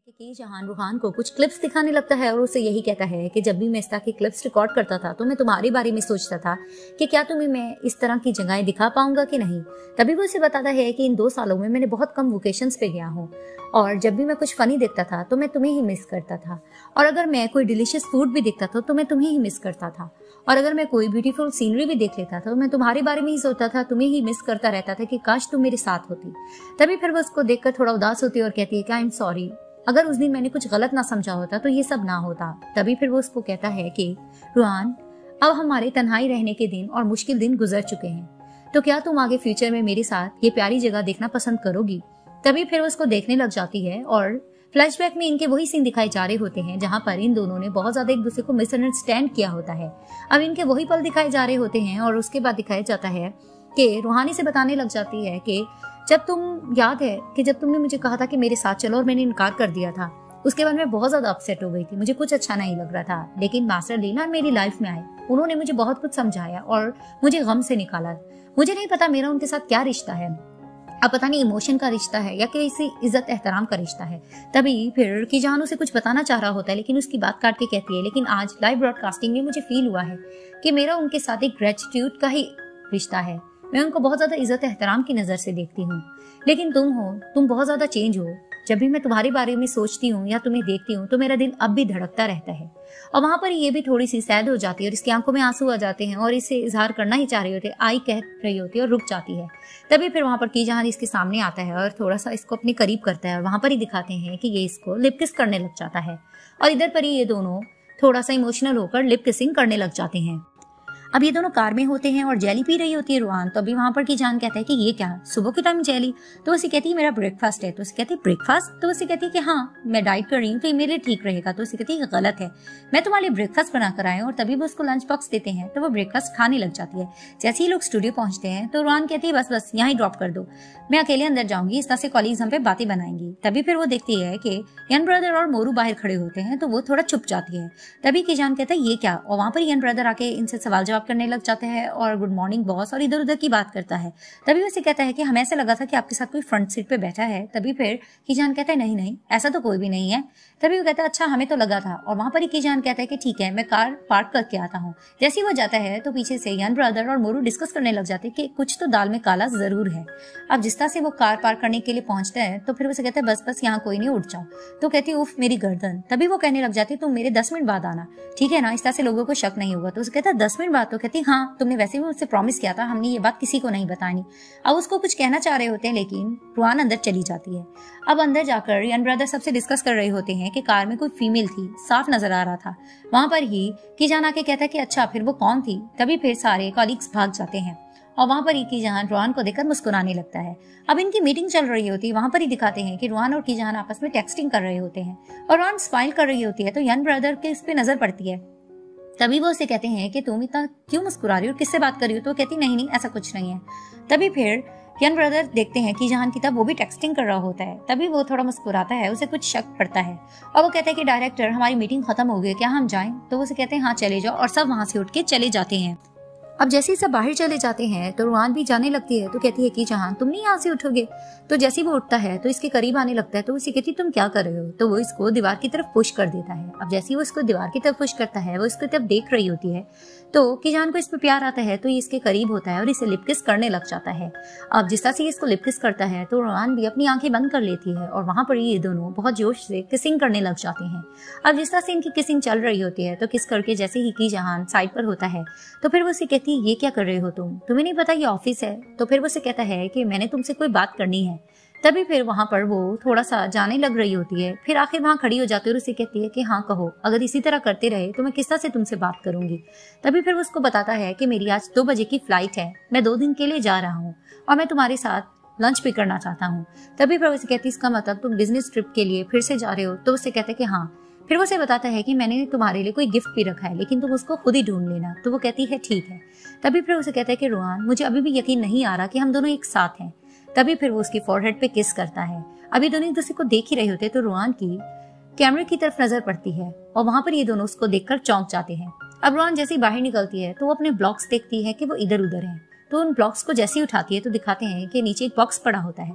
Speaker 1: कि जहान रूहान को कुछ क्लिप्स दिखाने लगता है और उसे यही कहता है कि जब भी मैं इस तरह के क्लिप्स रिकॉर्ड करता था तो मैं तुम्हारे बारे में सोचता था कि क्या तुम्हें मैं इस तरह की जगहें दिखा पाऊंगा कि नहीं। तभी वो उसे बताता है कि इन 2 सालों में मैंने बहुत कम वोकेशंस पे गया हूँ और जब भी मैं कुछ फनी देखता था तो मैं तुम्हें ही मिस करता था, और अगर मैं कोई डिलीशियस फूड भी देखता था तो मैं तुम्हें ही मिस करता था, और अगर मैं कोई ब्यूटीफुल सीनरी भी देख लेता था तो मैं तुम्हारे बारे में ही सोचता था, तुम्हें ही मिस करता रहता था कि काश तुम मेरे साथ होती। तभी फिर वो उसको देखकर थोड़ा उदास होती है और कहती है कि आई एम सॉरी, अगर उस दिन मैंने कुछ गलत ना समझा होता तो ये सब ना होता। तभी फिर वो उसको कहता है कि रूहान, अब हमारे तन्हाई रहने के दिन और मुश्किल दिन गुजर चुके हैं, तो क्या तुम आगे फ्यूचर में मेरे साथ ये प्यारी जगह देखना पसंद करोगी। तभी फिर वो उसको देखने लग जाती है और फ्लैशबैक में इनके वही सीन दिखाए जा रहे होते हैं जहां पर इन दोनों ने बहुत ज्यादा एक दूसरे को मिसअंडरस्टैंड किया होता है। अब इनके वही पल दिखाए जा रहे होते हैं और उसके बाद दिखाया जाता है कि रूहानी से बताने लग जाती है कि जब तुम याद है कि जब तुमने मुझे कहा था कि मेरे साथ चलो और मैंने इनकार कर दिया था, उसके बाद मैं बहुत ज्यादा अपसेट हो गई थी, मुझे कुछ अच्छा नहीं लग रहा था, लेकिन मास्टर लीना मेरी लाइफ में आए, उन्होंने मुझे बहुत कुछ समझाया और मुझे गम से निकाला। मुझे नहीं पता मेरा उनके साथ क्या रिश्ता है, अब पता नहीं इमोशन का रिश्ता है या किसी इज्जत एहतराम का रिश्ता है। तभी फिर कि जान उसे कुछ बताना चाह रहा होता है लेकिन उसकी बात काट के कहती है, लेकिन आज लाइव ब्रॉडकास्टिंग में मुझे फील हुआ है कि मेरा उनके साथ एक ग्रेटिट्यूड का ही रिश्ता है, मैं उनको बहुत ज्यादा इज्जत एहतराम की नजर से देखती हूँ, लेकिन तुम बहुत ज्यादा चेंज हो। जब भी मैं तुम्हारे बारे में सोचती हूँ या तुम्हें देखती हूँ तो मेरा दिल अब भी धड़कता रहता है। और वहां पर ये भी थोड़ी सी सैड हो जाती है और इसकी आंखों में आंसू आ जाते हैं और इसे इजहार करना ही चाह रही होती है, आई कह रही होती है और रुक जाती है। तभी फिर वहां पर की जहां इसके सामने आता है और थोड़ा सा इसको अपने करीब करता है और वहां पर ही दिखाते हैं कि ये इसको लिप किस करने लग जाता है और इधर पर ही ये दोनों थोड़ा सा इमोशनल होकर लिप किसिंग करने लग जाते हैं। अब ये दोनों कार में होते हैं और जेली पी रही होती है रूहान। तो अभी वहां पर की जान कहता है कि ये क्या सुबह के टाइम जेली, तो उसे कहती है मेरा ब्रेकफास्ट है। तो उसे कहती है ब्रेकफास्ट, तो उसे कहती है कि हाँ मैं डाइट कर रही हूँ तो ये मेरे लिए ठीक रहेगा। तो उसे कहती है गलत है, मैं तुम्हारे लिए ब्रेकफास्ट बना कर आए। और तभी वो उसको लंच बॉक्स देते हैं तो वो ब्रेकफास्ट खाने लग जाती है। जैसे ही लोग स्टूडियो पहुंचते हैं तो रूहान कहती है बस यहाँ ही ड्रॉप कर दो, मैं अकेले अंदर जाऊंगी, इस तरह से कॉलीग्स हम पे बातें बनाएंगी। तभी फिर वो देखती है कि यन ब्रदर और मोरू बाहर खड़े होते हैं तो वो थोड़ा चुप जाती है। तभी की जान कहता है ये क्या, और वहां पर यन ब्रदर आके इनसे सवाल जवाब करने लग जाते हैं और गुड मॉर्निंग बॉस और इधर उधर की बात करता है। तभी उसे कहता है कि हमें ऐसा लगा था कि आपके साथ कोई फ्रंट सीट पे बैठा है। तभी फिर कीजान कहता है नहीं नहीं ऐसा तो कोई भी नहीं है। तभी वो कहता है अच्छा हमें तो लगा था। और वहां पर ही कीजान कहता है कि ठीक है मैं कार पार्क करके आता हूँ। जैसे ही वो जाता है तो पीछे से यन ब्रदर और मोरू डिस्कस करने लग जाते हैं कि कुछ तो दाल में काला जरूर है। अब जिस तरह से वो कार पार्क करने के लिए पहुंचता है तो फिर उसे कहता है बस बस यहाँ कोई नहीं, उठ जाओ। तो कहती है उफ मेरी गर्दन। तभी वो कहने लग जाती है तुम मेरे 10 मिनट बाद आना, ठीक है ना, इस तरह से लोगों को शक नहीं होगा। तो उसे कहता है 10 मिनट बाद? तो कहती है हाँ तुमने वैसे भी मुझसे प्रॉमिस किया था, हमने ये बात किसी को नहीं बतानी। अब उसको कुछ कहना चाह रहे होते हैं लेकिन रूहान अंदर चली जाती है। अब अंदर जाकर यन ब्रदर सबसे डिस्कस कर रहे होते हैं कि कार में कोई फीमेल थी, साफ नजर आ रहा था। वहां पर ही कीजान आके कहता है कि अच्छा फिर वो कौन थी। तभी फिर सारे कॉलीग्स भाग जाते हैं और वहां पर ही कीजान रूहान को देखकर मुस्कुराने लगता है। अब इनकी मीटिंग चल रही होती है, वहां पर ही दिखाते हैं कि रूहान और कीजान आपस में टेक्सटिंग कर रहे होते हैं और रूहान स्माइल कर रही होती है तो यन ब्रदर के इस पे नजर पड़ती है। तभी वो उसे कहते हैं कि तुम इतना क्यों मुस्कुरा रही हो, किससे बात कर रही हो। तो कहती नहीं नहीं ऐसा कुछ नहीं है। तभी फिर यन ब्रदर देखते हैं कि जहान की तब वो भी टेक्सटिंग कर रहा होता है। तभी वो थोड़ा मुस्कुराता है, उसे कुछ शक पड़ता है और वो कहता है कि डायरेक्टर हमारी मीटिंग खत्म हो गई, क्या हम जाएं। तो वो उसे कहते हैं हाँ चले जाओ और सब वहां से उठ के चले जाते हैं। अब जैसे ही सब बाहर चले जाते हैं तो रूहान भी जाने लगती है तो कहती है कि जहान तुम नहीं यहाँ से उठोगे। तो जैसे ही वो उठता है तो इसके करीब आने लगता है तो उसे कहती तुम क्या कर रहे हो। तो वो इसको दीवार की तरफ पुश कर देता है। अब जैसे ही वो इसको दीवार की तरफ पुश करता है वो इसकी तरफ देख रही होती है तो कीजान को इस पे प्यार आता है तो ये इसके करीब होता है और इसे लिप किस करने लग जाता है। अब जिस तरह से इसको लिप किस करता है तो रूहान भी अपनी आंखें बंद कर लेती है और वहां पर ये दोनों बहुत जोश से किसिंग करने लग जाते हैं। अब जिस तरह से इनकी किसिंग चल रही होती है तो किस करके जैसे ही कीजान साइड पर होता है तो फिर वो उसे कहती है ये क्या कर रहे हो तुम्हें नहीं पता ये ऑफिस है। तो फिर वो उसे कहता है कि मैंने तुमसे कोई बात करनी है। तभी फिर वहां पर वो थोड़ा सा जाने लग रही होती है, फिर आखिर वहां खड़ी हो जाती है और उसे कहती है कि हाँ कहो, अगर इसी तरह करते रहे तो मैं किस तरह से तुमसे बात करूंगी। तभी फिर वो उसको बताता है कि मेरी आज 2 बजे की फ्लाइट है, मैं 2 दिन के लिए जा रहा हूँ और मैं तुम्हारे साथ लंच भी करना चाहता हूँ। तभी फिर वो उसे कहती है इसका मतलब तुम बिजनेस ट्रिप के लिए फिर से जा रहे हो। तो उसे कहते हैं कि हाँ। फिर वो उसे बताता है कि मैंने तुम्हारे लिए कोई गिफ्ट भी रखा है लेकिन तुम उसको खुद ही ढूंढ लेना। तो वो कहती है ठीक है। तभी फिर उसे कहता है कि रूहान मुझे अभी भी यकीन नहीं आ रहा कि हम दोनों एक साथ हैं। तभी फिर वो उसकी फोरहेड पे किस करता है। अभी दोनों एक दूसरे को देख ही रहे होते तो रूहान की कैमरे की तरफ नजर पड़ती है और वहां पर ये दोनों उसको देखकर चौंक जाते हैं। अब रूहान जैसे ही बाहर निकलती है तो वो अपने ब्लॉक्स देखती है कि वो इधर उधर है। तो उन ब्लॉक्स को जैसे ही उठाती है तो दिखाते हैं कि नीचे एक बॉक्स पड़ा होता है।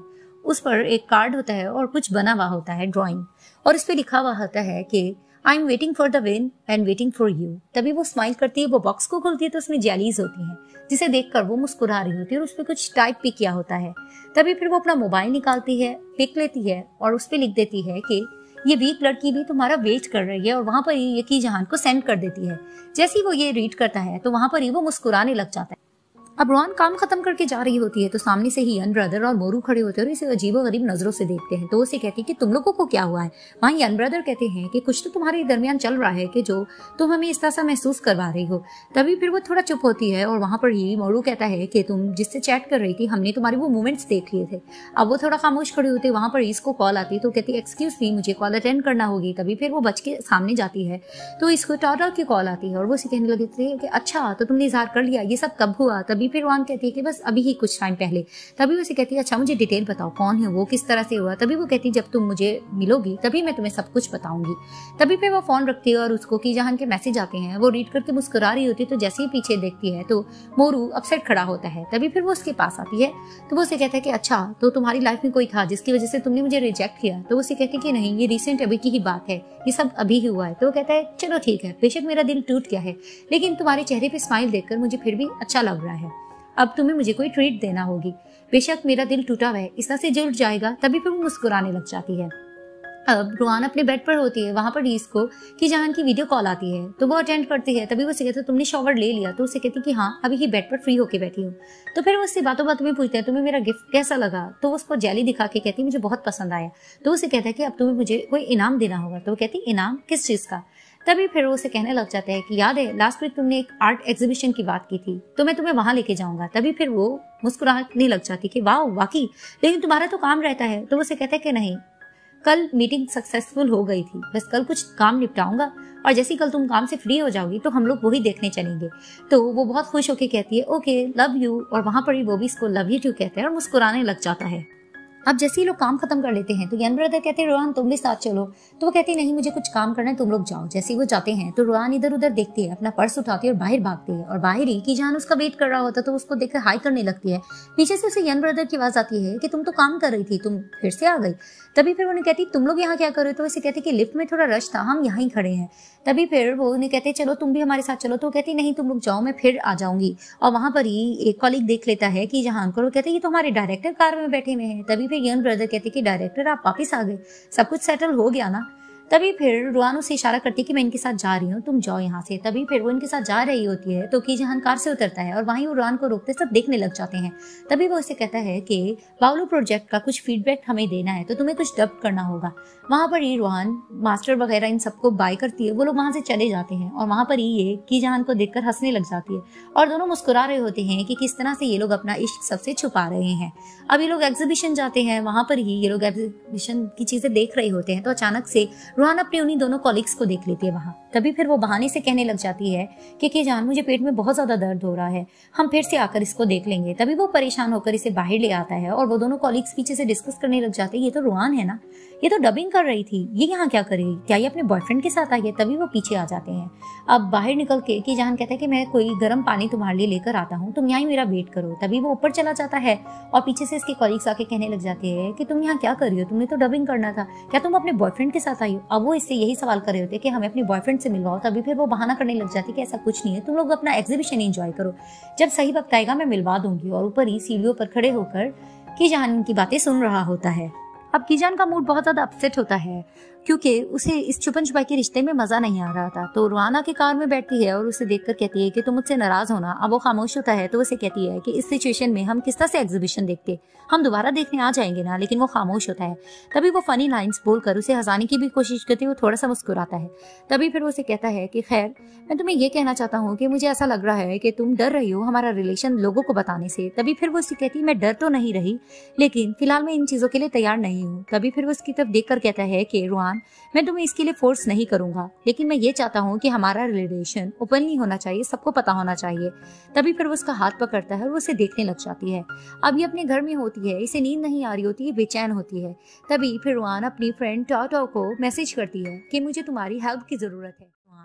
Speaker 1: उस पर एक कार्ड होता है और कुछ बना हुआ होता है ड्राइंग, और उस पर लिखा हुआ होता है कि I am waiting for the win and waiting for you. तभी वो स्माइल करती है, वो बॉक्स को खोलती है तो उसमें जेलीज होती हैं, जिसे देखकर वो मुस्कुरा रही होती है और उस पर कुछ टाइप भी किया होता है। तभी फिर वो अपना मोबाइल निकालती है, पिक लेती है और उस पर लिख देती है कि ये वीक लड़की भी तुम्हारा वेट कर रही है, और वहां पर ये की जहान को सेंड कर देती है। जैसे ही वो ये रीड करता है तो वहां पर ही वो मुस्कुराने लग जाता है। अब रोहान काम खत्म करके जा रही होती है तो सामने से ही यन ब्रदर और मोरू खड़े होते हैं और इसे अजीबोगरीब नजरों से देखते हैं। तो उसे कहती है कि तुम लोगों को क्या हुआ है। वहीं यन ब्रदर कहते हैं कि कुछ तो तुम्हारे दरमियान चल रहा है कि जो तुम हमें इस तरह सा महसूस करवा रही हो। तभी फिर वो थोड़ा चुप होती है और वहां पर ही मोरू कहता है कि तुम जिससे चैट कर रही थी हमने तुम्हारे वो मोमेंट्स देख लिए थे। अब वो थोड़ा खामोश खड़े होते, वहां पर इसको कॉल आती तो कहती एक्सक्यूज मी, मुझे कॉल अटेंड करना होगी। तभी फिर वो बच के सामने जाती है तो इसको टाटा की कॉल आती है और वो उसे कहने लगी थी कि अच्छा तो तुमने इजहार कर लिया, ये सब कब हुआ। तभी फिर रोहान कहती है कि बस अभी ही कुछ टाइम पहले। तभी वो उसे कहती है अच्छा मुझे डिटेल बताओ, कौन है वो, किस तरह से हुआ। तभी वो कहती है जब तुम मुझे मिलोगी तभी मैं तुम्हें सब कुछ बताऊंगी। तभी फिर वो फोन रखती है और उसको की जहान के मैसेज आते हैं, वो रीड करके मुस्कुरा रही होती है। तो जैसे ही पीछे देखती है तो मोरू अपसेट खड़ा होता है। तभी फिर वो उसके पास आती है तो वो उसे कहता है कि अच्छा तो तुम्हारी लाइफ में कोई था जिसकी वजह से तुमने मुझे रिजेक्ट किया। तो वो उसे कहती है कि नहीं, ये रिसेंट अभी की ही बात है, ये सब अभी ही हुआ है। तो वो कहता है चलो ठीक है, बेशक मेरा दिल टूट गया है लेकिन तुम्हारे चेहरे पे स्माइल देखकर मुझे फिर भी अच्छा लग रहा है। अब तुम्हें मुझे कोई ट्रीट देना होगी, बेशक मेरा दिल टूटा हुआ है, इस तरह से जुड़ जाएगा। तभी फिर वो मुस्कुराने लग जाती है। अब रोहान अपने बेड पर होती है, वहां पर रीस को कि जहान की वीडियो कॉल आती है तो वो अटेंड करती है। तभी वो उसे कहती है तुमने शॉवर ले लिया। तो उसे कहती कि हाँ अभी ही बेड पर फ्री होके बैठी हूँ। तो फिर वो उससे बातों बातों में पूछते हैं तुम्हें मेरा गिफ्ट कैसा लगा। तो वो उसको जेली दिखा के कहती मुझे बहुत पसंद आया। तो उसे कहता है कि अब तुम्हें मुझे कोई इनाम देना होगा। तो वो कहती इनाम किस चीज का। तभी फिर वो उसे कहने लग जाता है कि याद है लास्ट वीक तुमने एक आर्ट एग्जीबिशन की बात की थी तो मैं तुम्हें वहां लेके जाऊंगा। तभी फिर वो मुस्कुराने लग जाती कि वाह वाकई, लेकिन तुम्हारा तो काम रहता है। तो वो उसे कहता है कि नहीं, कल मीटिंग सक्सेसफुल हो गई थी, बस कल कुछ काम निपटाऊंगा और जैसे कल तुम काम से फ्री हो जाओगी तो हम लोग वही देखने चलेंगे। तो वो बहुत खुश होकर कहती है ओके लव यू, और वहां पर ही वो भी इसको लव यू टू कहते हैं और मुस्कुराने लग जाता है। अब जैसे ही लोग काम खत्म कर लेते हैं तो यन ब्रदर कहते हैं रोहान तुम भी साथ चलो। तो वो कहती है नहीं मुझे कुछ काम करना है, तुम लोग जाओ। जैसे ही वो जाते हैं तो रोहान इधर उधर देखती है, अपना पर्स उठाती है और बाहर भागती है। और बाहर ही की जान उसका वेट कर रहा होता तो उसको देखकर हाई करने लगती है। पीछे से उसे यन ब्रदर की आवाज आती है कि तुम तो काम कर रही थी, तुम फिर से आ गई। तभी फिर उन्हें कहती तुम लोग यहाँ क्या कर रहे हो। तो उसे कहती कि लिफ्ट में थोड़ा रश था, हम यहाँ ही खड़े हैं। तभी फिर वो उन्हें कहते चलो तुम भी हमारे साथ चलो। तो कहती नहीं तुम लोग जाओ, मैं फिर आ जाऊंगी। और वहां पर ही एक कॉलीग देख लेता है कि जहां को कहते ये तो हमारे डायरेक्टर कार में बैठे हुए हैं। तभी फिर यन ब्रदर कहते कि डायरेक्टर आप वापिस आ गए, सब कुछ सेटल हो गया ना। तभी फिर रोहान उसे इशारा करती कि मैं इनके साथ जा रही हूँ, तुम जाओ यहाँ से। तभी फिर वो इनके साथ जा रही होती है तो की जहान कार से उतरता है और वहीं वो रोहान को रोकते सब देखने लग जाते हैं। तभी वो उसे कहता है कि बावलू प्रोजेक्ट का कुछ फीडबैक हमें देना है तो तुम्हें कुछ डब करना होगा। वहां पर ही रोहान मास्टर वगैरह इन सबको बाय करती है, वो लोग वहां से चले जाते हैं और वहां पर ही ये की जहान को देखकर हंसने लग जाती है और दोनों मुस्कुरा रहे होते हैं कि किस तरह से ये लोग अपना इश्क सबसे छुपा रहे हैं। अब ये लोग एग्जीबिशन जाते हैं, वहां पर ही ये लोग एग्जीबिशन की चीजें देख रहे होते हैं तो अचानक से रोहान अपने उन्हीं दोनों कॉलीग्स को देख लेती है वहां। तभी फिर वो बहाने से कहने लग जाती है कि जान मुझे पेट में बहुत ज्यादा दर्द हो रहा है, हम फिर से आकर इसको देख लेंगे। तभी वो परेशान होकर इसे बाहर ले आता है और वो दोनों कॉलीग्स पीछे से डिस्कस करने लग जाते हैं ये तो रोहान है ना, ये तो डबिंग कर रही थी, ये यहाँ क्या करेगी, क्या ये अपने बॉयफ्रेंड के साथ आई है। तभी वो पीछे आ जाते हैं। अब बाहर निकल के कि जान कहता है कि मैं कोई गर्म पानी तुम्हारे लिए लेकर आता हूँ, तुम यहाँ मेरा वेट करो। तभी वो ऊपर चला जाता है और पीछे से इसके कॉलीग्स आके कहने लग जाते हैं कि तुम यहाँ क्या कर रही हो, तुमने तो डबिंग करना था, क्या तुम अपने बॉयफ्रेंड के साथ आई हो। अब वो इससे यही सवाल कर रहे होते कि हमें अपने बॉयफ्रेंड से मिलवाओ। तभी फिर वो बहाना करने लग जाती कि ऐसा कुछ नहीं है, तुम लोग अपना एग्जीबिशन एंजॉय करो, जब सही वक्त आएगा मैं मिलवा दूंगी। और ऊपर ही सीढ़ियों पर खड़े होकर की जान उनकी बातें सुन रहा होता है। अब कीजान का मूड बहुत ज्यादा अपसेट होता है क्योंकि उसे इस छुपन छुपाई के रिश्ते में मजा नहीं आ रहा था। तो रुआना के कार में बैठती है और उसे देखकर कहती है कि तुम मुझसे नाराज होना। अब वो खामोश होता है तो उसे कहती है कि इस सिचुएशन में हम किस तरह से एग्जीबिशन देखते, हम दोबारा देखने आ जाएंगे ना। लेकिन वो खामोश होता है। तभी वो फनी लाइंस बोलकर उसे हंसाने की भी कोशिश करती है, वो थोड़ा सा मुस्कुराता है। तभी फिर वो उसे कहता है कि खैर मैं तुम्हें ये कहना चाहता हूँ कि मुझे ऐसा लग रहा है कि तुम डर रही हो हमारा रिलेशन लोगों को बताने से। तभी फिर वो उसे कहती है मैं डर तो नहीं रही, लेकिन फिलहाल मैं इन चीजों के लिए तैयार नहीं हूँ। तभी फिर वो उसकी तरफ देखकर कहता है कि रुआन मैं तुम्हें इसके लिए फोर्स नहीं करूंगा, लेकिन मैं ये चाहता हूँ कि हमारा रिलेशन ओपनली होना चाहिए, सबको पता होना चाहिए। तभी फिर वो उसका हाथ पकड़ता है और वो उसे देखने लग जाती है। अब ये अपने घर में होती है, इसे नींद नहीं आ रही होती है, बेचैन होती है। तभी फिर रुआन अपनी फ्रेंड टॉटो को मैसेज करती है कि मुझे तुम्हारी हेल्प की जरूरत है।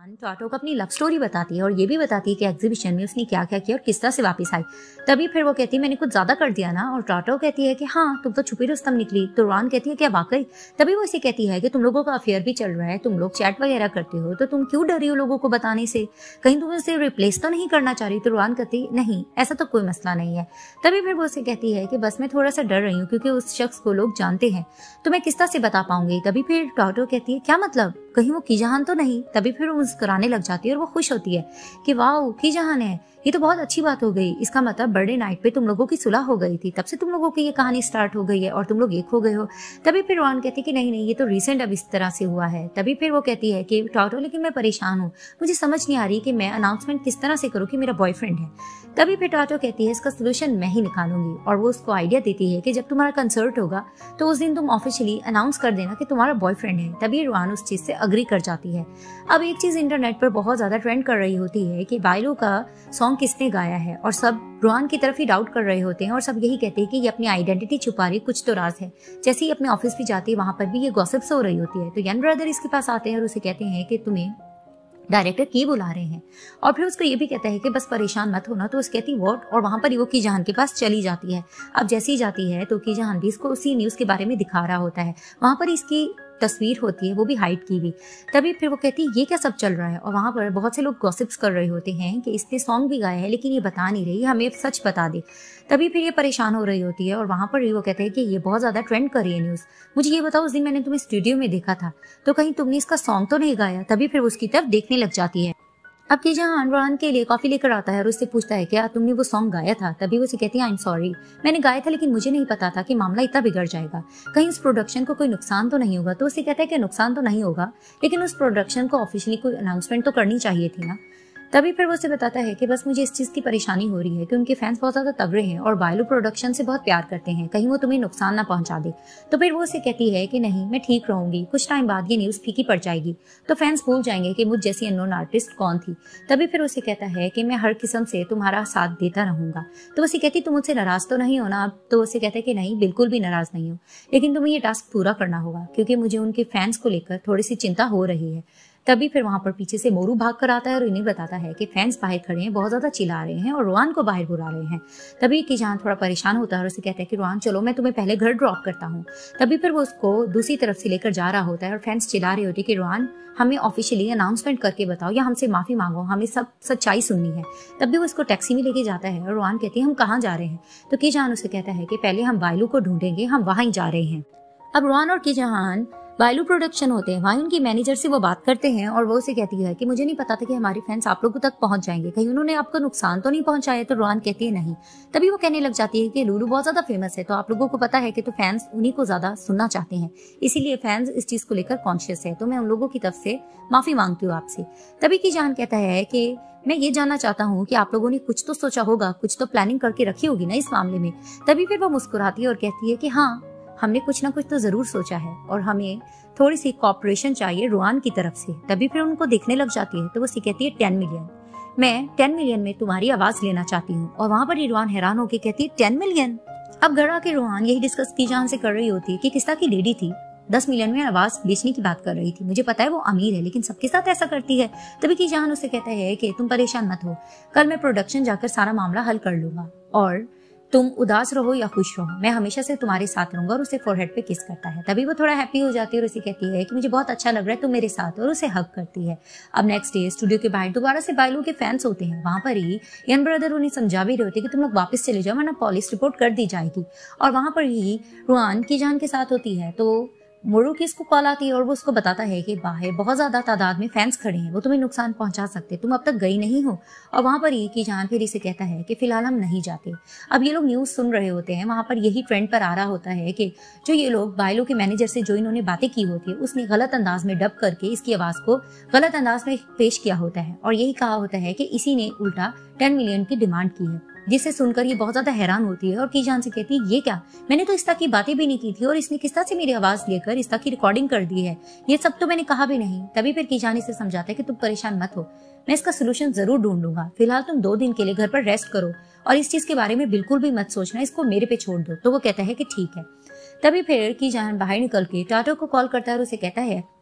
Speaker 1: जान टाटो को अपनी लव स्टोरी बताती है और ये भी बताती है कि एग्जीबिशन में उसने क्या क्या किया और किस तरह से वापस आई। तभी फिर वो कहती है मैंने कुछ ज्यादा कर दिया ना, और टाटो कहती है कि हाँ तुम तो छुपी रुस्तम निकली। तो रुआन कहती है क्या वाकई? तभी वो इसे कहती है कि तुम लोगों का अफेयर भी चल रहा है, तुम लोग चैट वगैरह करते हो, तो तुम क्यों डर रही हो लोगों को बताने से? कहीं तुम उसे रिप्लेस तो नहीं करना चाह रही? तो रुआन कहती नहीं, ऐसा तो कोई मसला नहीं है। तभी फिर वो उसे कहती है कि बस मैं थोड़ा सा डर रही हूँ क्योंकि उस शख्स को लोग जानते हैं, तो मैं किस तरह से बता पाऊंगी। तभी फिर टाटो कहती है क्या मतलब, कहीं वो की जहान तो नहीं? तभी फिर वो मुस्कुराने लग जाती है और वो खुश होती है कि वाह की जहान है, ये तो बहुत अच्छी बात हो गई। इसका मतलब बर्थडे नाइट पे तुम लोगों की सुलह हो गई थी, तब से तुम लोगों की ये कहानी स्टार्ट हो गई है और तुम लोग एक हो गए हो। तभी फिर रुआन कहती है कि नहीं ये तो रिसेंट अब इस तरह से हुआ है। तभी फिर वो कहती है कि टाटो लेकिन मैं परेशान हूँ, मुझे समझ नहीं आ रही कि मैं अनाउंसमेंट किस तरह से करूँ कि मेरा बॉयफ्रेंड है। तभी फिर टाटो कहती है इसका सोल्यूशन मैं ही निकालूंगी, और वो उसको आइडिया देती है कि जब तुम्हारा कंसर्ट होगा तो उस दिन तुम ऑफिशियली अनाउंस कर देना कि तुम्हारा बॉयफ्रेंड है। तभी रुआन उस चीज से अग्री कर जाती है। अब एक चीज इंटरनेट पर बहुत ज्यादा ट्रेंड कर रही होती है कि बाइलो का सॉन्ग किसने गाया है, और सब रुआन की तरफ ही डाउट कर रहे होते हैं और सब यही कहते हैं कि ये अपनी आइडेंटिटी छुपा रही, कुछ तो राज है। जैसे ही अपने ऑफिस भी जाती है वहां पर भी ये गॉसिप्स हो रही होती है। तो यंग ब्रदर इसके पास आते हैं और उसे कहते हैं कि तुम्हें डायरेक्टर की बुला रहे हैं, और फिर उसको ये भी कहता है कि बस परेशान मत होना। तो उसकी कहती व्हाट, और वहां पर वो की जहान के पास चली जाती है। अब जैसे ही जाती है तो की जहान भी इसको उसी न्यूज के बारे में दिखा रहा होता है, वहां पर इसकी तस्वीर होती है वो भी हाइड की हुई। तभी फिर वो कहती है ये क्या सब चल रहा है, और वहां पर बहुत से लोग गॉसिप्स कर रहे होते हैं कि इसने सॉन्ग भी गाया है लेकिन ये बता नहीं रही, हमें सच बता दे। तभी फिर ये परेशान हो रही होती है और वहां पर वो कहते हैं कि ये बहुत ज्यादा ट्रेंड कर रही है न्यूज, मुझे ये बताओ उस दिन मैंने तुम्हें स्टूडियो में देखा था, तो कहीं तुमने इसका सॉन्ग तो नहीं गाया? तभी फिर उसकी तरफ देखने लग जाती है। अब की जहान रुआन के लिए कॉफी लेकर आता है और उससे पूछता है क्या तुमने वो सॉन्ग गाया था? तभी वो उसे कहती है आई एम सॉरी, मैंने गाया था लेकिन मुझे नहीं पता था कि मामला इतना बिगड़ जाएगा, कहीं उस प्रोडक्शन को कोई नुकसान तो नहीं होगा। तो उसे कहता है कि नुकसान तो नहीं होगा लेकिन उस प्रोडक्शन को ऑफिशियली कोई अनाउंसमेंट तो करनी चाहिए थी ना। तभी फिर वो उसे बताता है कि बस मुझे इस चीज की परेशानी हो रही है कि उनके फैंस बहुत ज्यादा तगड़े हैं और बायलो प्रोडक्शन से बहुत प्यार करते हैं, कहीं वो तुम्हें नुकसान ना पहुंचा दे। तो फिर वो उसे कहती है कि नहीं मैं ठीक रहूंगी, कुछ टाइम बाद ये न्यूज फीकी पड़ जाएगी तो फैंस भूल जाएंगे कि मुझ जैसी अननोन आर्टिस्ट कौन थी। तभी फिर उसे कहता है कि मैं हर किस्म से तुम्हारा साथ देता रहूंगा। तो उसे कहती तुम मुझसे नाराज तो नहीं हो ना? अब तो उसे कहता है कि नहीं बिल्कुल भी नाराज नहीं हो, लेकिन तुम्हें ये टास्क पूरा करना होगा क्योंकि मुझे उनके फैंस को लेकर थोड़ी सी चिंता हो रही है। तभी फिर वहां पर पीछे से मोरू भाग कर आता है और इन्हें बताता है कि फैंस बाहर खड़े हैं, बहुत ज्यादा चिल्ला रहे हैं और रुआन को बाहर बुला रहे हैं। तभी की जान थोड़ा परेशान होता है और उसे कहता है कि रुआन चलो मैं तुम्हें पहले घर ड्रॉप करता हूँ। तभी फिर वो उसको दूसरी तरफ से लेकर जा रहा होता है और फैंस चिल्ला रहे होते हैं कि रुआन हमें ऑफिशियली अनाउंसमेंट करके बताओ या हमसे माफी मांगो, हमें सब सच्चाई सुननी है। तब भी वो उसको टैक्सी में लेके जाता है और रुआन कहती है हम कहाँ जा रहे हैं? तो की जान उसे कहता है कि पहले हम बायलू को ढूंढेंगे, हम वहां ही जा रहे हैं। अब रुआन और की जहान बायलू प्रोडक्शन होते हैं, वहीं उनकी मैनेजर से वो बात करते हैं और वो उसे कहती है कि मुझे नहीं पता था कि हमारे फैंस आप लोगों तक पहुंच जाएंगे, कहीं उन्होंने आपको नुकसान तो नहीं पहुंचाया? तो रुआन कहती है नहीं। तभी वो कहने लग जाती है कि लुलू बहुत ज्यादा फेमस है तो आप लोगों को पता है कि तो फैंस उन्हीं को ज्यादा सुनना चाहते हैं, इसीलिए फैंस इस चीज को लेकर कॉन्शियस है, तो मैं उन लोगों की तरफ से माफी मांगती हूँ आपसे। तभी की जान कहता है कि मैं ये जानना चाहता हूँ कि आप लोगों ने कुछ तो सोचा होगा, कुछ तो प्लानिंग करके रखी होगी ना इस मामले में। तभी फिर वो मुस्कुराती है और कहती है कि हाँ हमने कुछ ना कुछ तो जरूर सोचा है और हमें थोड़ी सी कॉपरेशन चाहिए रुआन की तरफ से। तभी फिर उनको देखने लग जाती है तो वो कहती है 10 मिलियन, मैं 10 मिलियन में तुम्हारी आवाज लेना चाहती हूँ। और वहां पर रुआन हैरान होकर कहती है 10 मिलियन? अब घर आके रुआन यही डिस्कस की जान से कर रही होती है कि किस तरह की लेडी थी, 10 मिलियन में आवाज बेचने की बात कर रही थी, मुझे पता है वो अमीर है लेकिन सबके साथ ऐसा करती है। तभी की जान उसे कहता है कि तुम परेशान मत हो, कल मैं प्रोडक्शन जाकर सारा मामला हल कर लूंगा और तुम उदास रहो या खुश रहो, मैं हमेशा से तुम्हारे साथ रहूंगा। और उसे फोरहेड पे किस करता है। तभी वो थोड़ा हैप्पी हो जाती है और उसे कहती है कि मुझे बहुत अच्छा लग रहा है तुम मेरे साथ, और उसे हग करती है। अब नेक्स्ट डे स्टूडियो के बाहर दोबारा से बायलू के फैंस होते हैं, वहां पर ही यंग ब्रदर उन्हें समझा भी रहे होते कि तुम लोग वापस चले जाओ वरना पुलिस रिपोर्ट कर दी जाएगी। और वहां पर ही रुआन की जान के साथ होती है तो मोरू की इसको कॉल आती है और वो उसको बताता है कि बाहर बहुत ज्यादा तादाद में फैंस खड़े हैं, वो तुम्हें नुकसान पहुंचा सकते, तुम अब तक गई नहीं हो। और वहां पर ही की जान फिर इसे कहता है कि फिलहाल हम नहीं जाते। अब ये लोग न्यूज सुन रहे होते हैं, वहां पर यही ट्रेंड पर आ रहा होता है कि जो ये लोग बायलो के मैनेजर से जो इन्होंने बातें की होती है उसने गलत अंदाज में डब करके इसकी आवाज को गलत अंदाज में पेश किया होता है और यही कहा होता है कि इसी ने उल्टा 10 मिलियन की डिमांड की है, जिसे सुनकर ये बहुत ज्यादा हैरान होती है और की जान से कहती है ये क्या, मैंने तो इस तरह की बातें भी नहीं की थी और इसने किस तरह से मेरी आवाज लेकर इस तरह की रिकॉर्डिंग कर दी है, ये सब तो मैंने कहा भी नहीं। तभी फिर की जान इसे समझाता है कि तुम परेशान मत हो, मैं इसका सोल्यूशन जरूर ढूंढ लूंगा, फिलहाल तुम 2 दिन के लिए घर पर रेस्ट करो और इस चीज के बारे में बिल्कुल भी मत सोचना, इसको मेरे पे छोड़ दो। तो वो कहता है कि ठीक है। तभी फिर की जान बाहर निकल के टाटो को कॉल करता है और उसे कहता है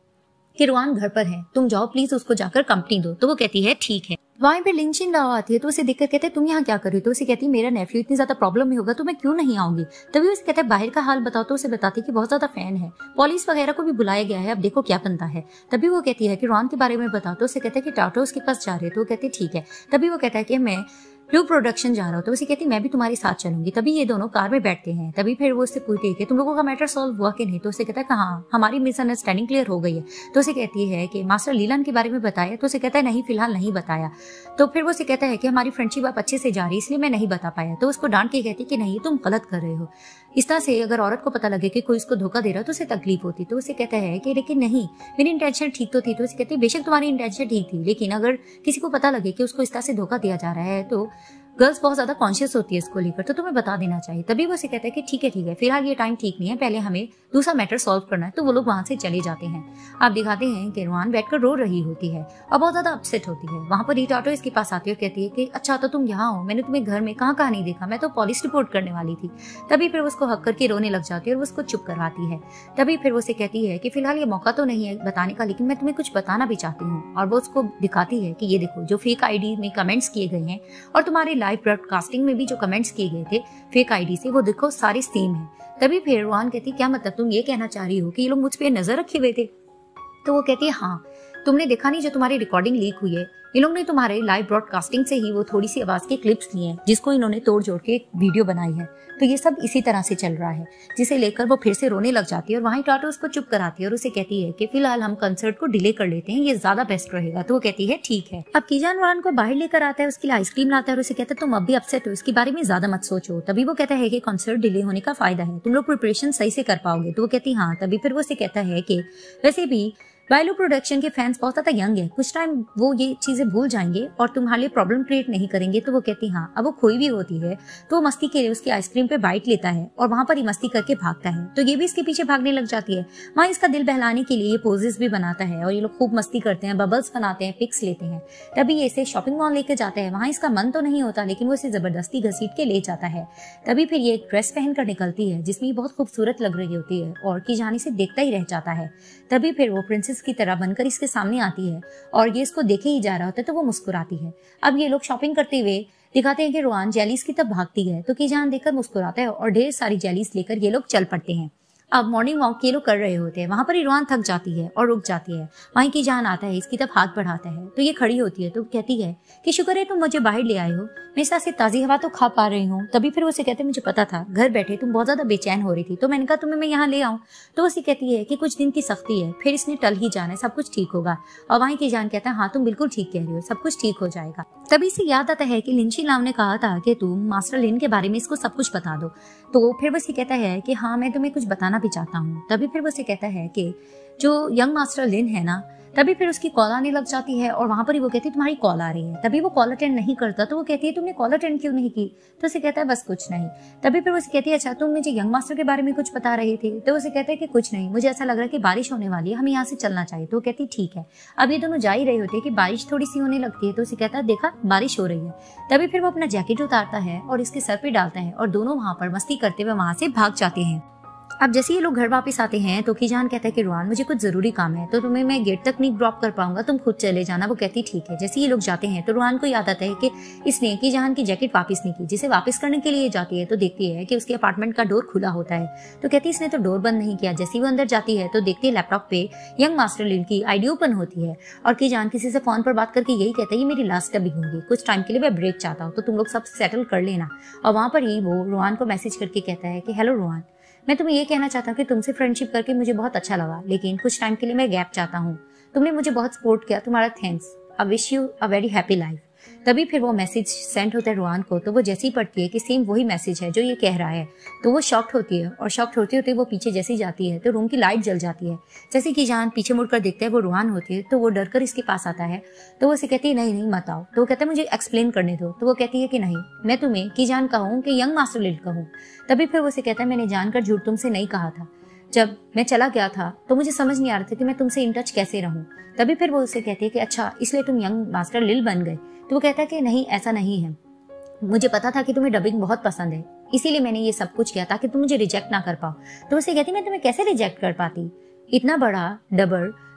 Speaker 1: कि रुआन घर पर है, तुम जाओ प्लीज उसको जाकर कंपनी दो। तो वो कहती है ठीक है। वहीं पे लिन चिन राओ आती है तो उसे देखकर कहते हैं तुम यहाँ क्या कर रही हो। तो उसे कहती है मेरा नेफ्यू इतनी ज्यादा प्रॉब्लम में होगा तो मैं क्यों नहीं आऊंगी। तभी उसे कहता है बाहर का हाल बताओ। तो उसे बताती है कि बहुत ज्यादा फैन है, पुलिस वगैरह को भी बुलाया गया है, अब देखो क्या बनता है। तभी वो कहती है कि रुआन के बारे में बताओ। तो उसे कहता है कि टाटो उसके पास जा रहे हैं। तो वो कहती है ठीक है। तभी वो कहता है कि मैं ब्लू प्रोडक्शन जा रहा हूँ। तो उसे कहती मैं भी तुम्हारे साथ चलूंगी। तभी ये दोनों कार में बैठते हैं। तभी फिर वो उससे पूछती है कि तुम लोगों का मैटर सॉल्व हुआ कि नहीं। तो उसे कहता है कि हाँ, हमारी मिसअंडरस्टैंडिंग क्लियर हो गई है। तो उसे कहती है कि मास्टर लीलन के बारे में बताया। तो उसे कहता है नहीं, फिलहाल नहीं बताया। तो फिर वो उसे कहता है कि हमारी फ्रेंडशिप आप अच्छे से जा रही है इसलिए मैं नहीं बता पाया। तो उसको डांट के कहती कि नहीं, तुम गलत कर रहे हो। इस तरह से अगर औरत को पता लगे कि कोई उसको धोखा दे रहा है तो उसे तकलीफ होती। तो उसे कहता है कि लेकिन नहीं, मेरी इंटेंशन ठीक तो थी। तो उसे कहती है बेशक तुम्हारी इंटेंशन ठीक थी, लेकिन अगर किसी को पता लगे कि उसको इस तरह से धोखा दिया जा रहा है तो गर्ल्स बहुत ज्यादा कॉन्शियस होती है इसको लेकर, तो तुम्हें बता देना चाहिए। तभी वो उसे कहता है कि ठीक है, फिलहाल ये टाइम ठीक नहीं है, पहले हमें दूसरा मैटर सॉल्व करना है। तो वो लोग वहां से चले जाते हैं। आप दिखाते हैं कि रुआन बैठकर रो रही होती है और बहुत ज्यादा अपसेट होती है। वहां पर टाटो इसके पास आती है और कहती है कि अच्छा तो तुम यहाँ हो, मैंने तुम्हें घर में कहाँ नहीं देखा, मैं तो पुलिस रिपोर्ट करने वाली थी। तभी फिर उसको हक करके रोने लग जाती है और वो उसको चुप करवाती है। तभी फिर वो उसे कहती है कि फिलहाल ये मौका तो नहीं है बताने का, लेकिन मैं तुम्हें कुछ बताना भी चाहती हूँ। और वो उसको दिखाती है कि ये देखो जो फेक आईडी में कमेंट्स किए गए हैं और तुम्हारे लाइव ब्रॉडकास्टिंग में भी जो कमेंट्स किए गए थे फेक आईडी से, वो देखो सारे सेम है। तभी फिर रुआन कहती क्या मतलब, तुम ये कहना चाह रही हो कि ये लोग मुझ पे नजर रखे हुए थे। तो वो कहती है हाँ, तुमने देखा नहीं जो तुम्हारी रिकॉर्डिंग लीक हुई है, इन लोगों ने तुम्हारे लाइव ब्रॉडकास्टिंग से ही वो थोड़ी सी आवाज के क्लिप्स लिए हैं जिसको इन्होंने तोड़ जोड़ के एक वीडियो बनाई है। तो ये सब इसी तरह से चल रहा है, जिसे लेकर वो फिर से रोने लग जाती है और वहीं टाटो उसको चुप कराती है और उसे कहती है कि फिलहाल हम कंसर्ट को डिले कर लेते हैं, ये ज्यादा बेस्ट रहेगा। तो वो कहती है ठीक है। अब कीजान रुआन को बाहर लेकर आता है, उसके लिए आइसक्रीम लाता है और उसे कहता है तुम अब भी अपसेट हो, इसके बारे में ज्यादा मत सोचो। तभी वो कहता है कि कंसर्ट डिले होने का फायदा है, तुम लोग प्रिपरेशन सही से कर पाओगे। तो वो कहती हाँ। तभी फिर वो उसे कहता है कि वैसे भी वाइलो प्रोडक्शन के फैंस बहुत ज्यादा यंग है, कुछ टाइम वो ये चीजें भूल जाएंगे और तुम्हारे लिए प्रॉब्लम क्रिएट नहीं करेंगे। तो वो कहती हाँ। अब वो खोई भी होती है तो वो मस्ती के लिए उसकी आइसक्रीम पे बाइट लेता है और वहां पर ही मस्ती करके भागता है। तो ये भी इसके पीछे भागने लग जाती है। वहां इसका दिल बहलाने के लिए ये पोजेस भी बनाता है और ये लोग खूब मस्ती करते हैं, बबल्स बनाते हैं, पिक्स लेते हैं। तभी ये इसे शॉपिंग मॉल लेके जाता है। वहां इसका मन तो नहीं होता लेकिन वो इसे जबरदस्ती घसीट के ले जाता है। तभी फिर ये एक ड्रेस पहन कर निकलती है जिसमें ये बहुत खूबसूरत लग रही होती है और की जानी से देखता ही रह जाता है। तभी फिर वो प्रिंसेस की तरह बनकर इसके सामने आती है और ये इसको देखे ही जा रहा होता है तो वो मुस्कुराती है। अब ये लोग शॉपिंग करते हुए दिखाते हैं कि रुआन जेलीज की तरफ भागती है तो कीजान देखकर मुस्कुराता है और ढेर सारी जेलीज लेकर ये लोग चल पड़ते हैं। अब मॉर्निंग वॉक ये लोग कर रहे होते हैं, वहां पर रुआन थक जाती है और रुक जाती है। वहीं कीजान आता है, इसकी तरफ हाथ बढ़ाता है तो ये खड़ी होती है तो कहती है कि शुक्र है तुम मुझे बाहर ले आए हो, मैं इस तरह से ताजी हवा तो खा पा रही हूँ। तभी फिर उसे कहते मुझे पता था घर बैठे तुम बहुत ज्यादा बेचैन हो रही थी तो मैंने कहा तुम्हें मैं यहाँ ले आऊँ। तो उसे कहती है कि कुछ दिन की सख्ती है, फिर इसने टल ही जाना है, सब कुछ ठीक होगा। और वहीं कीजान कहता है हाँ तुम बिल्कुल ठीक कह रही हो, सब कुछ ठीक हो जाएगा। तभी से याद आता है कि लिंची लाव ने कहा था कि तुम मास्टर लिन के बारे में इसको सब कुछ बता दो। तो फिर वो इसे कहता है कि हाँ मैं तुम्हें कुछ बताना भी चाहता हूँ। तभी फिर वो इसे कहता है कि जो यंग मास्टर लिन है ना, तभी फिर उसकी कॉल आने लग जाती है और वहां पर ही वो कहती है तुम्हारी कॉल आ रही है। तभी वो कॉल अटेंड नहीं करता तो वो कहती है तुमने कॉल अटेंड क्यों नहीं की। तो उसे कहता है बस कुछ नहीं। तभी फिर वो उसे कहती है अच्छा तुम मुझे यंग मास्टर के बारे में कुछ बता रही थी। तो उसे कहता है कि कुछ नहीं, मुझे ऐसा लग रहा है कि बारिश होने वाली है, हमें यहाँ से चलना चाहिए। तो वो कहती ठीक है। अब ये दोनों जा ही रहे होते हैं कि बारिश थोड़ी सी होने लगती है तो उसे कहता है देखा बारिश हो रही है। तभी फिर वो अपना जैकेट उतारता है और इसके सर पे डालता है और दोनों वहां पर मस्ती करते हुए वहां से भाग जाते हैं। अब जैसे ये लोग घर वापस आते हैं तो कीजान कहता है कि रुआन मुझे कुछ जरूरी काम है तो तुम्हें मैं गेट तक नहीं ड्रॉप कर पाऊंगा, तुम खुद चले जाना। वो कहती ठीक है। जैसे ये लोग जाते हैं तो रुआन को याद आता है कि इसने कीजान की जैकेट वापस नहीं की। जिसे वापस करने के लिए जाती है तो देखती है कि उसके अपार्टमेंट का डोर खुला होता है तो कहती है इसने तो डोर बंद नहीं किया। जैसे वो अंदर जाती है तो देखती है लैपटॉप पे यंग मास्टर लिन की आईडी ओपन होती है और कीजान किसी से फोन पर बात करके यही कहता है ये मेरी लास्ट डबिंग होगी, कुछ टाइम के लिए मैं ब्रेक चाहता हूँ तो तुम लोग सब सेटल कर लेना। और वहां पर ही वो रुआन को मैसेज करके कहता है कि हेलो रुआन, मैं तुम्हें ये कहना चाहता हूँ कि तुमसे फ्रेंडशिप करके मुझे बहुत अच्छा लगा, लेकिन कुछ टाइम के लिए मैं गैप चाहता हूँ। तुमने मुझे बहुत सपोर्ट किया, तुम्हारा thanks. I wish you a very happy life. तभी फिर वो मैसेज सेंड होता है रुआन को तो वो जैसे ही पढ़ती है कि सेम वही मैसेज है जो ये कह रहा है तो वो शॉक्ड होती है और शॉक्ड होते होते वो पीछे जैसे ही जाती है तो रूम की लाइट जल जाती है। जैसे कि जान पीछे मुड़कर देखता है वो रुआन होती है तो वो डर कर इसके पास आता है तो वो उसे कहती है नहीं मत आओ। तो वो कहता है मुझे एक्सप्लेन करने दो। तो वो कहती है कि नहीं, मैं तुम्हें की जान कहूँ कि यंग मास्टर लिन कहूँ। तभी फिर वो उसे कहता है मैंने जानकर झूठ तुमसे नहीं कहा था, जब मैं चला गया था तो मुझे समझ नहीं आ रहा था कि मैं तुमसे इन टच कैसे रहूं। तभी फिर वो उससे कहती है कि अच्छा इसलिए तुम यंग मास्टर लिल बन गए। तो वो कहता है कि नहीं ऐसा नहीं है, मुझे पता था कि तुम्हें डबिंग बहुत पसंद है इसीलिए मैंने ये सब कुछ किया ताकि तुम मुझे रिजेक्ट ना कर पाओ। तो उसे कहती मैं तुम्हें कैसे रिजेक्ट कर पाती, इतना बड़ा डबर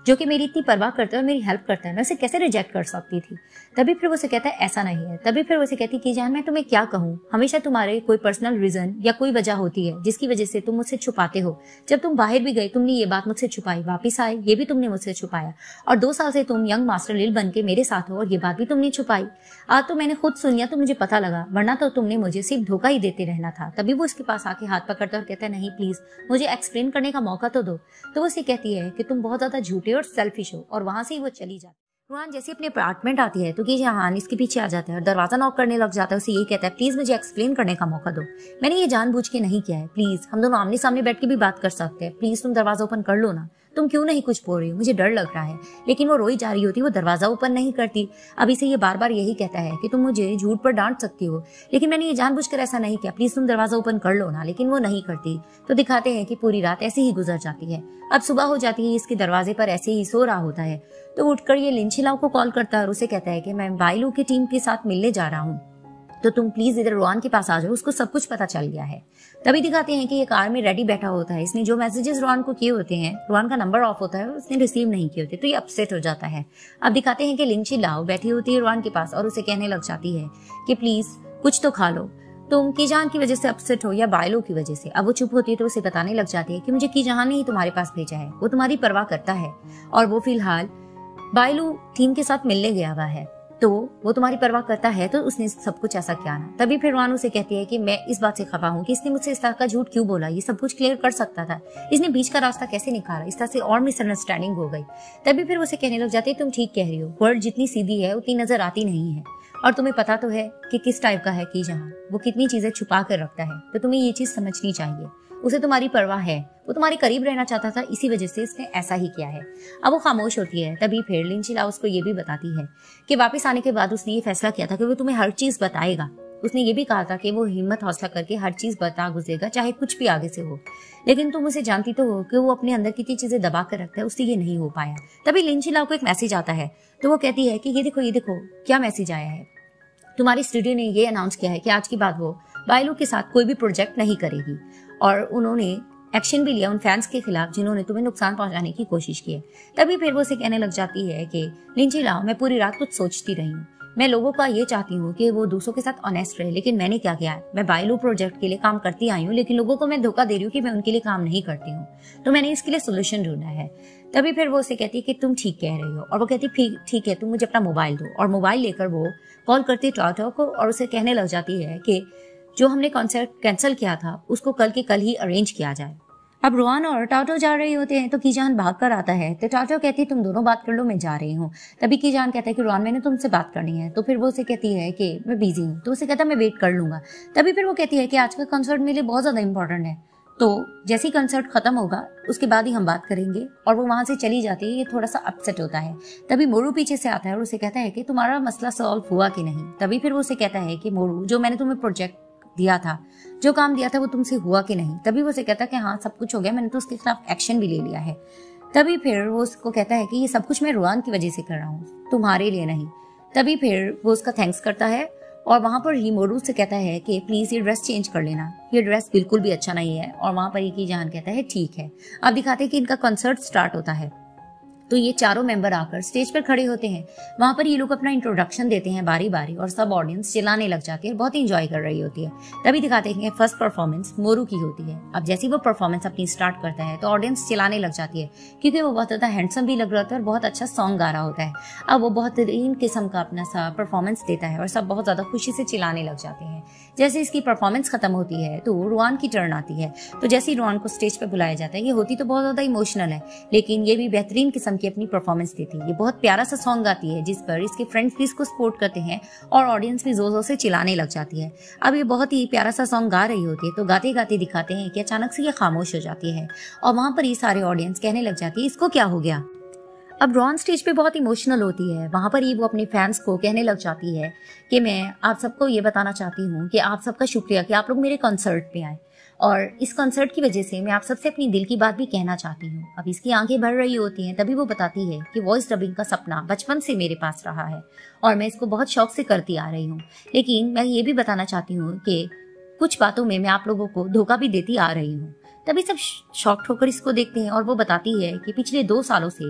Speaker 1: जो कि मेरी इतनी परवाह करता है और मेरी हेल्प करता है, मैं उसे कैसे रिजेक्ट कर सकती थी। तभी फिर वो उसे कहता है ऐसा नहीं है। तभी फिर वो उसे कहती कि जान मैं तुम्हें क्या कहूँ, हमेशा तुम्हारे कोई पर्सनल रीजन या कोई वजह होती है जिसकी वजह से तुम मुझसे छुपाते हो। जब तुम बाहर भी गए तुमने ये बात मुझसे छुपाई, वापिस आए ये भी तुमने मुझसे छुपाया, और 2 साल से तुम यंग मास्टर लिल बन के मेरे साथ हो और ये बात भी तुमने छुपाई। आज तो मैंने खुद सुनिया तो मुझे पता लगा, वरना तो तुमने मुझे सिर्फ धोखा ही देते रहना था। तभी वो उसके पास आके हाथ पकड़ता और कहता है नहीं प्लीज मुझे एक्सप्लेन करने का मौका तो दो। तो वो उसे कहती है कि तुम बहुत ज्यादा झूठे और सेल्फिश हो, और वहां से ही वो चली जाती है। रुआन जैसे अपने अपार्टमेंट आती है तो कीजान इसके पीछे आ जाता है और दरवाजा नॉक करने लग जाता है। उसे यही कहता है प्लीज मुझे एक्सप्लेन करने का मौका दो, मैंने ये जानबूझ के नहीं किया है, प्लीज हम दोनों आमने सामने बैठ के भी बात कर सकते हैं, प्लीज तुम दरवाजा ओपन कर लो ना, तुम क्यों नहीं कुछ बोल रही हो, मुझे डर लग रहा है। लेकिन वो रोई जा रही होती, वो दरवाजा ओपन नहीं करती। अब इसे ये बार बार यही कहता है कि तुम मुझे झूठ पर डांट सकती हो, लेकिन मैंने ये जानबूझकर ऐसा नहीं किया, प्लीज तुम दरवाजा ओपन कर लो ना, लेकिन वो नहीं करती। तो दिखाते हैं कि पूरी रात ऐसे ही गुजर जाती है। अब सुबह हो जाती है, इसके दरवाजे पर ऐसे ही सो रहा होता है। तो उठकर ये लिंचिलाओ को कॉल करता है और उसे कहता है कि मैं बाइलू की टीम के साथ मिलने जा रहा हूँ, तो तुम प्लीज इधर रुआन के पास आ जाओ, उसको सब कुछ पता चल गया है। तभी दिखाते हैं कि ये कार में रेडी बैठा होता है, इसने जो मैसेजेस रुआन को किए होते हैं, रुआन का नंबर ऑफ होता है और उसने रिसीव नहीं किए होते, तो ये अपसेट हो जाता है। अब दिखाते हैं कि लिंचिलाओ बैठी होती है रुआन के पास और उसे कहने लग जाती है कि प्लीज कुछ तो खा लो, तुम कीजान की वजह से अपसेट हो या बाइलो की वजह से। अब वो चुप होती है तो उसे बताने लग जाती है कि मुझे कीजान ने ही तुम्हारे पास भेजा है, वो तुम्हारी परवाह करता है और वो फिलहाल बाइलू टीम के साथ मिलने गया हुआ है, तो वो तुम्हारी परवाह करता है तो उसने सब कुछ ऐसा किया ना। तभी फिर रुआन उसे कहती है कि मैं इस बात से खफा हूँ कि इसने मुझसे इस तरह का झूठ क्यों बोला, ये सब कुछ क्लियर कर सकता था, इसने बीच का रास्ता कैसे निकाला, इस तरह से और मिसअंडरस्टैंडिंग हो गई। तभी फिर उसे कहने लग जाती है तुम ठीक कह रही हो, वर्ल्ड जितनी सीधी है उतनी नजर आती नहीं है, और तुम्हें पता तो है कि किस टाइप का है कीजान, वो कितनी चीजें छुपा कर रखता है, तो तुम्हें ये चीज समझनी चाहिए। उसे तुम्हारी परवाह है, वो तुम्हारे करीब रहना चाहता था, इसी वजह से इसने ऐसा ही किया है। अब वो खामोश होती है। तभी फिर लिंचिलाओ उसको ये भी बताती है कि वापस आने के बाद उसने ये फैसला किया था कि वो तुम्हें हर चीज बताएगा। उसने ये भी कहा था कि वो हिम्मत हौसला करके हर चीज बता गुजरेगा, चाहे कुछ भी आगे से हो। लेकिन तुम उसे जानती तो हो कि वो अपने अंदर कितनी चीजें दबा कर रखता है, उससे ये नहीं हो पाया। तभी लिंचिलाओ को एक मैसेज आता है, तो वो कहती है कि ये देखो क्या मैसेज आया है, तुम्हारी स्टूडियो ने ये अनाउंस किया है कि आज के बाद वो बाइलू के साथ कोई भी प्रोजेक्ट नहीं करेगी, और उन्होंने एक्शन भी लिया उन फैंस के खिलाफ जिन्होंने तुम्हें नुकसान पहुंचाने की कोशिश की है। तभी फिर वो उसे कहने लग जाती है कि लिंचिलाओ मैं पूरी रात कुछ सोचती रही हूँ, मैं लोगों का ये चाहती हूँ कि वो दूसरों के साथ ऑनेस्ट रहे, लेकिन मैंने क्या किया है, मैं बाइलू प्रोजेक्ट के लिए काम करती आई हूँ, लेकिन लोगों को मैं धोखा दे रही हूँ कि मैं उनके लिए काम नहीं करती हूँ, तो मैंने इसके लिए सोल्यूशन ढूंढा है। तभी फिर वो उसे कहती है कि तुम ठीक कह रही हो, और वो कहती ठीक है तुम मुझे अपना मोबाइल दो, और मोबाइल लेकर वो कॉल करती है टाटो को और उसे कहने लग जाती है कि जो हमने कॉन्सर्ट कैंसिल किया था उसको कल के कल ही अरेंज किया जाए। अब रुआन और टाटो जा रहे होते हैं तो कीजान भाग कर आता है, तो टाटो कहती है तुम दोनों बात कर लो, मैं जा रही हूँ। तभी कीजान कहता है कि रुआन मैंने तुमसे बात करनी है, तो फिर वो उसे कहती है कि मैं बिजी हूँ, तो उसे कहता है मैं वेट कर लूंगा। तभी फिर वो कहती है कि आज का कंसर्ट मेरे लिए बहुत ज्यादा इंपॉर्टेंट है, तो जैसे ही कंसर्ट खत्म होगा उसके बाद ही हम बात करेंगे, और वो वहां से चली जाती है। ये थोड़ा सा अपसेट होता है। तभी मोरू पीछे से आता है और उसे कहता है कि तुम्हारा मसला सॉल्व हुआ कि नहीं। तभी फिर वो उसे कहता है कि मोरू जो मैंने तुम्हें प्रोजेक्ट दिया था, जो काम दिया था वो तुमसे हुआ कि नहीं। तभी वो उसे कहता है कि हाँ सब कुछ हो गया, मैंने तो उसके खिलाफ एक्शन भी ले लिया है। तभी फिर वो उसको कहता है कि ये सब कुछ मैं रुआन की वजह से कर रहा हूँ, तुम्हारे लिए नहीं। तभी फिर वो उसका थैंक्स करता है और वहां पर ही मोरू से कहता है कि प्लीज ये ड्रेस चेंज कर लेना, ये ड्रेस बिल्कुल भी अच्छा नहीं है। और वहां पर ही कीजान कहता है ठीक है। अब दिखाते हैं कि इनका कंसर्ट स्टार्ट होता है, तो ये चारों मेंबर आकर स्टेज पर खड़े होते हैं। वहां पर ये लोग अपना इंट्रोडक्शन देते हैं बारी बारी, और सब ऑडियंस चिल्लाने लग जाती है, बहुत इंजॉय कर रही होती है। तभी दिखाते हैं कि फर्स्ट परफॉर्मेंस मोरू की होती है। अब जैसे वो परफॉर्मेंस अपनी स्टार्ट करता है तो ऑडियंस चिल्लाने लग जाती है, क्योंकि वो बहुत ज्यादा हैंडसम भी लग रहा होता है और बहुत अच्छा सॉन्ग गा रहा होता है। अब वो बहुत बेहतरीन किस्म का अपना सा परफॉर्मेंस देता है और सब बहुत ज्यादा खुशी से चिल्लाने लग जाते हैं। जैसे इसकी परफॉर्मेंस खत्म होती है तो रुआन की टर्न आती है। तो जैसे ही रुआन को स्टेज पर बुलाया जाता है, ये होती तो बहुत ज्यादा इमोशनल है, लेकिन ये भी बेहतरीन किस्म की अपनी परफॉर्मेंस देती है। ये बहुत प्यारा सा सॉन्ग गाती है जिस पर इसके फ्रेंड्स भी इसको सपोर्ट करते हैं और ऑडियंस भी जोर जोर से चिल्लाने लग जाती है। अब ये बहुत ही प्यारा सा सॉन्ग गा रही होती है, तो गाते गाते दिखाते हैं कि अचानक से ये खामोश हो जाती है और वहां पर ये सारे ऑडियंस कहने लग जाती है इसको क्या हो गया। अब रॉन स्टेज पे बहुत इमोशनल होती है। वहां पर ही वो अपने फैंस को कहने लग जाती है कि मैं आप सबको ये बताना चाहती हूँ कि आप सबका शुक्रिया कि आप लोग मेरे कॉन्सर्ट पे आए, और इस कॉन्सर्ट की वजह से मैं आप सबसे अपनी दिल की बात भी कहना चाहती हूँ। अब इसकी आंखें भर रही होती हैं। तभी वो बताती है कि वॉइस डबिंग का सपना बचपन से मेरे पास रहा है और मैं इसको बहुत शौक से करती आ रही हूँ, लेकिन मैं ये भी बताना चाहती हूँ कि कुछ बातों में मैं आप लोगों को धोखा भी देती आ रही हूँ। तभी सब शॉक्ड होकर इसको देखते हैं और वो बताती है कि पिछले 2 सालों से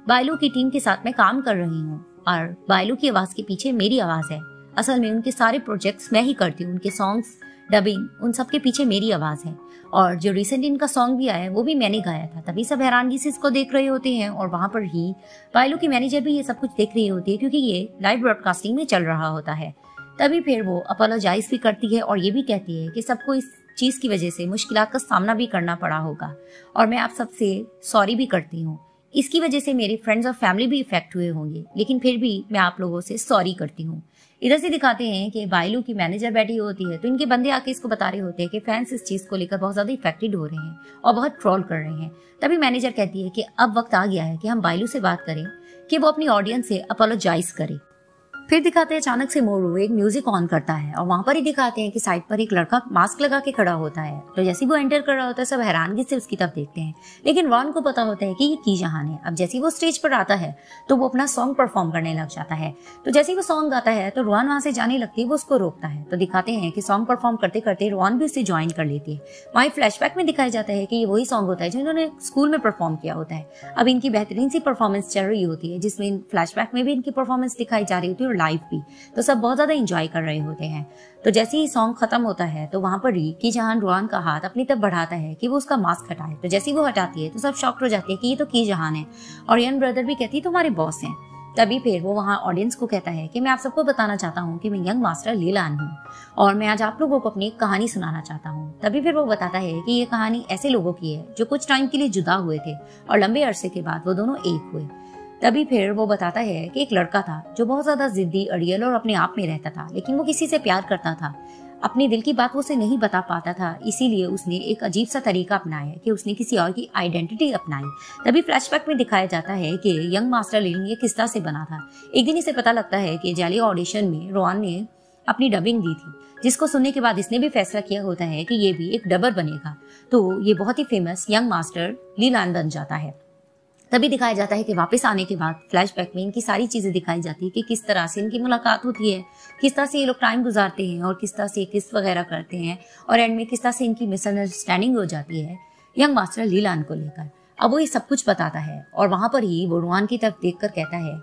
Speaker 1: बायलू की टीम के साथ मैं काम कर रही हूँ और बायलू की आवाज के पीछे मेरी आवाज है। असल में उनके सारे प्रोजेक्ट्स मैं ही करती हूँ, उनके सॉन्ग्स, डबिंग, उन सब के पीछे मेरी आवाज है। और जो रिसेंट इनका सॉन्ग भी आया है वो भी मैंने गाया था। तभी सब हैरानगी से इसको देख रहे होते हैं और वहां पर ही बायलू की मैनेजर भी ये सब कुछ देख रही होती है, क्योंकि ये लाइव ब्रॉडकास्टिंग में चल रहा होता है। तभी फिर वो अपोलोजाइज भी करती है और ये भी कहती है कि सबको इस चीज की वजह से मुश्किलात का सामना भी करना पड़ा होगा और मैं आप सबसे सॉरी भी करती हूँ। इसकी वजह से मेरे फ्रेंड्स और फैमिली भी इफेक्ट हुए होंगे, लेकिन फिर भी मैं आप लोगों से सॉरी करती हूँ। इधर से दिखाते हैं कि बायलू की मैनेजर बैठी होती है तो इनके बंदे आके इसको बता रहे होते हैं कि फैंस इस चीज को लेकर बहुत ज्यादा इफेक्टेड हो रहे हैं और बहुत ट्रोल कर रहे हैं। तभी मैनेजर कहती है कि अब वक्त आ गया है कि हम बायलू से बात करें कि वो अपनी ऑडियंस से अपोलोजाइज करे। फिर दिखाते हैं अचानक से मोरू एक म्यूजिक ऑन करता है और वहां पर ही दिखाते हैं कि साइड पर एक लड़का मास्क लगा के खड़ा होता है। तो जैसे वो एंटर कर रहा होता है सब हैरानगी से उसकी तरफ देखते हैं, लेकिन रॉन को पता होता है कि ये की जहान है। अब जैसे वो स्टेज पर आता है तो वो अपना सॉन्ग परफॉर्म करने लग जाता है। तो जैसे वो सॉन्ग गाता है तो रॉन वहां से जाने लगती है, वो उसको रोकता है। तो दिखाते हैं कि सॉन्ग परफॉर्म करते करते रॉन भी उसे ज्वाइन कर लेती है। वहीं फ्लैशबैक में दिखाया जाता है कि ये वही सॉन्ग होता है जो इन्होंने स्कूल में परफॉर्म किया होता है। अब इनकी बेहतरीन सी परफॉर्मेंस चल रही होती है, जिसमें फ्लैशबैक में भी इनकी परफॉर्मेंस दिखाई जा रही होती है और लाइव भी। तो सब बहुत ज्यादा एंजॉय कर रहे होते हैं। तो जैसे ही सॉन्ग खत्म होता है तो वहां पर ही की जहान रॉन का हाथ अपनी तरफ बढ़ाता है कि वो उसका मास्क हटाए। तो जैसे ही वो हटाती है तो सब शॉक्ड हो जाती है कि ये तो की जहान है और यंग ब्रदर भी कहती है तुम्हारे बॉस हैं। तभी फिर वो वहाँ ऑडियंस को कहता है कि मैं आप सबको बताना चाहता हूँ कि मैं यंग मास्टर ली लान हूँ और मैं आज आप लोगों को अपनी एक कहानी सुनाना चाहता हूँ। तभी फिर वो बताता है कि ये कहानी ऐसे लोगों की है जो कुछ टाइम के लिए जुदा हुए थे और लंबे अरसे के बाद वो दोनों एक हुए। तभी फिर वो बताता है कि एक लड़का था जो बहुत ज्यादा जिद्दी, अड़ियल और अपने आप में रहता था, लेकिन वो किसी से प्यार करता था। अपने दिल की बात वो उसे नहीं बता पाता था, इसीलिए उसने एक अजीब सा तरीका अपनाया कि उसने किसी और की आइडेंटिटी अपनाई। तभी फ्लैशबैक में दिखाया जाता है कि यंग मास्टर लीन ये किस तरह से बना था। एक दिन इसे पता लगता है कि जाली ऑडिशन में रॉन ने अपनी डबिंग दी थी, जिसको सुनने के बाद इसने भी फैसला किया होता है कि ये भी एक डबर बनेगा। तो ये बहुत ही famous young master Li Lan बन जाता है। तभी दिखाया जाता है कि वापस आने के बाद फ्लैशबैक में इनकी सारी चीजें दिखाई जाती है कि किस तरह से इनकी मुलाकात होती है, किस तरह से ये लोग टाइम गुजारते हैं और किस तरह से किस वगैरह करते हैं और एंड में किस तरह से इनकी मिसअंडरस्टैंडिंग हो जाती है यंग मास्टर ली लान को लेकर। अब वो ये सब कुछ बताता है और वहां पर ही वो रॉन की तरफ देखकर कहता है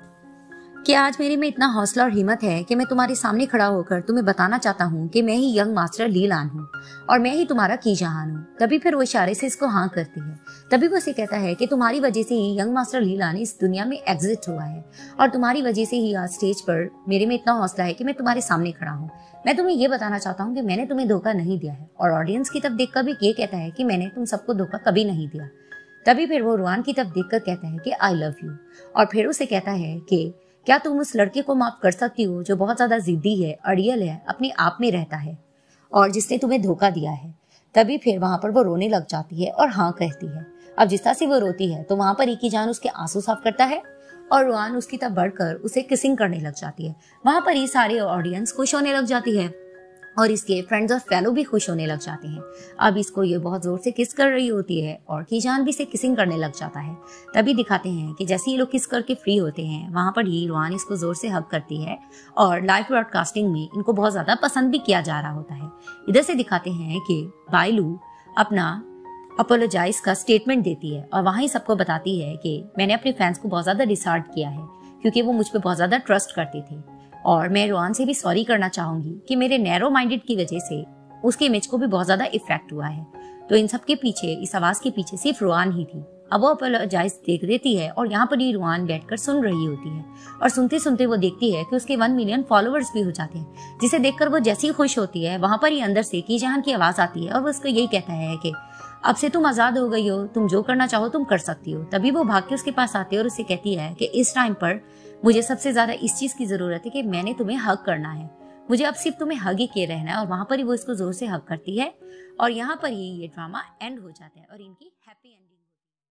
Speaker 1: कि आज मेरे में इतना हौसला और हिम्मत है कि मैं तुम्हारे सामने खड़ा होकर तुम्हें बताना चाहता हूँ कि मैं ही यंग मास्टर ली लान हूँ और मैं ही तुम्हारा की जहान हूँ। तभी फिर वो इशारे से इसको हाँ करती है। तभी वो इसे कहता है कि तुम्हारी वजह से ही यंग मास्टर ली लान इस दुनिया में एग्जिट हुआ है और तुम्हारी वजह से ही आज स्टेज पर मेरे में इतना हौसला है कि मैं तुम्हारे सामने खड़ा हूँ। मैं तुम्हें ये बताना चाहता हूँ कि मैंने तुम्हें धोखा नहीं दिया है। और ऑडियंस की तरफ देखकर भी ये कहता है कि मैंने तुम सबको धोखा कभी नहीं दिया। तभी फिर वो रॉन की तरफ देखकर कहता है कि आई लव यू और फिर उसे कहता है कि क्या तुम उस लड़के को माफ कर सकती हो जो बहुत ज्यादा जिद्दी है, अड़ियल है, अपने आप में रहता है और जिसने तुम्हें धोखा दिया है। तभी फिर वहां पर वो रोने लग जाती है और हाँ कहती है। अब जिस तरह से वो रोती है तो वहां पर एक ही जान उसके आंसू साफ करता है और रॉन उसकी तरफ बढ़कर उसे किसिंग करने लग जाती है। वहां पर ही सारे ऑडियंस खुश होने लग जाती है और इसके फ्रेंड्स और फेलो भी खुश होने लग जाते हैं। अब इसको ये बहुत जोर से किस कर रही होती है और कीजान भी इसे किसिंग करने लग जाता है। तभी दिखाते हैं कि जैसे ये लोग किस करके फ्री होते हैं वहां पर ही रोहान इसको जोर से हग करती है और लाइव ब्रॉडकास्टिंग में इनको बहुत ज्यादा पसंद भी किया जा रहा होता है। इधर से दिखाते हैं कि बायलू अपना अपोलोजाइज का स्टेटमेंट देती है और वहां ही सबको बताती है कि मैंने अपने फैंस को बहुत ज्यादा डिसहार्ट किया है क्योंकि वो मुझ पर बहुत ज्यादा ट्रस्ट करते थे और मैं रोहान से भी सॉरी करना चाहूंगी कि मेरे नैरो माइंडेड की वजह से उसके इमेज को भी बहुत ज्यादा इफेक्ट हुआ है। तो इन सब के पीछे, इस आवाज के पीछे सिर्फ रोहान ही थी। अब वो अपोलोजाइज देख देती है और यहाँ पर ही रोहान बैठकर सुन रही होती है और सुनते सुनते वो देखती है कि उसके 1 मिलियन फॉलोअर्स भी हो जाते हैं, जिसे देखकर वो जैसी खुश होती है वहां पर ही अंदर से की जहान की आवाज आती है और वो उसको यही कहता है कि अब से तुम आजाद हो गई हो, तुम जो करना चाहो तुम कर सकती हो। तभी वो भाग के उसके पास आती है और उसे कहती है कि इस टाइम पर मुझे सबसे ज्यादा इस चीज की जरूरत है कि मैंने तुम्हें हग करना है, मुझे अब सिर्फ तुम्हें हग ही किए रहना है। और वहां पर ही वो इसको जोर से हग करती है और यहाँ पर ही ये ड्रामा एंड हो जाता है और इनकी हैप्पी